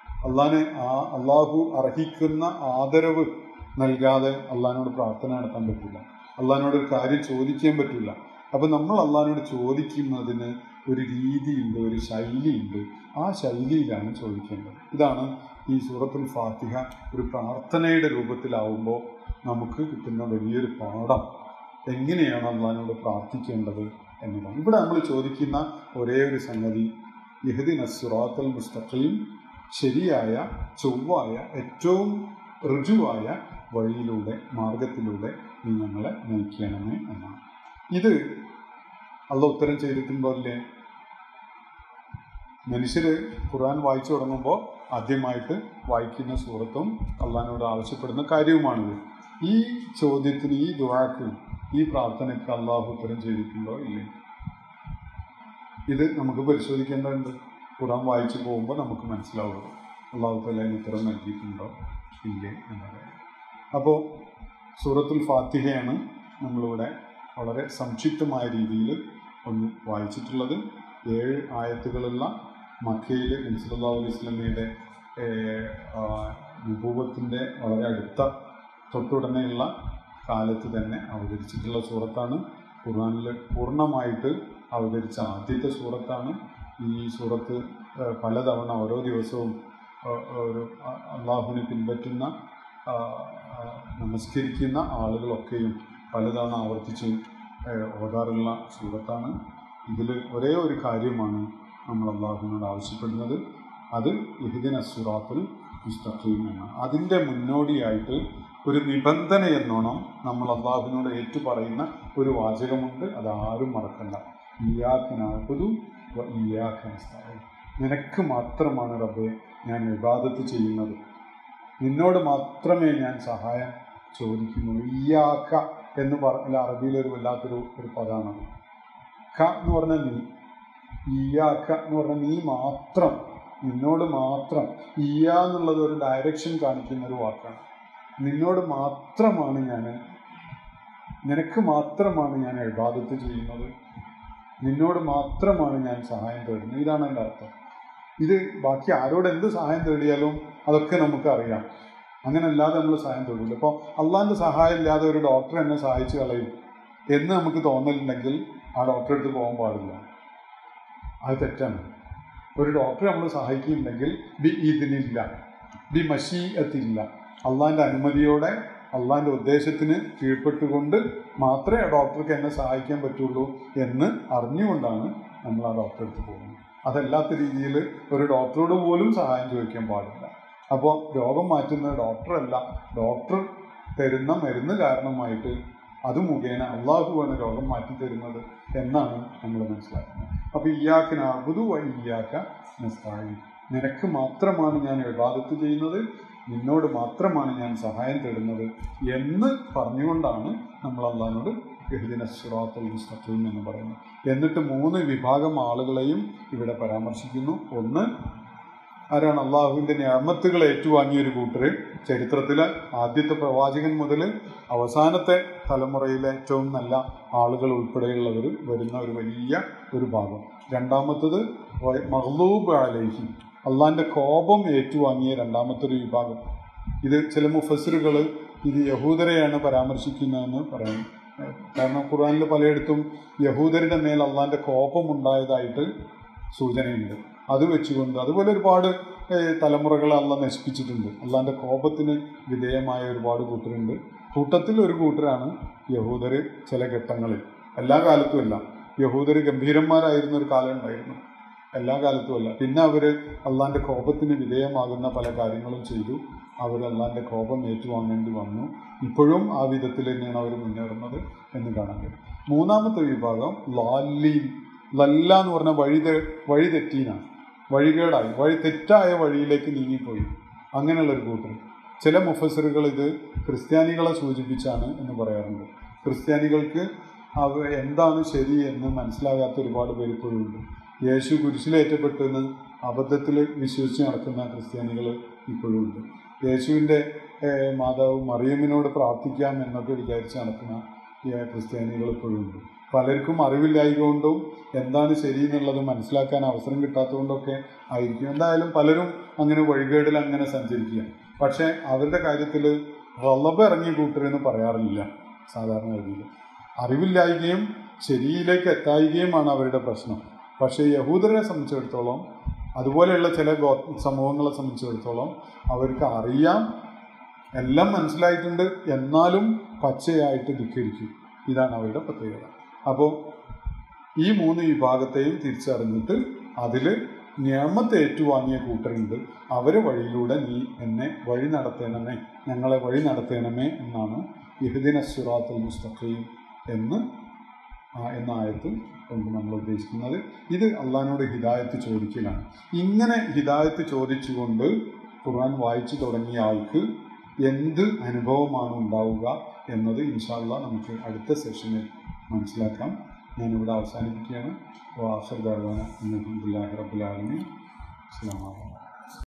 അള്ളാഹു അർഹിക്കുന്ന ആദരവ് നൽകാതെ അള്ളാഹിനോട് പ്രാർത്ഥന നടത്താൻ പറ്റില്ല. അള്ളാഹിനോട് ഒരു കാര്യം ചോദിക്കാൻ പറ്റില്ല. അപ്പം നമ്മൾ അള്ളാഹിനോട് ചോദിക്കുന്നതിന് ഒരു രീതിയുണ്ട്, ഒരു ശൈലിയുണ്ട്. ആ ശൈലിയിലാണ് ചോദിക്കേണ്ടത്. ഇതാണ് ഈ സൂറത്തുൽ ഫാത്തിഹ ഒരു പ്രാർത്ഥനയുടെ രൂപത്തിലാവുമ്പോൾ നമുക്ക് കിട്ടുന്ന വലിയൊരു പാഠം. എങ്ങനെയാണ് അള്ളാഹിനോട് പ്രാർത്ഥിക്കേണ്ടത് എന്നതാണ്. ഇവിടെ നമ്മൾ ചോദിക്കുന്ന ഒരേ ഒരു സംഗതി, ഇഹ്ദിന സിറാത്തുൽ മുസ്തഖീം, ശരിയായ, ചൊവ്വായ, ഏറ്റവും ഋജുവായ വഴിയിലൂടെ, മാർഗത്തിലൂടെ നീ ഞങ്ങളെ നയിക്കണമേ എന്നാണ്. ഇത് അള്ളാഹ് ഉത്തരം ചെയ്തിട്ടുണ്ടോ അല്ലേ? മനുഷ്യർ ഖുർആൻ വായിച്ചു തുടങ്ങുമ്പോൾ ആദ്യമായിട്ട് വായിക്കുന്ന സൂറത്തും അള്ളാഹിനോട് ആവശ്യപ്പെടുന്ന കാര്യവുമാണിത്. ഈ ചോദ്യത്തിന്, ഈ ദുആക്ക്, ഈ പ്രാർത്ഥനയ്ക്ക് അള്ളാഹു ഉത്തരം ചെയ്തിട്ടുണ്ടോ ഇല്ലേ? ഇത് നമുക്ക് പരിശോധിക്കേണ്ടതുണ്ട്. ഖുർആൻ വായിച്ചു പോകുമ്പോൾ നമുക്ക് മനസ്സിലാവുള്ളൂ അള്ളാഹു തആല ഉത്തരം നൽകിയിട്ടുണ്ടോ ഇല്ലേ എന്നത്. അപ്പോൾ സൂറത്തുൽ ഫാത്തിഹയാണ് നമ്മളിവിടെ വളരെ സംക്ഷിപ്തമായ രീതിയിൽ ഒന്ന് വായിച്ചിട്ടുള്ളത്. 7 ആയത്തുകളുള്ള മക്കയിൽ നബി സല്ലല്ലാഹു അലൈഹി വസല്ലമയുടെ നുബുവത്തിൻ്റെ വളരെ അടുത്ത തൊട്ടുടനെയുള്ള കാലത്ത് തന്നെ അവതരിച്ചിട്ടുള്ള സൂറത്താണ്. ഖുർആനിൽ പൂർണ്ണമായിട്ട് അവതരിച്ച ആദ്യത്തെ സൂറത്താണ്. ഈ സൂറത്ത് പലതവണ ഓരോ ദിവസവും ഒരു അള്ളാഹുവിനെ പിൻപറ്റുന്ന, നമസ്കരിക്കുന്ന ആളുകളൊക്കെയും പലതവണ ആവർത്തിച്ച് ഓതാറുള്ള സൂറത്താണ്. ഇതിൽ ഒരേ ഒരു കാര്യമാണ് നമ്മൾ അള്ളാഹുവിനോട് ആവശ്യപ്പെടുന്നത്. അത് ഇഹ്ദിന സിറാത്തുൽ മുസ്തഖീം എന്നാണ്. അതിൻ്റെ മുന്നോടിയായിട്ട് ഒരു നിബന്ധന എന്നോണം നമ്മൾ അള്ളാഹുവിനോട് ഏറ്റുപറയുന്ന ഒരു വാചകമുണ്ട്. അതാരും മറക്കണ്ട. ഇയ്യാക നഅ്ബുദു വ ഇയ്യാക നസ്തഈൻ. നിനക്ക് മാത്രമാണ് റബ്ബേ ഞാൻ ഇബാദത്ത് ചെയ്യുന്നത്, നിന്നോട് മാത്രമേ ഞാൻ സഹായം ചോദിക്കുന്നുള്ളൂ. ഇയ്യാക എന്ന് പറഞ്ഞാൽ അറബിയിലൊരു വല്ലാത്തൊരു പദമാണത്. ക എന്ന് പറഞ്ഞാൽ നീ, ഇയ്യാക്ക എന്ന് പറഞ്ഞാൽ നീ മാത്രം, നിന്നോട് മാത്രം. ഇയ്യ എന്നുള്ളത് ഒരു ഡയറക്ഷൻ കാണിക്കുന്ന ഒരു വാക്കാണ്. നിന്നോട് മാത്രമാണ് ഞാൻ, നിനക്ക് മാത്രമാണ് ഞാൻ ഇബാദത്ത് ചെയ്യുന്നത്, നിന്നോട് മാത്രമാണ് ഞാൻ സഹായം തേടുന്നത്. ഇതാണ് എൻ്റെ അർത്ഥം. ഇത് ബാക്കി ആരോട് എന്ത് സഹായം തേടിയാലും അതൊക്കെ നമുക്കറിയാം. അങ്ങനെ അല്ലാതെ നമ്മൾ സഹായം തേടില്ല. ഇപ്പോൾ അള്ളാഹിൻ്റെ സഹായം ഇല്ലാതെ ഒരു ഡോക്ടർ എന്നെ സഹായിച്ച് കളയും എന്ന് നമുക്ക് തോന്നലുണ്ടെങ്കിൽ ആ ഡോക്ടറെ അടുത്ത് പോകാൻ പാടില്ല. അത് തെറ്റാണ്. ഒരു ഡോക്ടറെ നമ്മൾ സഹായിക്കുന്നുണ്ടെങ്കിൽ ബി ഇതിനില്ല, ബി മശീഅത്തില്ല, അള്ളാഹിൻ്റെ അനുമതിയോടെ അള്ളാഹിൻ്റെ ഉദ്ദേശത്തിന് കീഴ്പ്പെട്ടുകൊണ്ട് മാത്രമേ ആ ഡോക്ടർക്ക് എന്നെ സഹായിക്കാൻ പറ്റുള്ളൂ എന്ന് അറിഞ്ഞുകൊണ്ടാണ് നമ്മൾ ആ ഡോക്ടറെ അടുത്ത് പോകുന്നത്. അതല്ലാത്ത രീതിയിൽ ഒരു ഡോക്ടറോട് പോലും സഹായം ചോദിക്കാൻ പാടില്ല. അപ്പോൾ രോഗം മാറ്റുന്നത് ഡോക്ടറല്ല, ഡോക്ടർ തരുന്ന മരുന്ന് കാരണമായിട്ട് അത് മുഖേന അള്ളാഹുവാണ് രോഗം മാറ്റി തരുന്നത് എന്നാണ് നമ്മൾ മനസ്സിലാക്കുന്നത്. അപ്പോൾ ഇയ്യാക നഅ്ബുദു വ ഇയ്യാക നസ്തഈൻ, നിനക്ക് മാത്രമാണ് ഞാൻ ഇബാദത്ത് ചെയ്യുന്നത്, നിന്നോട് മാത്രമാണ് ഞാൻ സഹായം തേടുന്നത് എന്ന് പറഞ്ഞുകൊണ്ടാണ് നമ്മൾ അള്ളാഹിനോട് ഇഹ്ദിനസ് സിറാത്തൽ മുസ്തഖീം എന്ന് പറയുന്നത്. എന്നിട്ട് 3 വിഭാഗം ആളുകളെയും ഇവിടെ പരാമർശിക്കുന്നു. ഒന്ന്, ആരാണ്? അള്ളാഹുവിൻ്റെ നിഅമത്തുകൾ ഏറ്റുവാങ്ങിയൊരു കൂട്ടർ. ചരിത്രത്തിലെ ആദ്യത്തെ പ്രവാചകൻ മുതൽ അവസാനത്തെ തലമുറയിലെ ഏറ്റവും നല്ല ആളുകൾ ഉൾപ്പെടെയുള്ളവർ വരുന്ന ഒരു വലിയ ഒരു ഭാഗം. രണ്ടാമത്തത് മഗ്ലൂബ് അലൈഹി, അള്ളാഹിൻ്റെ കോപം ഏറ്റുവാങ്ങിയ രണ്ടാമത്തെ ഒരു വിഭാഗം. ഇത് ചില മുഫസ്സിറുകൾ ഇത് യഹൂദരെയാണ് പരാമർശിക്കുന്നതെന്ന് പറയും. കാരണം ഖുർആനിൽ പലയിടത്തും യഹൂദരുടെ മേൽ അള്ളാഹിൻ്റെ കോപം ഉണ്ടായതായിട്ട് സൂചനയുണ്ട്. അത് വെച്ചുകൊണ്ട് അതുപോലെ ഒരുപാട് തലമുറകളെ അള്ളാഹ് നശിപ്പിച്ചിട്ടുണ്ട്. അള്ളാഹിൻ്റെ കോപത്തിന് വിധേയമായ ഒരുപാട് കൂട്ടരുണ്ട്. കൂട്ടത്തിൽ ഒരു കൂട്ടരാണ് യഹൂദർ. ചില ഘട്ടങ്ങളിൽ, എല്ലാ കാലത്തുമല്ല, യഹൂദർ ഗംഭീരന്മാരായിരുന്ന ഒരു കാലം ഉണ്ടായിരുന്നു, എല്ലാ കാലത്തുമല്ല. പിന്നെ അവർ അള്ളാഹിൻ്റെ കോപത്തിന് വിധേയമാകുന്ന പല കാര്യങ്ങളും ചെയ്തു. അവർ അള്ളാഹിൻ്റെ കോപം ഏറ്റുവാങ്ങേണ്ടി വന്നു. ഇപ്പോഴും ആ വിധത്തിൽ തന്നെയാണ് അവർ മുന്നേറുന്നത് എന്ന് കാണാൻ കഴിയും. മൂന്നാമത്തെ വിഭാഗം ലാലീൻ, ലല്ല എന്ന് പറഞ്ഞാൽ വഴി തെറ്റീനാണ്, വഴികേടായി, തെറ്റായ വഴിയിലേക്ക് നീങ്ങിപ്പോയി, അങ്ങനെയുള്ളൊരു കൂട്ടർ. ചില മുഫസ്സിറുകൾ ഇത് ക്രിസ്ത്യാനികളെ സൂചിപ്പിച്ചാണ് എന്ന് പറയാറുണ്ട്. ക്രിസ്ത്യാനികൾക്ക് എന്താണ് ശരി എന്ന് മനസ്സിലാകാത്ത ഒരുപാട് പേര് ഇപ്പോഴും ഉണ്ട്. യേശു കുരിശിലേറ്റപ്പെട്ടെന്ന് അബദ്ധത്തിൽ വിശ്വസിച്ച് നടക്കുന്ന ക്രിസ്ത്യാനികൾ ഇപ്പോഴും ഉണ്ട്. യേശുവിൻ്റെ മാതാവ് മറിയമ്മിനോട് പ്രാർത്ഥിക്കാം എന്നൊക്കെ വിചാരിച്ച് നടക്കുന്ന ക്രിസ്ത്യാനികൾ ഇപ്പോഴും ഉണ്ട്. പലർക്കും അറിവില്ലായതുകൊണ്ടും എന്താണ് ശരി എന്നുള്ളത് മനസ്സിലാക്കാൻ അവസരം കിട്ടാത്തതുകൊണ്ടൊക്കെ ആയിരിക്കും. എന്തായാലും പലരും അങ്ങനെ വഴികേടിൽ അങ്ങനെ സഞ്ചരിക്കുക. പക്ഷേ അവരുടെ കാര്യത്തിൽ റളബ് ഇറങ്ങിയ കൂട്ടരെന്ന് പറയാറില്ല സാധാരണ രീതിയിൽ. അറിവില്ലായ്കയും ശരിയിലേക്ക് എത്തായികയുമാണ് അവരുടെ പ്രശ്നം. പക്ഷേ യഹൂദരെ സംബന്ധിച്ചിടത്തോളം, അതുപോലെയുള്ള ചില സമൂഹങ്ങളെ സംബന്ധിച്ചിടത്തോളം അവർക്ക് അറിയാം, എല്ലാം മനസ്സിലായിട്ടുണ്ട്, എന്നാലും പച്ചയായിട്ട് ധിക്കരിക്കും. ഇതാണ് അവരുടെ പ്രത്യേകത. അപ്പോൾ ഈ 3 വിഭാഗത്തെയും തിരിച്ചറിഞ്ഞിട്ട് അതിൽ നിയമത്തെ ഏറ്റുവാങ്ങിയ കൂട്ടരുണ്ട്. അവരെ വഴിയിലൂടെ നീ എന്നെ വഴി നടത്തണമേ, ഞങ്ങളെ വഴി നടത്തണമേ എന്നാണ് ഇഹ്ദിനസ് സിറാത്തൽ മുസ്തഖീം എന്ന ആയത്ത് കൊണ്ട് നമ്മൾ ഉദ്ദേശിക്കുന്നത്. ഇത് അള്ളാഹിനോട് ഹിദായത്ത് ചോദിക്കലാണ്. ഇങ്ങനെ ഹിദായത്ത് ചോദിച്ചുകൊണ്ട് ഖുർആൻ വായിച്ചു തുടങ്ങിയ ആൾക്ക് എന്ത് അനുഭവമാണ് ഉണ്ടാവുക എന്നത് ഇൻഷാ അല്ലാഹ് നമുക്ക് അടുത്ത സെഷനിൽ മനസ്സിലാക്കാം. ഞാനിവിടെ അവസാനിപ്പിക്കുകയാണ്. വാഖിർ ദഅ്വാനാ അൽഹംദുലില്ലാഹി റബ്ബിൽ ആലമീൻ. അസ്സലാമു അലൈക്കും.